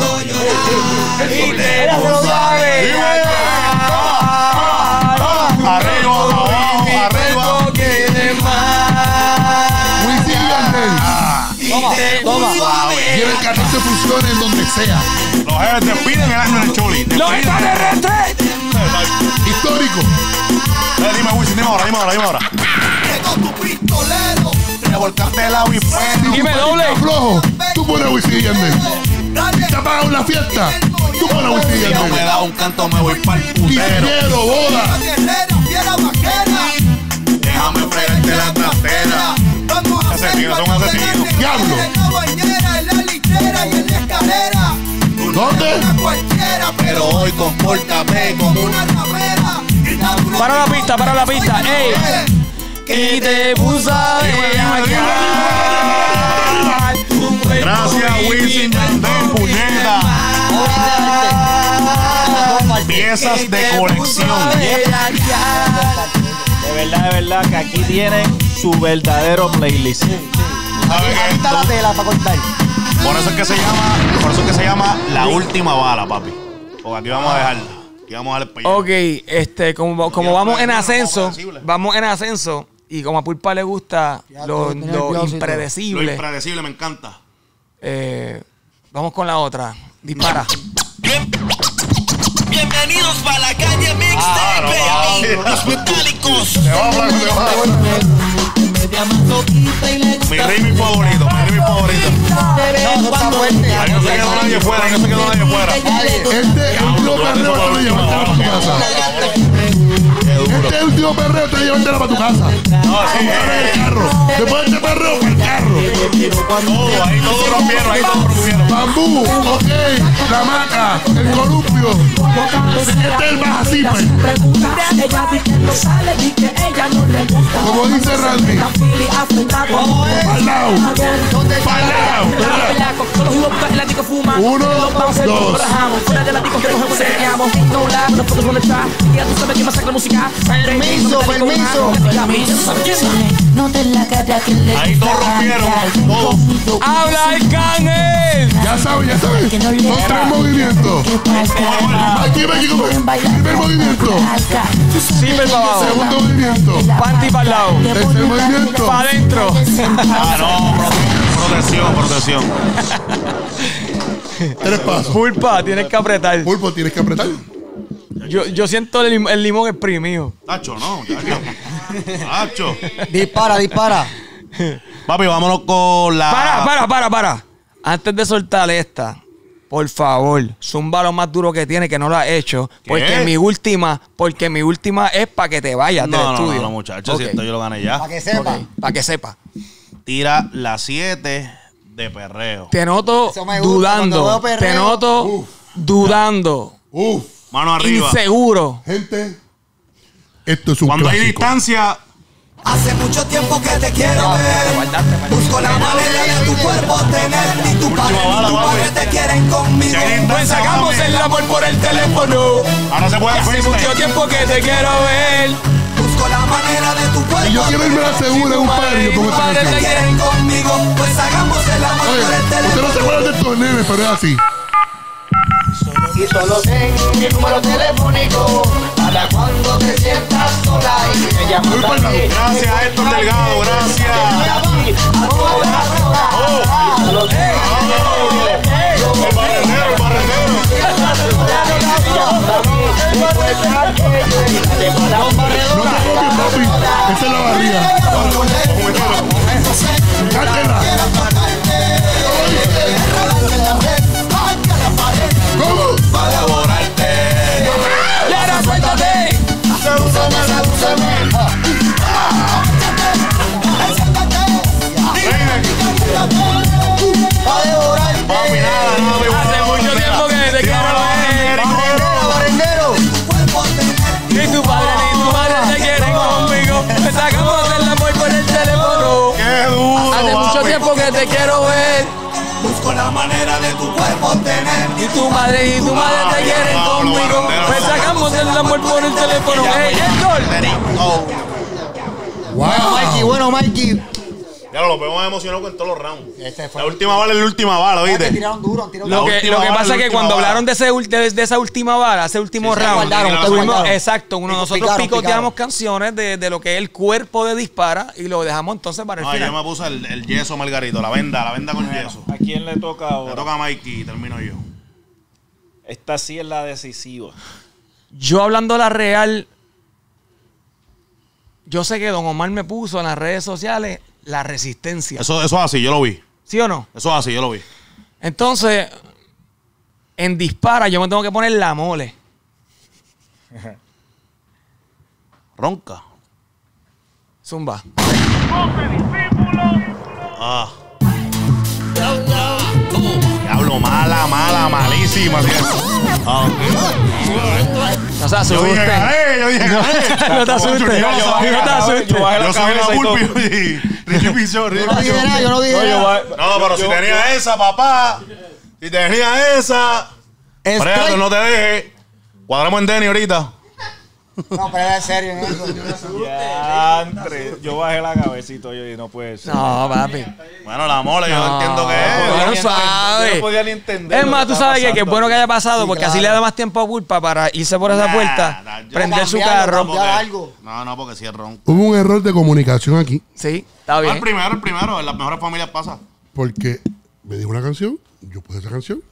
Speaker 9: Arriba, abajo, arriba.
Speaker 5: Wisin y Yandel. Tienen 14 funciones en donde sea.
Speaker 9: Los jefes despiden el año en el Choli.
Speaker 1: ¡Los extraterrestres!
Speaker 5: Histórico.
Speaker 9: Dime, Wisin, dime ahora.
Speaker 8: Llegó tu pistolero.
Speaker 9: Revolcarte el agua y fuego.
Speaker 1: Dime doble.
Speaker 5: Flojo. Tú pones Wisin y Yandel. Te apagan la fiesta. Tú pones Wisin y
Speaker 9: Si no me
Speaker 5: Yandel.
Speaker 9: da un canto, me voy pa'l putero.
Speaker 5: Quisiero, boda.
Speaker 8: Guerrera, fiera vaquera.
Speaker 9: Déjame fregarte la trasera.
Speaker 8: Vamos a
Speaker 9: Asesinos, son asesinos.
Speaker 5: Diablo.
Speaker 8: En la bañera, en la litera y en la escalera.
Speaker 5: ¿Dónde?
Speaker 8: Una cualquiera,
Speaker 9: Pero hoy compórtame como
Speaker 8: una ramera. Grita duro.
Speaker 1: Para la pista. ¡Ey! Y te puso a
Speaker 9: Gracias, Wisin Yandel, puñeta. Piezas de colección.
Speaker 6: De verdad que aquí tienen su verdadero playlist.
Speaker 9: ¿Sabes
Speaker 12: Aquí
Speaker 9: qué?
Speaker 12: está la tela para cortar.
Speaker 9: Por eso es que se llama La Última Bala, papi. Porque aquí vamos a dejarla. Aquí vamos a dejar el pellejo.
Speaker 1: Ok, como vamos en ascenso, y como a Pulpa le gusta
Speaker 12: Ya
Speaker 1: lo
Speaker 12: tú tienes nervioso y todo.
Speaker 9: Lo
Speaker 1: impredecible,
Speaker 9: impredecible me encanta.
Speaker 1: vamos con la otra. Dispara.
Speaker 3: Bienvenidos para la calle Mixtape, amigos. Los metálicos.
Speaker 9: Te va a hablar, te va a hablar. Mi ritmo favorito.
Speaker 12: No, no está fuerte.
Speaker 9: Ahí no se quedó nadie fuera.
Speaker 5: Este es el último perreo te lo llevártela para tu casa. Este es el último perreo te lo llevártela para tu casa. Para el carro. Después de este perreo, para el carro.
Speaker 9: Todo, ahí todos rompieron.
Speaker 5: Bambú, ok, la maca, el columpio. Este es el baja zipper. Como dice Randy. Pa'l lado. Uno, dos.
Speaker 12: Permiso.
Speaker 9: Ahí todos rompieron. Todos.
Speaker 1: ¡Habla Arcángel!
Speaker 5: Ya sabes. Son 3 movimientos. Aquí, primer movimiento.
Speaker 1: Zipper para abajo.
Speaker 5: Segundo movimiento.
Speaker 1: Panty para el lado.
Speaker 5: Tercer movimiento.
Speaker 1: Para adentro.
Speaker 9: Ah, no, protección.
Speaker 5: 3 pasos.
Speaker 1: Pulpa, tienes que apretar.
Speaker 5: Pulpo, tienes que apretar.
Speaker 1: Yo siento el limón exprimido.
Speaker 9: Tacho, no. Tacho.
Speaker 12: Dispara.
Speaker 9: Papi, vámonos con la...
Speaker 1: Para. Antes de soltar esta, por favor, zumba lo más duro que tiene, que no lo has hecho.
Speaker 9: ¿Qué?
Speaker 1: Porque mi última es para que te vayas del estudio.
Speaker 9: No, muchachos, si esto yo lo gané ya.
Speaker 12: Para que sepa.
Speaker 1: Para que sepa.
Speaker 9: Tira la 7 de perreo.
Speaker 1: Te noto
Speaker 12: Eso me gusta,
Speaker 1: dudando.
Speaker 12: cuando veo perreo.
Speaker 1: Te noto dudando.
Speaker 9: Mano arriba.
Speaker 1: Inseguro.
Speaker 5: Gente, esto es un
Speaker 9: Cuando hay
Speaker 5: clásico.
Speaker 9: distancia...
Speaker 13: Hace mucho tiempo que te quiero ver. Busco la manera de tu cuerpo tener. Ni tu padre ni tu madre te quieren conmigo.
Speaker 1: Pues sacamos el amor por el teléfono.
Speaker 9: Ahora se puede
Speaker 1: Hace mucho tiempo que te quiero ver.
Speaker 13: Busco la manera de tu cuerpo.
Speaker 5: Y yo quiero irme a la segura en un par y yo pongo esta
Speaker 13: te
Speaker 5: canción.
Speaker 13: quieren conmigo. Pues hagamos el amor
Speaker 5: Oye,
Speaker 13: por el
Speaker 5: ustedes no se
Speaker 13: teléfono.
Speaker 5: acuerdan de estos nenes, pero es así.
Speaker 12: Y solo tengo mi número telefónico para cuando te sientas sola y me llamas
Speaker 5: Voy para el lado.
Speaker 9: Gracias a Héctor Delgado, gracias. El barrendero.
Speaker 5: No te copies, papi. Esa es la barriga. Cántela. ¿Cómo?
Speaker 9: Para borrarte.
Speaker 1: Y ahora suéltate.
Speaker 9: Papi, nada.
Speaker 1: Hace mucho tiempo que te quiero ver.
Speaker 12: Barrendero.
Speaker 1: Ni tu padre ni tu madre te quieren conmigo. Pues sacamos el amor por el teléfono.
Speaker 9: Qué duro.
Speaker 1: Hace mucho tiempo que te quiero ver.
Speaker 13: Busco la manera de tu cuerpo tener.
Speaker 1: Y tu madre te quieren conmigo. Pues sacamos el amor por el teléfono. ¡Ey, Héctor!
Speaker 12: Mikey, bueno, Mikey.
Speaker 9: Ya lo vemos emocionado con todos los rounds.
Speaker 12: Este fue
Speaker 9: La última bala es la última bala,
Speaker 12: Te
Speaker 9: ¿viste?
Speaker 12: tiraron duro, han tirado
Speaker 1: Lo
Speaker 12: duro.
Speaker 1: que
Speaker 9: última bala,
Speaker 1: pasa es
Speaker 9: la
Speaker 1: que
Speaker 9: última
Speaker 1: cuando
Speaker 9: bala.
Speaker 1: hablaron de esa última bala, ese último
Speaker 12: se
Speaker 1: round,
Speaker 12: guardaron,
Speaker 9: ustedes
Speaker 1: tuvimos-
Speaker 12: guardaron.
Speaker 1: exacto, nosotros
Speaker 12: Picaron.
Speaker 1: picoteamos canciones de lo que es el cuerpo de Dispara y lo dejamos entonces para el
Speaker 9: No, yo
Speaker 1: final.
Speaker 9: me puse el yeso, Margarito, la venda con yeso.
Speaker 6: ¿A quién le toca
Speaker 9: Le
Speaker 6: ahora?
Speaker 9: toca a Mikey y termino yo.
Speaker 6: Esta sí es la decisiva.
Speaker 1: Yo hablando la real, yo sé que Don Omar me puso en las redes sociales la resistencia.
Speaker 9: Eso es así, yo lo vi.
Speaker 1: ¿Sí o no?
Speaker 9: Eso es así, yo lo vi.
Speaker 1: Entonces, en Dispara yo me tengo que poner la mole.
Speaker 9: Ronca.
Speaker 1: Zumba.
Speaker 9: Ah. Diablo, mala, malísima. ¿Sí? Ah, ok.
Speaker 1: No se
Speaker 9: Yo
Speaker 1: asuste.
Speaker 9: dije, gané.
Speaker 1: No te asustes.
Speaker 9: Yo
Speaker 1: No te asustes.
Speaker 9: Yo soy una pulpi y Ricky Pichón.
Speaker 12: Yo no dije nada, yo no dije nada.
Speaker 9: No, pero si tenía esa, papá. Si tenía esa. Prédate, no te dejes. Cuadramos en Denny ahorita.
Speaker 12: No, pero era en serio en eso.
Speaker 6: Diantre, yo bajé la cabecita y no puede ser.
Speaker 1: No, papi.
Speaker 9: Bueno, la mole, yo
Speaker 1: No,
Speaker 9: entiendo que
Speaker 1: bueno,
Speaker 9: es.
Speaker 1: suave.
Speaker 6: Yo no podía ni entender.
Speaker 1: Es
Speaker 6: lo
Speaker 1: más,
Speaker 6: que
Speaker 1: tú
Speaker 6: estaba
Speaker 1: sabes que es
Speaker 6: pasando
Speaker 1: bueno que
Speaker 6: aquí.
Speaker 1: haya pasado
Speaker 12: Sí,
Speaker 1: porque
Speaker 12: claro.
Speaker 1: así le da más tiempo a Pulpa para irse por esa puerta,
Speaker 9: yo-
Speaker 1: prender su
Speaker 12: Cambiarlo,
Speaker 1: carro.
Speaker 12: cambiar algo.
Speaker 9: No, porque sí es ronco.
Speaker 5: Hubo un error de comunicación aquí
Speaker 1: Sí, está
Speaker 9: El
Speaker 1: bien.
Speaker 9: primero, en las mejores familias pasa.
Speaker 5: porque me dijo una canción, yo puse esa canción.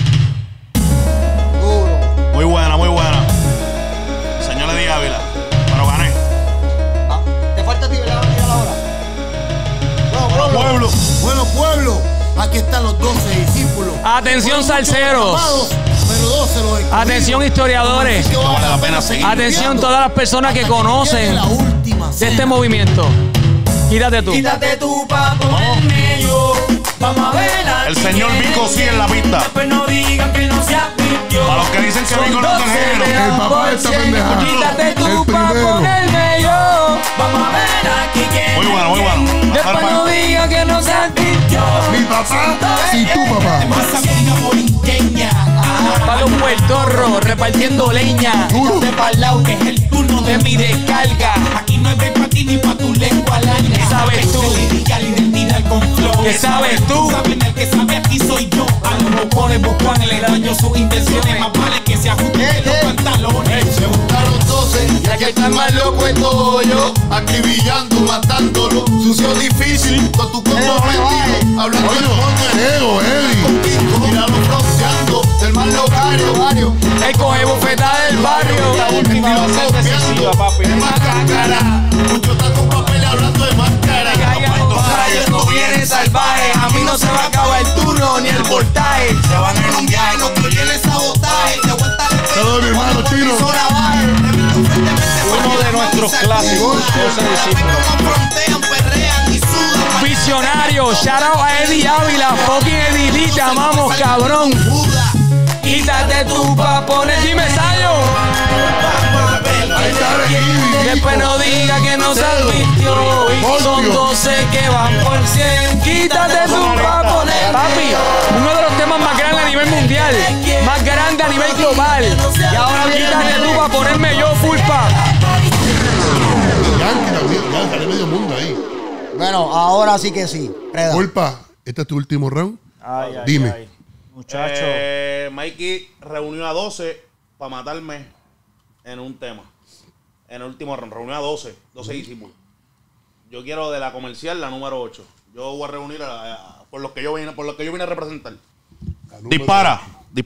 Speaker 12: Duro.
Speaker 9: Muy buena, muy buena. Señor Eddie Ávila. Pero gané.
Speaker 12: Te falta a ti, ¿verdad? Tírala ahora.
Speaker 9: Pueblo.
Speaker 3: Bueno, pueblo, aquí están los 12 discípulos.
Speaker 1: Atención,
Speaker 3: Fueron muchos
Speaker 1: salseros.
Speaker 3: llamados, pero 12 los escogimos.
Speaker 1: Atención, historiadores.
Speaker 3: Así que
Speaker 9: vale la pena seguir.
Speaker 1: Atención, todas las personas que
Speaker 3: Hasta
Speaker 1: conocen
Speaker 3: llegue la última
Speaker 1: de este
Speaker 3: cena.
Speaker 1: movimiento. Quítate tú.
Speaker 2: Quítate tu pa' ponerme. Vamos a ver a
Speaker 9: El
Speaker 2: quién
Speaker 9: señor
Speaker 2: es.
Speaker 9: Vico sí en la pista.
Speaker 2: Después no digan que no se advirtió.
Speaker 9: Para los que dicen que Vico no es del género.
Speaker 5: El papá de esta pendeja.
Speaker 1: Quítate tú
Speaker 5: El
Speaker 1: pa'
Speaker 5: primero.
Speaker 1: ponerme yo.
Speaker 2: Vamos a ver aquí quién
Speaker 9: Muy bueno, muy bueno.
Speaker 1: Después no digan que no se advirtió.
Speaker 5: Mi papá y tu papá.
Speaker 2: Pasa venga borinqueña.
Speaker 1: Para los puertorros repartiendo leña.
Speaker 5: Duro.
Speaker 2: De pa'l lado que es el turno
Speaker 1: De mi descarga.
Speaker 2: Aquí no hay break pa' ti ni pa' tu lengua larga.
Speaker 1: ¿Qué sabes tú?
Speaker 2: Lírica, identidad con flow.
Speaker 1: ¿Qué sabes tú?
Speaker 2: Saben el que sabe aquí soy yo. A los mojones buscan el daño sus intenciones. Más vale que se ajusten los pantalones.
Speaker 3: Se juntaron 12 y aquí están más loco estoy yo. Acribillando, matándolo. Sucio difícil con tu compromiso. Hablando
Speaker 5: Oye,
Speaker 3: de fondo
Speaker 5: Ego, Eddie.
Speaker 3: Míralo fronteando del más locario.
Speaker 1: Él coge bofetada del barrio.
Speaker 6: última va a ser decisiva, papi.
Speaker 3: Es más cácara. Mucho está con papel hablando de máscara.
Speaker 2: Esto viene salvaje, a mí no se me acaba el turno ni el voltaje.
Speaker 3: Se van en un viaje, no te oyen el sabotaje. Te aguanta el
Speaker 5: Saludos, mi hermano Chino.
Speaker 6: Uno de nuestros clásicos, 12 discípulos.
Speaker 1: Visionario, shout out a Eddie Ávila, fucking Eddie Lee, te amamos, cabrón. Quítate tu papones, dime Sayo. Después no diga que no se advirtió. Son 12 que van por 100. Quítate tu papones. Papi, uno de los temas más grandes a nivel mundial, más grande a nivel global. Y ahora quítate tú para ponerme yo, pulpa.
Speaker 5: Yankee también, ya sale medio mundo ahí.
Speaker 14: Bueno, ahora sí que sí. Preda.
Speaker 5: Pulpa, este es tu último round.
Speaker 6: Ay, ay,
Speaker 5: Dime.
Speaker 6: ay. Muchacho.
Speaker 9: Mikey reunió a 12 para matarme en un tema. En el último round, reunió a 12 discípulos. Yo quiero de la comercial la número 8. Yo voy a reunir por los que yo vine a representar. Dispara.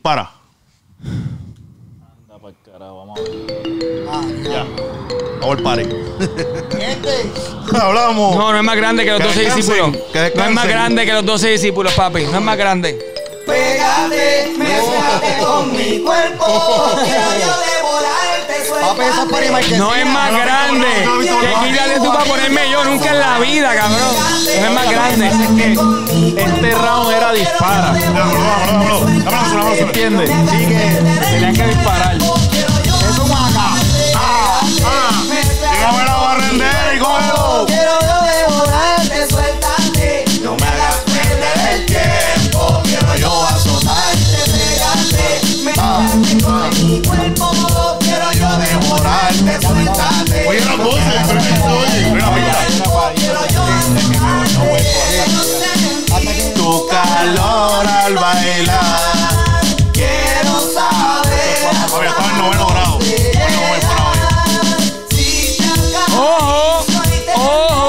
Speaker 6: Anda pa'l carajo, vamos a ver.
Speaker 9: Ya. Vamos al party.
Speaker 14: Este.
Speaker 9: Hablamos.
Speaker 1: No, no es más grande que los
Speaker 9: Que
Speaker 1: 12
Speaker 9: descansen,
Speaker 1: discípulos.
Speaker 9: que
Speaker 1: No es más
Speaker 9: descansen.
Speaker 1: grande que los 12 discípulos, papi. No es más grande.
Speaker 2: Pégate, mezclate con mi cuerpo. Quiero yo devorarte,
Speaker 14: Papi, esa es para Michael.
Speaker 1: No es más grande que quítate tú para ponerme yo nunca en la vida, cabrón. No es más grande.
Speaker 6: Este round era dispara.
Speaker 9: Vámonos.
Speaker 6: ¿Entiendes? Sí que tenían que disparar.
Speaker 14: Eso maca.
Speaker 9: Dígame la voy a render y cógelo.
Speaker 2: Quiero yo devorarte, suéltate. No me hagas perder el tiempo. Quiero yo azotarte, pegarte. Mezclate con mi cuerpo. Quiero yo devorarte, suéltate.
Speaker 5: Oye, las voces, pero que se oye.
Speaker 2: Quiero yo
Speaker 9: Tu calor al bailar.
Speaker 2: quiero saber.
Speaker 9: Oye, estaba en 9º grado.
Speaker 2: Si te acabo,
Speaker 1: Ojo, ojo.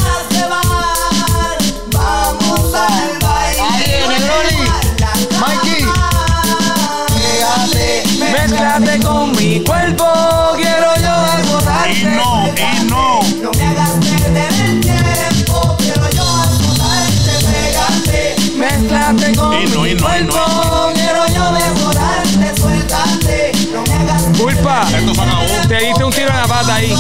Speaker 2: vamos al baile.
Speaker 14: Ahí viene, Rolly. Mikey.
Speaker 1: Mezclate con mi cuerpo. Quiero yo azotarte.
Speaker 9: Y no.
Speaker 2: No me hagas perder el tiempo. Quiero yo azotarte, pegarte.
Speaker 1: Mezclate con
Speaker 9: Y no.
Speaker 1: mi cuerpo.
Speaker 2: Quiero yo devorarte, suéltate. No me hagas
Speaker 1: Culpa.
Speaker 9: Esto se acabó.
Speaker 1: Te diste un tiro en la pata ahí.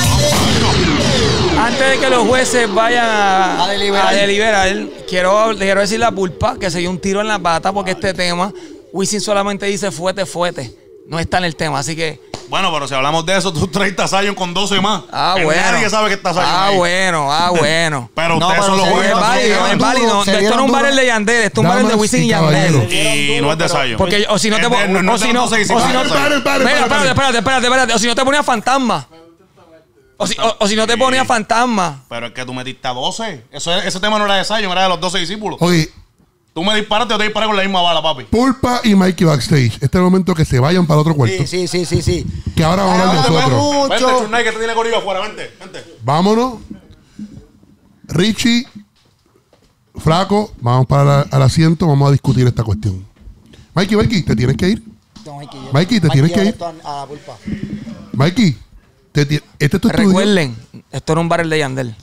Speaker 1: Antes de que los jueces vayan a deliberar, quiero decirle a Pulpa que se dio un tiro en la pata porque este tema, Wisin solamente dice fuete. No está en el tema, así que.
Speaker 9: Bueno, pero si hablamos de eso, tú traes a Zion con 12 más. Que
Speaker 1: Bueno.
Speaker 9: Nadie sabe que está Zion ahí.
Speaker 1: Bueno.
Speaker 9: Pero
Speaker 14: No,
Speaker 9: ustedes
Speaker 14: pero
Speaker 9: son los
Speaker 14: se
Speaker 9: jueces.
Speaker 1: Es válido, es válido.
Speaker 14: se
Speaker 1: Esto no es
Speaker 14: dieron
Speaker 1: un
Speaker 14: duro.
Speaker 1: barril de Yandel, esto es un barril de
Speaker 5: Damas
Speaker 1: Wisin y
Speaker 5: y
Speaker 1: Yandel.
Speaker 5: caballeros.
Speaker 9: Y no es de Zion.
Speaker 1: Porque o si no te
Speaker 9: Es de- no
Speaker 1: o
Speaker 9: es
Speaker 1: si
Speaker 9: de
Speaker 1: no,
Speaker 9: 12
Speaker 1: o si no,
Speaker 9: discípulos.
Speaker 1: espérate, o si no te ponía fantasma. O si no te ponía fantasma.
Speaker 9: Pero es que tú metiste a 12. Ese tema no era de Zion, era de los 12 discípulos.
Speaker 5: Oye,
Speaker 9: Tú me disparas, yo te disparé con la misma bala, papi.
Speaker 5: Pulpa y Mikey backstage. Este es el momento que se vayan para otro cuarto.
Speaker 14: Sí.
Speaker 5: Que ahora vamos a hablar de nosotros.
Speaker 9: Vente, Churnay, que te tiene corillo afuera, vente.
Speaker 5: Vámonos. Richie, Flaco, vamos para al asiento. Vamos a discutir esta cuestión. Mikey, ¿te tienes que ir? Mikey, ¿te tienes que ir?
Speaker 14: A la pulpa.
Speaker 5: Mikey, este es tu estudio.
Speaker 1: Recuerden, esto era un barril de Yandel.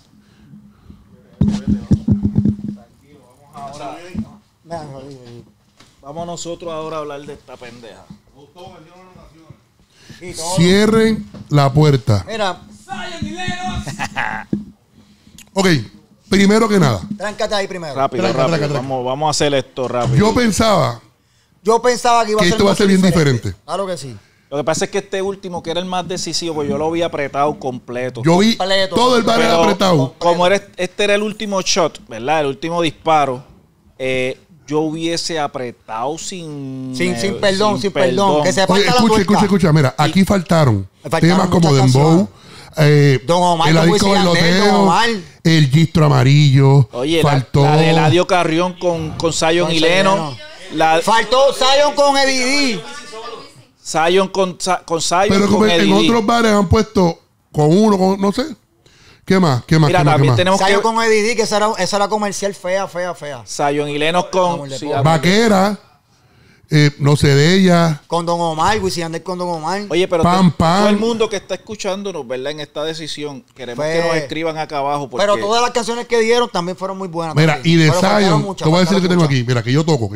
Speaker 6: Vamos nosotros ahora a hablar de esta pendeja.
Speaker 5: Cierren la puerta.
Speaker 14: Mira,
Speaker 5: Ok, primero que nada,
Speaker 14: tráncate ahí primero.
Speaker 6: Rápido.
Speaker 5: Tranca.
Speaker 6: Vamos a hacer esto rápido.
Speaker 5: yo pensaba
Speaker 14: Yo pensaba que iba a
Speaker 5: que
Speaker 14: ser
Speaker 5: esto va a
Speaker 14: mucho
Speaker 5: ser bien diferente.
Speaker 14: Claro que sí.
Speaker 6: Lo que pasa es que este último, que era el más decisivo, pues yo lo vi apretado completo.
Speaker 5: Yo vi
Speaker 14: Completo.
Speaker 5: todo el barrio
Speaker 6: Pero
Speaker 5: apretado.
Speaker 6: Como este era el último shot, ¿verdad? El último disparo. Yo hubiese apretado sin
Speaker 14: perdón. Que se
Speaker 5: Oye,
Speaker 14: parta la tuerca.
Speaker 5: escucha. Mira, aquí faltaron temas como
Speaker 14: muchas
Speaker 5: Dembow,
Speaker 14: Don Omar,
Speaker 5: el
Speaker 14: con
Speaker 5: Adicto
Speaker 14: Wisin y Yandel, Don
Speaker 5: Bailoteo,
Speaker 14: Omar.
Speaker 5: el Gistro Amarillo.
Speaker 6: Oye,
Speaker 5: faltó.
Speaker 6: la de Eladio Carrión con Zion y Leno.
Speaker 14: Faltó Zion con Eddie D.
Speaker 6: Zion con Zion
Speaker 5: Pero
Speaker 6: con
Speaker 5: como en
Speaker 6: Eddie D.
Speaker 5: otros bares han puesto con uno, no sé. ¿Qué más?
Speaker 6: Mira, también tenemos
Speaker 14: Zion
Speaker 6: que...
Speaker 14: con Eddie D, que esa era comercial fea.
Speaker 6: Zion y Leno con...
Speaker 14: Vamos,
Speaker 6: sí,
Speaker 14: le pongo.
Speaker 5: Vaquera, No sé de ella.
Speaker 14: Con Don Omar, Wisin y Yandel con Don Omar.
Speaker 6: Oye, pero
Speaker 5: Pam, pam.
Speaker 6: todo el mundo que está escuchándonos, ¿verdad? En esta decisión, queremos que nos escriban acá abajo. Porque...
Speaker 14: Pero todas las canciones que dieron también fueron muy buenas.
Speaker 5: Mira,
Speaker 14: también.
Speaker 5: y de
Speaker 14: Pero faltaron
Speaker 5: Zion,
Speaker 14: muchas,
Speaker 5: te voy a decir lo que tengo
Speaker 14: faltaron
Speaker 5: aquí. Mira, que yo toco.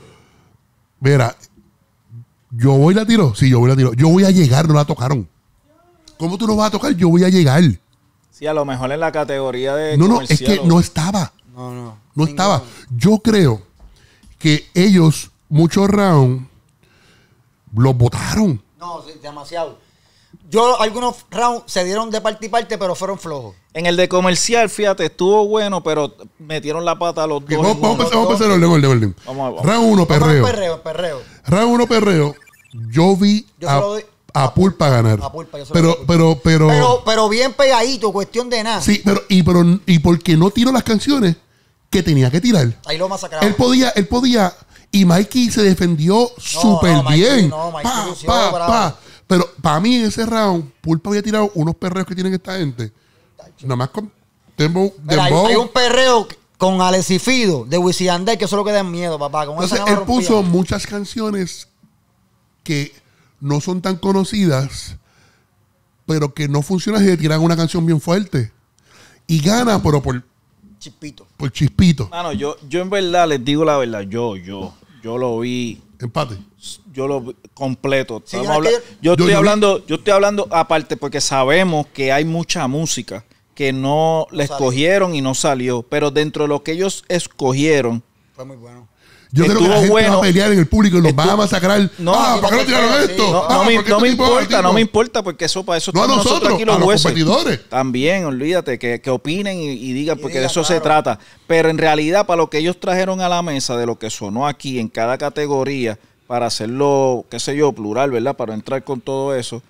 Speaker 5: Mira, yo voy y la tiro. Sí, yo voy y la tiro. Yo voy a llegar, no la tocaron. ¿Cómo tú no vas a tocar? Yo voy a llegar.
Speaker 6: Sí, a lo mejor en la categoría de
Speaker 5: No, es que no estaba. No estaba. Yo creo que ellos, muchos rounds, los votaron.
Speaker 14: No, sí, demasiado. Algunos rounds se dieron de parte y parte, pero fueron flojos.
Speaker 6: En el de comercial, fíjate, estuvo bueno, pero metieron la pata a los dos.
Speaker 5: Vamos a empezar el orden. Round 1, perreo.
Speaker 14: Perreo.
Speaker 5: Round 1, perreo. Yo vi a Pulpa ganar.
Speaker 14: A Pulpa, yo se lo doy. Pero bien pegadito, cuestión de nada.
Speaker 5: Sí, pero porque no tiró las canciones que tenía que tirar.
Speaker 14: Ahí lo masacraron.
Speaker 5: Él podía. Y Mikey se defendió súper bien. Pero para mí en ese round, Pulpa había tirado unos perreos que tienen esta gente. Nada más con Dembow.
Speaker 14: Hay un perreo con Alex y Fido de Wisin y Yandel, que eso es lo que da miedo, papá. Con
Speaker 5: entonces, él puso muchas canciones que no son tan conocidas, pero que no funcionan si le tiran una canción bien fuerte. Y gana, pero por
Speaker 14: chispito.
Speaker 5: Por chispito.
Speaker 6: Mano, yo en verdad les digo la verdad, yo lo vi.
Speaker 5: Empate.
Speaker 6: Yo lo vi completo.
Speaker 14: Sí,
Speaker 6: yo estoy hablando aparte porque sabemos que hay mucha música que no la escogieron y no salió. Pero dentro de lo que ellos escogieron,
Speaker 14: fue muy bueno.
Speaker 5: Yo creo que la gente va a pelear en el público y los van a masacrar. ¿para qué no tiraron esto?
Speaker 6: No me importa porque eso para eso
Speaker 5: estamos nosotros aquí los jueces. Competidores.
Speaker 6: También, olvídate, que opinen y digan, porque de eso se trata. Pero en realidad, para lo que ellos trajeron a la mesa, de lo que sonó aquí en cada categoría, para hacerlo, qué sé yo, plural, ¿verdad? Para entrar con todo eso,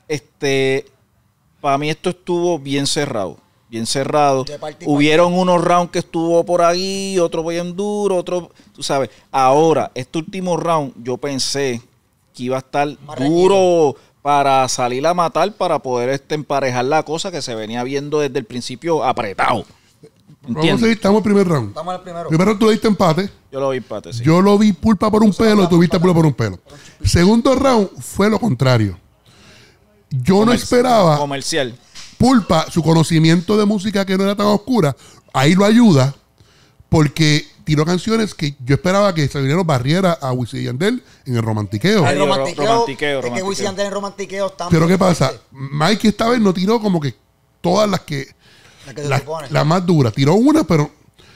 Speaker 6: para mí esto estuvo bien cerrado. Hubieron unos rounds que estuvo por ahí, otro bien duro, otro, tú sabes. Ahora, este último round, yo pensé que iba a estar duro para salir a matar, para poder emparejar la cosa que se venía viendo desde el principio apretado.
Speaker 5: Vamos a seguir, estamos en el primer round.
Speaker 14: Estamos en el primero.
Speaker 5: Primero tú le diste empate.
Speaker 6: Yo lo vi empate, sí.
Speaker 5: Yo lo vi Pulpa por un pelo y tú viste Pulpa por un pelo. Segundo round fue lo contrario. Yo no esperaba.
Speaker 6: Comercial.
Speaker 5: Pulpa, su conocimiento de música que no era tan oscura, ahí lo ayuda porque tiró canciones que yo esperaba que Sabinero barriera a Wisin y Yandel en el romantiqueo.
Speaker 14: El romantiqueo. Es que Wisin y Yandel en romantiqueo está.
Speaker 5: Pero ¿qué pasa? Mikey esta vez no tiró como que todas las que las más duras. Tiró una, pero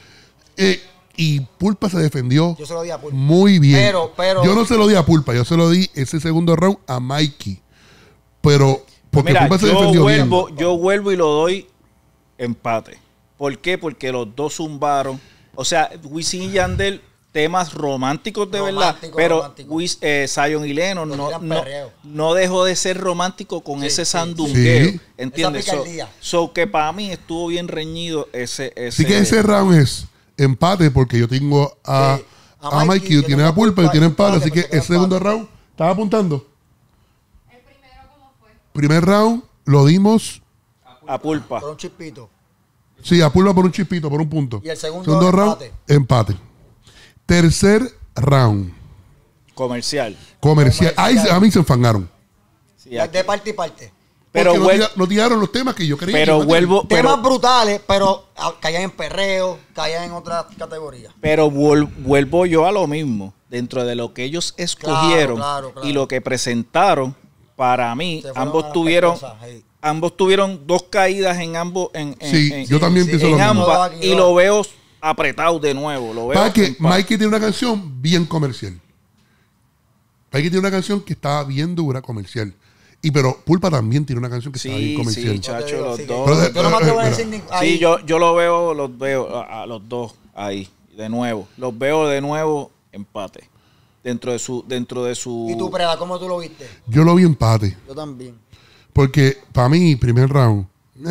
Speaker 5: y Pulpa se defendió.
Speaker 14: Yo se lo di a Pulpa.
Speaker 5: Muy bien.
Speaker 14: Pero
Speaker 5: yo no se lo di a Pulpa, yo se lo di ese segundo round a Mikey. Pero porque
Speaker 6: mira,
Speaker 5: Pulpa se defendió bien.
Speaker 6: Yo vuelvo y lo doy empate. ¿Por qué? Porque los dos zumbaron. O sea, Wisin y Yandel, temas románticos de verdad. Pero Zion y Lennon no dejó de ser romántico con ese sandungueo.
Speaker 5: Sí.
Speaker 6: ¿Entiendes? So que para mí estuvo bien reñido ese.
Speaker 5: Sí que ese round es empate porque yo tengo a Mikey, y tiene a Pulpa y tiene empate. Así que el segundo round, ¿estás apuntando? Primer round lo dimos
Speaker 6: a Pulpa.
Speaker 14: Por un chispito.
Speaker 5: Sí, a Pulpa por un chispito, por un punto.
Speaker 14: Y el segundo
Speaker 5: round, empate. Tercer round.
Speaker 6: Comercial.
Speaker 5: Ahí a mí se enfangaron.
Speaker 14: Sí, de parte y parte.
Speaker 5: Pero no tiraron los temas que yo quería.
Speaker 14: Temas brutales, pero caían en perreo, caían en otras categorías.
Speaker 6: Pero vuelvo yo a lo mismo. Dentro de lo que ellos escogieron y lo que presentaron, para mí, ambos tuvieron dos caídas en ambos.
Speaker 5: Yo también pienso lo mismo.
Speaker 6: Y lo veo apretado de nuevo.
Speaker 5: Para que Mikey tiene una canción bien comercial. Mikey tiene una canción que estaba bien dura, comercial. Pero Pulpa también tiene una canción que está bien comercial.
Speaker 6: Sí, chacho, los dos. Yo los veo a los dos ahí, de nuevo. Los veo de nuevo empate. Dentro de su.
Speaker 14: ¿Y tú, Preda, cómo tú lo viste?
Speaker 5: Yo lo vi empate.
Speaker 14: Yo también.
Speaker 5: Porque para mí, primer round.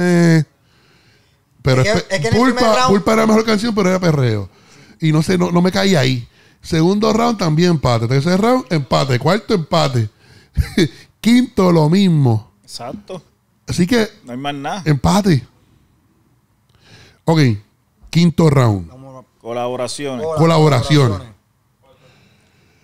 Speaker 5: Pero Pulpa era mejor canción, pero era perreo. Y no sé, no me caí ahí. Segundo round también empate. Tercer round, empate. Cuarto, empate. Quinto, lo mismo.
Speaker 6: Exacto.
Speaker 5: Así que.
Speaker 6: No hay más nada.
Speaker 5: Empate. Ok. Quinto round.
Speaker 6: Colaboraciones.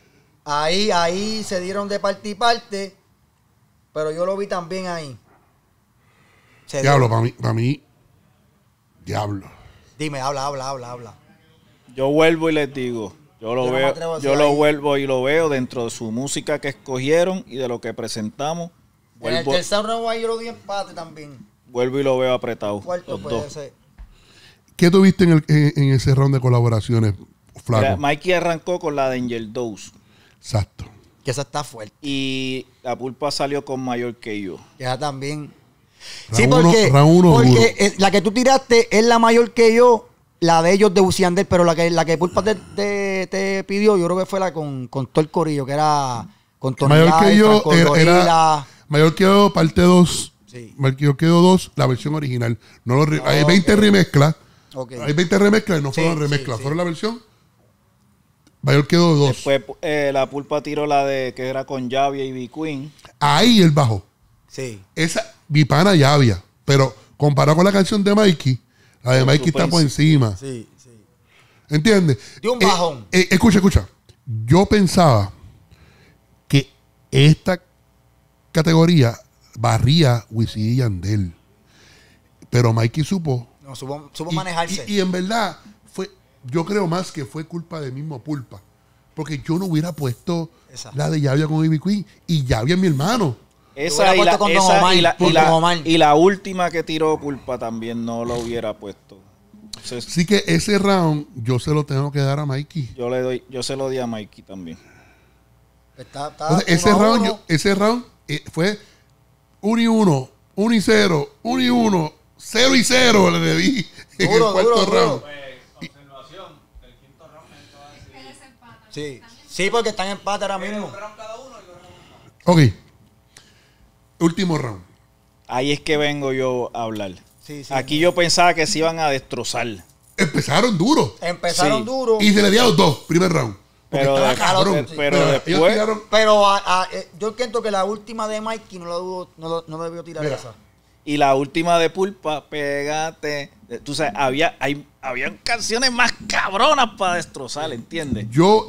Speaker 14: Ahí se dieron de parte y parte, pero yo lo vi también ahí.
Speaker 5: Diablo, para mí, diablo.
Speaker 14: Dime, habla.
Speaker 6: Yo vuelvo y les digo, yo
Speaker 14: Yo no me atrevo a decir
Speaker 6: lo
Speaker 14: ahí.
Speaker 6: vuelvo y lo veo dentro de su música que escogieron y de lo que presentamos.
Speaker 14: En el
Speaker 6: Vuelvo,
Speaker 14: tercer round ahí yo lo di empate también.
Speaker 6: vuelvo y lo veo apretado.
Speaker 14: Cuarto
Speaker 6: Los
Speaker 14: puede
Speaker 6: dos.
Speaker 14: ser.
Speaker 5: ¿Qué tuviste en ese round de colaboraciones, Flaco?
Speaker 6: Mira, Mikey arrancó con la de Angel Dose
Speaker 5: Exacto.
Speaker 14: Que esa está fuerte.
Speaker 6: y la Pulpa salió con Mayor que yo.
Speaker 14: Que esa también.
Speaker 5: Round
Speaker 14: Sí,
Speaker 5: uno-
Speaker 14: porque,
Speaker 5: round uno duro.
Speaker 14: la que tú tiraste es la mayor que yo, la de ellos de Uciandel, pero la que Pulpa te pidió, yo creo que fue la con todo el corillo, que era con Tony
Speaker 5: Mayor que
Speaker 14: Live,
Speaker 5: yo
Speaker 14: Franco
Speaker 5: era
Speaker 14: Gorila.
Speaker 5: Mayor que yo parte 2.
Speaker 14: Sí.
Speaker 5: Mayor que yo 2, la versión original. No los hay 20
Speaker 14: ok.
Speaker 5: remezclas.
Speaker 14: Ok.
Speaker 5: Hay 20 remezclas y no
Speaker 14: Sí,
Speaker 5: fueron
Speaker 14: sí,
Speaker 5: remezclas.
Speaker 14: sí.
Speaker 5: Fueron la versión Mayor que yo 2.
Speaker 6: Después la Pulpa tiró la de que era con Javi y B Queen.
Speaker 5: Ahí el bajo.
Speaker 14: Sí.
Speaker 5: Esa, mi pana ya había. Pero comparado con la canción de Mikey, la de Mikey está por encima.
Speaker 14: Sí.
Speaker 5: ¿Entiendes?
Speaker 14: De un bajón.
Speaker 5: Escucha. Yo pensaba que esta categoría barría Wisin y Yandel. Pero Mikey supo.
Speaker 14: No, supo manejarse.
Speaker 5: Y en verdad, yo creo más que fue culpa del mismo Pulpa. Porque yo no hubiera puesto
Speaker 14: Esa.
Speaker 5: la de Yavia con Ivy Queen. Y Yavia es mi hermano.
Speaker 6: Esa, y
Speaker 14: hubiera
Speaker 6: la,
Speaker 14: puesto con Don
Speaker 6: esa
Speaker 14: Omar,
Speaker 6: y, la,
Speaker 14: con
Speaker 6: y, la,
Speaker 14: Don Omar.
Speaker 6: y la última que tiró Pulpa también no lo hubiera puesto. Entonces,
Speaker 5: Así que ese round yo se lo tengo que dar a Mikey.
Speaker 6: yo se lo di a Mikey también.
Speaker 14: Está
Speaker 5: Entonces,
Speaker 14: 1-1.
Speaker 5: ese round fue 1 y 1, 1 y 0, 1 y 1, 0 y 0 le debí en el
Speaker 14: Duro,
Speaker 5: cuarto
Speaker 14: duro, duro.
Speaker 5: round.
Speaker 14: Sí, porque están en empate ahora mismo.
Speaker 5: Ok. Último round.
Speaker 6: Ahí es que vengo yo a hablar.
Speaker 14: Sí,
Speaker 6: Aquí yo pensaba que se iban a destrozar.
Speaker 5: Empezaron duro.
Speaker 14: Empezaron
Speaker 6: Sí.
Speaker 14: duro.
Speaker 5: Y se le dio a los dos, primer round. Porque
Speaker 6: Pero,
Speaker 5: estaba cabrón.
Speaker 6: pero
Speaker 5: ellos
Speaker 6: después,
Speaker 5: tiraron-
Speaker 14: Pero yo siento que la última de Mikey no debió tirar
Speaker 5: Mira.
Speaker 14: esa.
Speaker 6: y la última de Pulpa, pégate. Tú sabes, habían canciones más cabronas para destrozar, ¿entiendes?
Speaker 5: yo,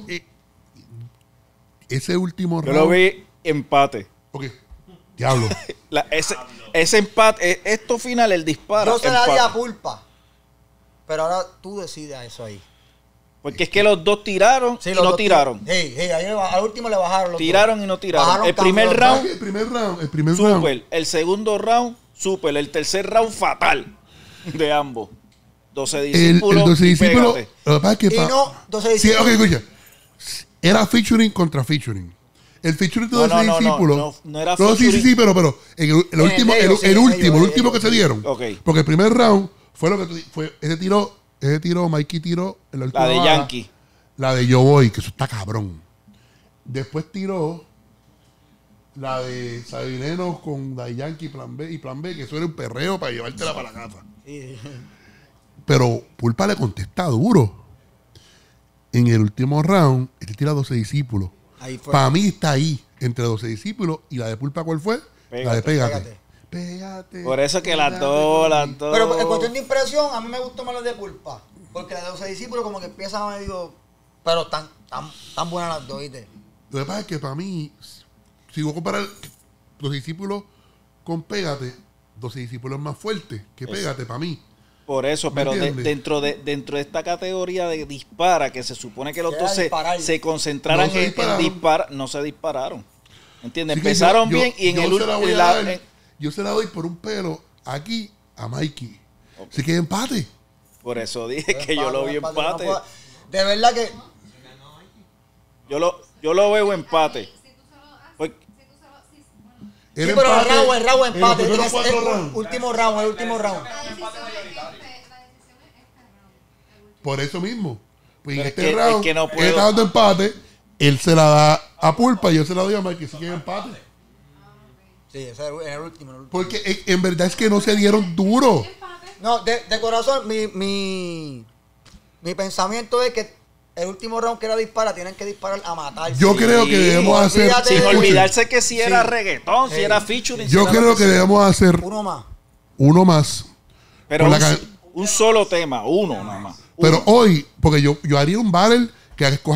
Speaker 5: ese último
Speaker 6: Yo
Speaker 5: round.
Speaker 6: lo vi empate.
Speaker 5: Ok. Diablo.
Speaker 6: Ese empate, esto final, el disparo.
Speaker 14: Yo se la di a
Speaker 6: empate.
Speaker 14: Pulpa. Pero ahora tú decides eso ahí.
Speaker 6: Porque es que los dos tiraron
Speaker 14: Sí,
Speaker 6: y
Speaker 14: los
Speaker 6: no
Speaker 14: dos
Speaker 6: tiraron.
Speaker 14: Sí, al último le bajaron los
Speaker 6: Tiraron
Speaker 14: dos.
Speaker 6: y no tiraron.
Speaker 14: Bajaron
Speaker 6: El primer
Speaker 14: campeón.
Speaker 6: round,
Speaker 5: El primer round.
Speaker 6: super. El segundo round, super. El tercer round, fatal. De ambos. 12
Speaker 5: El
Speaker 6: discípulos.
Speaker 5: 12
Speaker 6: y
Speaker 5: discípulos.
Speaker 6: pégate.
Speaker 5: Lo que pasa es que
Speaker 14: Y no, 12
Speaker 5: Sí,
Speaker 14: discípulos.
Speaker 5: ok, escucha. Era featuring contra featuring. El featuring de 12 discípulos.
Speaker 6: no era
Speaker 5: No, sí,
Speaker 6: featuring.
Speaker 5: pero en el último,
Speaker 14: ellos, sí,
Speaker 5: el último
Speaker 14: ellos.
Speaker 5: que se dieron.
Speaker 6: Ok.
Speaker 5: Porque el primer round fue lo que ese tiró, Mikey tiró en la última
Speaker 6: La de
Speaker 5: bala,
Speaker 6: Yankee.
Speaker 5: La de Yo Voy, que eso está cabrón. Después tiró la de Sabineno con la de Yankee y Plan B, que eso era un perreo para llevártela para la casa. Pero Pulpa le contesta duro. En el último round, él tira 12 discípulos.
Speaker 14: Ahí fue.
Speaker 5: Para mí está ahí, entre 12 discípulos y la de Pulpa, ¿cuál fue? La de Pégate.
Speaker 14: Pégate.
Speaker 5: Pégate.
Speaker 6: Por eso que las
Speaker 5: pégate,
Speaker 6: dos.
Speaker 14: Pero en cuestión de impresión, a mí me gustó más la de Pulpa. Porque la de 12 discípulos como que empieza medio... Pero tan buenas las dos, ¿viste?
Speaker 5: Lo que pasa es que para mí, si voy a comparar 12 discípulos con Pégate, 12 discípulos es más fuerte que Pégate para mí.
Speaker 6: Por eso,
Speaker 5: ¿Me
Speaker 6: pero
Speaker 5: entiendes?
Speaker 6: dentro de esta categoría de dispara, que se supone que los
Speaker 14: Era
Speaker 6: dos
Speaker 14: disparar.
Speaker 6: se concentraran
Speaker 5: No se
Speaker 6: en
Speaker 5: dispararon.
Speaker 6: disparar, no se dispararon. ¿Entiendes?
Speaker 5: Así que
Speaker 6: Empezaron
Speaker 5: yo-
Speaker 6: bien y en
Speaker 5: yo
Speaker 6: el
Speaker 5: se la voy a
Speaker 6: último.
Speaker 5: dar- yo se la doy por un pelo aquí a Mikey. Así que empate.
Speaker 6: Por eso dije que yo lo vi
Speaker 14: no
Speaker 6: empate.
Speaker 14: puedo- De verdad que...
Speaker 6: Yo lo veo empate. Porque-
Speaker 14: Sí,
Speaker 5: Era
Speaker 14: pero
Speaker 5: empate
Speaker 14: el round
Speaker 5: en
Speaker 14: empate.
Speaker 5: los primeros
Speaker 14: Es
Speaker 5: 4
Speaker 14: el
Speaker 5: rounds.
Speaker 14: último round.
Speaker 5: Por eso mismo. Pues en
Speaker 6: Pero
Speaker 5: este
Speaker 6: es que-
Speaker 5: round,
Speaker 6: es que no
Speaker 5: él
Speaker 6: puedo.
Speaker 5: está dando empate. Él se la da a Pulpa y yo se la doy a Mikey. Así que empate.
Speaker 14: Sí, ese es el último.
Speaker 5: Porque en verdad es que no se dieron duro.
Speaker 14: No, de corazón, mi pensamiento es que el último round que era dispara, tienen que disparar a matar.
Speaker 5: Yo creo que debemos hacer.
Speaker 14: olvídate
Speaker 6: Sin
Speaker 14: de-
Speaker 5: escuchen,
Speaker 6: olvidarse que si era
Speaker 14: Sí.
Speaker 6: reggaetón, si
Speaker 14: Sí.
Speaker 6: era featuring. si
Speaker 5: yo
Speaker 6: era
Speaker 5: creo
Speaker 6: lo
Speaker 5: que
Speaker 6: sea.
Speaker 5: debemos hacer
Speaker 14: Uno más.
Speaker 5: uno más.
Speaker 6: Pero
Speaker 5: con
Speaker 6: un,
Speaker 5: la
Speaker 6: un solo tema, uno nada más.
Speaker 5: Pero
Speaker 6: Uno.
Speaker 5: hoy, porque yo haría un battle que escojan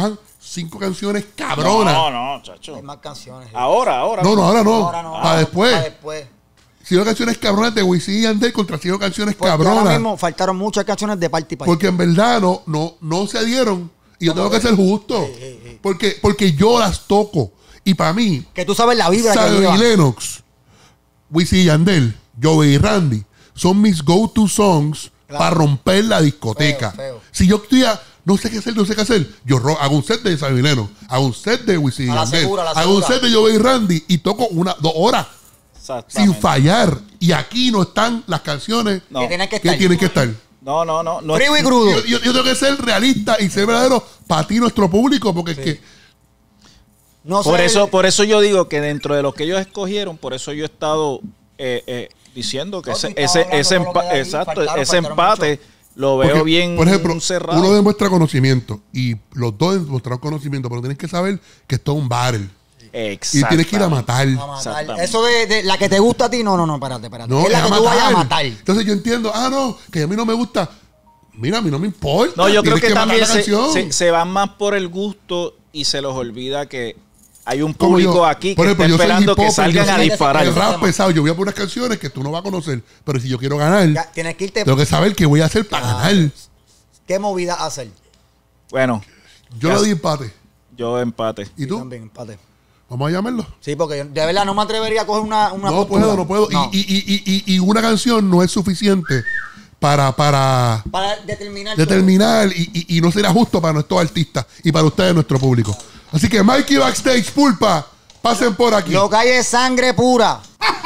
Speaker 5: 5 canciones cabronas.
Speaker 6: No, chacho.
Speaker 14: Hay más canciones.
Speaker 6: Ahora.
Speaker 5: No, ahora no. Para después.
Speaker 14: Para después.
Speaker 5: 5 canciones cabronas de Wisin y Yandel contra 5 canciones
Speaker 14: Porque ahora
Speaker 5: cabronas.
Speaker 14: mismo faltaron muchas canciones de parte y parte.
Speaker 5: Porque en verdad no se dieron. Y yo tengo que ser justo. Porque yo las toco. Y para mí,
Speaker 14: que tú sabes la vibra que
Speaker 5: Zion
Speaker 14: lleva.
Speaker 5: y Lennox, Wisin y Yandel, Joey y Randy son mis go-to songs para romper la discoteca.
Speaker 14: Feo.
Speaker 5: Si yo estoy no sé qué hacer, yo hago un set de Zion y Lennox, hago un set de Wisin y Yandel, hago un set de Joey y Randy y toco 2 horas sin fallar. Y aquí no están las canciones
Speaker 14: que
Speaker 5: tienen que estar.
Speaker 6: No.
Speaker 14: Frío y crudo.
Speaker 5: Yo tengo que ser realista y ser verdadero para ti, nuestro público, porque es que
Speaker 14: no
Speaker 6: por eso yo digo que dentro de los que ellos escogieron, por eso yo he estado diciendo que ese empate lo veo
Speaker 5: porque,
Speaker 6: bien
Speaker 5: por ejemplo,
Speaker 6: cerrado.
Speaker 5: Uno demuestra conocimiento y los dos demuestran conocimiento, pero tienes que saber que esto es un battle. Y tienes que ir a matar.
Speaker 14: Eso de la que te gusta a ti, no, espérate.
Speaker 5: No,
Speaker 14: es la que tú vayas a matar.
Speaker 5: Entonces yo entiendo, que a mí no me gusta. Mira, a mí no me importa.
Speaker 6: No, yo creo que
Speaker 5: también
Speaker 6: se van más por el gusto y se los olvida que hay un público aquí que está esperando que salgan a disparar.
Speaker 5: El rap pesado, yo voy a poner unas canciones que tú no vas a conocer, pero si yo quiero ganar,
Speaker 14: tienes que irte,
Speaker 5: tengo que saber qué voy a hacer para ganar.
Speaker 14: ¿Qué movida hacer?
Speaker 6: Bueno,
Speaker 5: yo le doy empate.
Speaker 6: Yo empate.
Speaker 5: ¿Y tú?
Speaker 14: También empate.
Speaker 5: ¿Vamos a llamarlo?
Speaker 14: Sí, porque yo de verdad no me atrevería a coger una
Speaker 5: no puedo. No. Y una canción no es suficiente para determinar y no será justo para nuestros artistas y para ustedes, nuestro público. Así que Mikey Backstage, Pulpa, pasen por aquí.
Speaker 14: Lo que hay es sangre pura.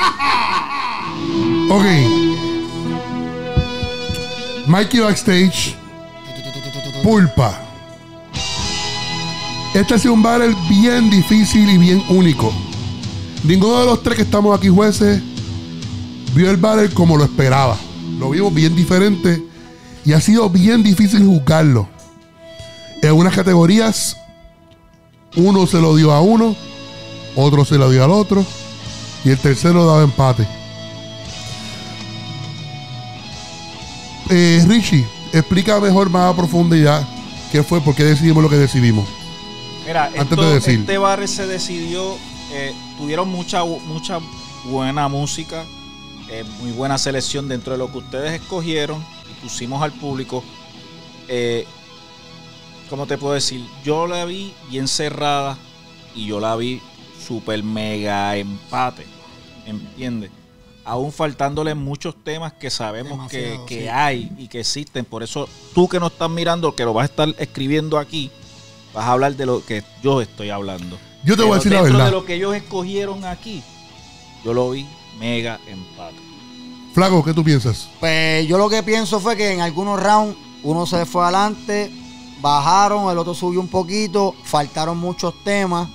Speaker 5: Ok. Mikey Backstage, Pulpa. Este ha sido un battle bien difícil y bien único. Ninguno de los 3 que estamos aquí, jueces, vio el battle como lo esperaba. Lo vimos bien diferente y ha sido bien difícil juzgarlo. En unas categorías, uno se lo dio a uno, otro se lo dio al otro y el tercero daba empate. Richie, explica mejor, más a profundidad, qué fue, por qué decidimos lo que decidimos.
Speaker 6: Mira, este barrio se decidió, tuvieron mucha buena música, muy buena selección dentro de lo que ustedes escogieron y pusimos al público. ¿Cómo te puedo decir? Yo la vi bien cerrada y yo la vi super mega empate, ¿entiendes? Aún faltándole muchos temas que sabemos que hay y que existen. Por eso tú que no estás mirando, que lo vas a estar escribiendo aquí, vas a hablar de lo que yo estoy hablando.
Speaker 5: Yo te voy a decir la verdad.
Speaker 6: Dentro de lo que ellos escogieron aquí, yo lo vi mega empate.
Speaker 5: Flaco, ¿qué tú piensas?
Speaker 14: Pues yo lo que pienso fue que en algunos rounds uno se fue adelante, bajaron, el otro subió un poquito, faltaron muchos temas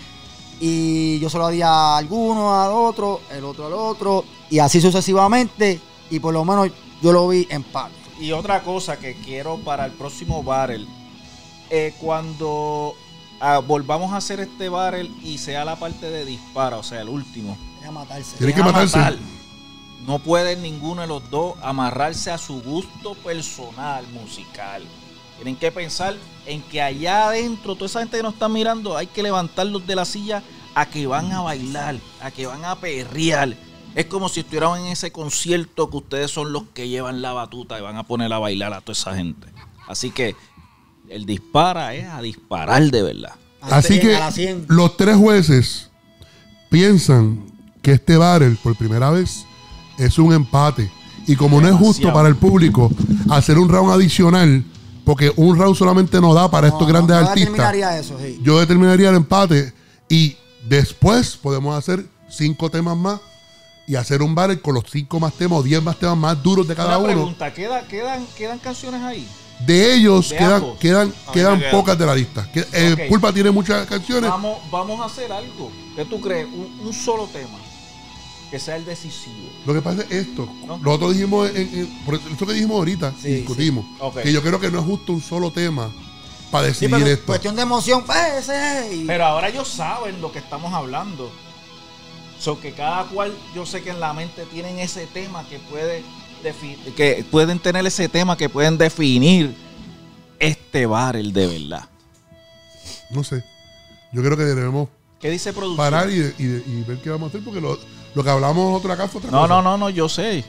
Speaker 14: y yo se lo di a alguno, al otro, el otro al otro y así sucesivamente y por lo menos yo lo vi empate.
Speaker 6: Y otra cosa que quiero para el próximo battle, cuando volvamos a hacer este battle y sea la parte de dispara, o sea, el último.
Speaker 5: Tiene que matarse.
Speaker 6: No pueden ninguno de los dos amarrarse a su gusto personal, musical. Tienen que pensar en que allá adentro, toda esa gente que nos está mirando, hay que levantarlos de la silla a que van a bailar, a que van a perrear. Es como si estuvieran en ese concierto que ustedes son los que llevan la batuta y van a poner a bailar a toda esa gente. Así que el dispara es a disparar de verdad.
Speaker 5: Así que los 3 jueces piensan que este battle por primera vez es un empate. Y como no es justo para el público hacer un round adicional, porque un round solamente no da para estos grandes artistas, yo determinaría el empate y después podemos hacer 5 temas más y hacer un battle con los 5 más temas o 10 más temas más duros de cada uno.
Speaker 6: Pregunta, ¿quedan canciones ahí?
Speaker 5: De ellos quedan pocas de la lista. Pulpa tiene muchas canciones.
Speaker 6: Vamos a hacer algo. ¿Qué tú crees? Un solo tema que sea el decisivo.
Speaker 5: Lo que pasa es esto. ¿No? Nosotros dijimos, por eso que dijimos ahorita, discutimos, que yo creo que no es justo un solo tema para decidir esto.
Speaker 14: Cuestión de emoción.
Speaker 6: Pero ahora ellos saben lo que estamos hablando. Que cada cual, yo sé que en la mente tienen ese tema que pueden tener ese tema que pueden definir este battle de verdad.
Speaker 5: no sé. Yo creo que debemos
Speaker 6: ¿Qué dice producción?
Speaker 5: parar y ver qué vamos a hacer, porque lo que hablamos otra acá fue otra cosa.
Speaker 6: No, yo sé.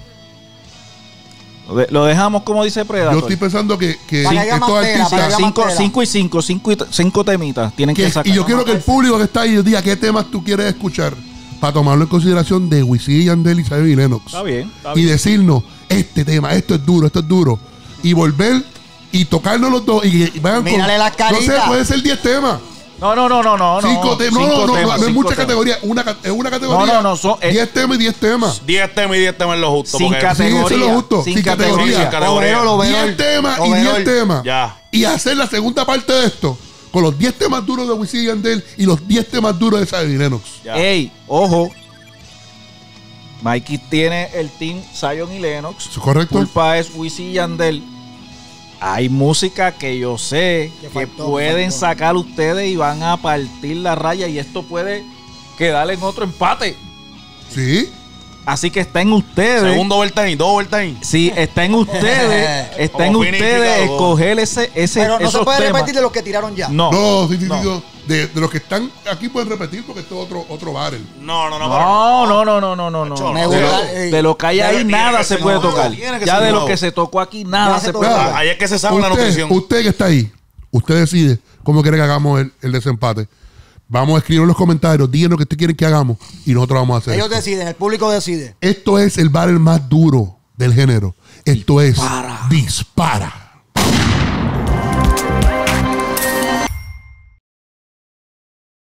Speaker 6: Lo dejamos como dice Predator.
Speaker 5: Yo estoy pensando que
Speaker 14: Para que haya
Speaker 5: estos
Speaker 14: más tela, para que
Speaker 5: artistas...
Speaker 14: haya más tela.
Speaker 6: Cinco temitas tienen que sacar.
Speaker 5: Y yo quiero que el público que está ahí diga qué temas tú quieres escuchar para tomarlo en consideración de Wisin y Yandel y Zion y Lennox.
Speaker 6: Está bien.
Speaker 5: Y decirnos, este tema, esto es duro. Y volver y tocarnos los dos. Y vayan
Speaker 14: Mírale las caritas.
Speaker 5: no sé, puede ser 10 temas.
Speaker 6: No.
Speaker 5: 5 temas. No es mucha
Speaker 6: temas.
Speaker 5: categoría. Es una categoría.
Speaker 6: No, son
Speaker 5: 10 temas y 10 temas.
Speaker 9: 10 temas y 10 temas es lo justo.
Speaker 6: Sin
Speaker 9: porque-
Speaker 6: categoría.
Speaker 5: Sí, eso es lo justo. Sin categoría.
Speaker 9: Sin categoría.
Speaker 5: 10 temas y 10 temas.
Speaker 9: Ya.
Speaker 5: Y hacer la segunda parte de esto con los 10 temas duros de Wisin y Yandel y los 10 temas duros de Zion y Lennox.
Speaker 9: Ya.
Speaker 6: Ey, ojo. Mikey tiene el team Zion y Lennox.
Speaker 5: ¿Eso es correcto?
Speaker 6: Culpa es Wisin y Yandel. Hay música que yo sé que pueden sacar ustedes y van a partir la raya y esto puede quedar en otro empate.
Speaker 5: Sí.
Speaker 6: Así que está en ustedes.
Speaker 9: Segundo overtime, dos overtime.
Speaker 6: Sí, está en ustedes. Está en
Speaker 9: Como
Speaker 6: ustedes
Speaker 9: finiquitado.
Speaker 6: escoger ese
Speaker 14: Pero no se
Speaker 6: esos
Speaker 14: puede
Speaker 6: temas.
Speaker 14: repetir de los que tiraron ya.
Speaker 6: No.
Speaker 5: No, sí.
Speaker 6: No.
Speaker 5: De los que están aquí pueden repetir porque esto es otro barrel.
Speaker 9: No.
Speaker 6: No.
Speaker 14: Me
Speaker 5: No.
Speaker 14: gusta.
Speaker 6: De lo que hay ahí
Speaker 9: Tiene
Speaker 6: nada
Speaker 9: que
Speaker 6: se
Speaker 9: ser
Speaker 6: puede
Speaker 9: nuevo.
Speaker 6: tocar.
Speaker 9: Tiene que
Speaker 6: Ya
Speaker 9: ser
Speaker 6: de lo
Speaker 9: nuevo.
Speaker 6: que se tocó aquí nada
Speaker 14: Ya
Speaker 6: se
Speaker 14: se
Speaker 6: puede
Speaker 14: tocó.
Speaker 6: tocar.
Speaker 9: Ahí es que se sabe la nutrición.
Speaker 5: Usted que está ahí, usted decide cómo quiere que hagamos el desempate. Vamos a escribir en los comentarios, díganos qué ustedes quieren que hagamos y nosotros vamos a hacer
Speaker 14: Ellos
Speaker 5: esto.
Speaker 14: deciden, el público decide.
Speaker 5: Esto es el barrel más duro del género. Esto es Dispara.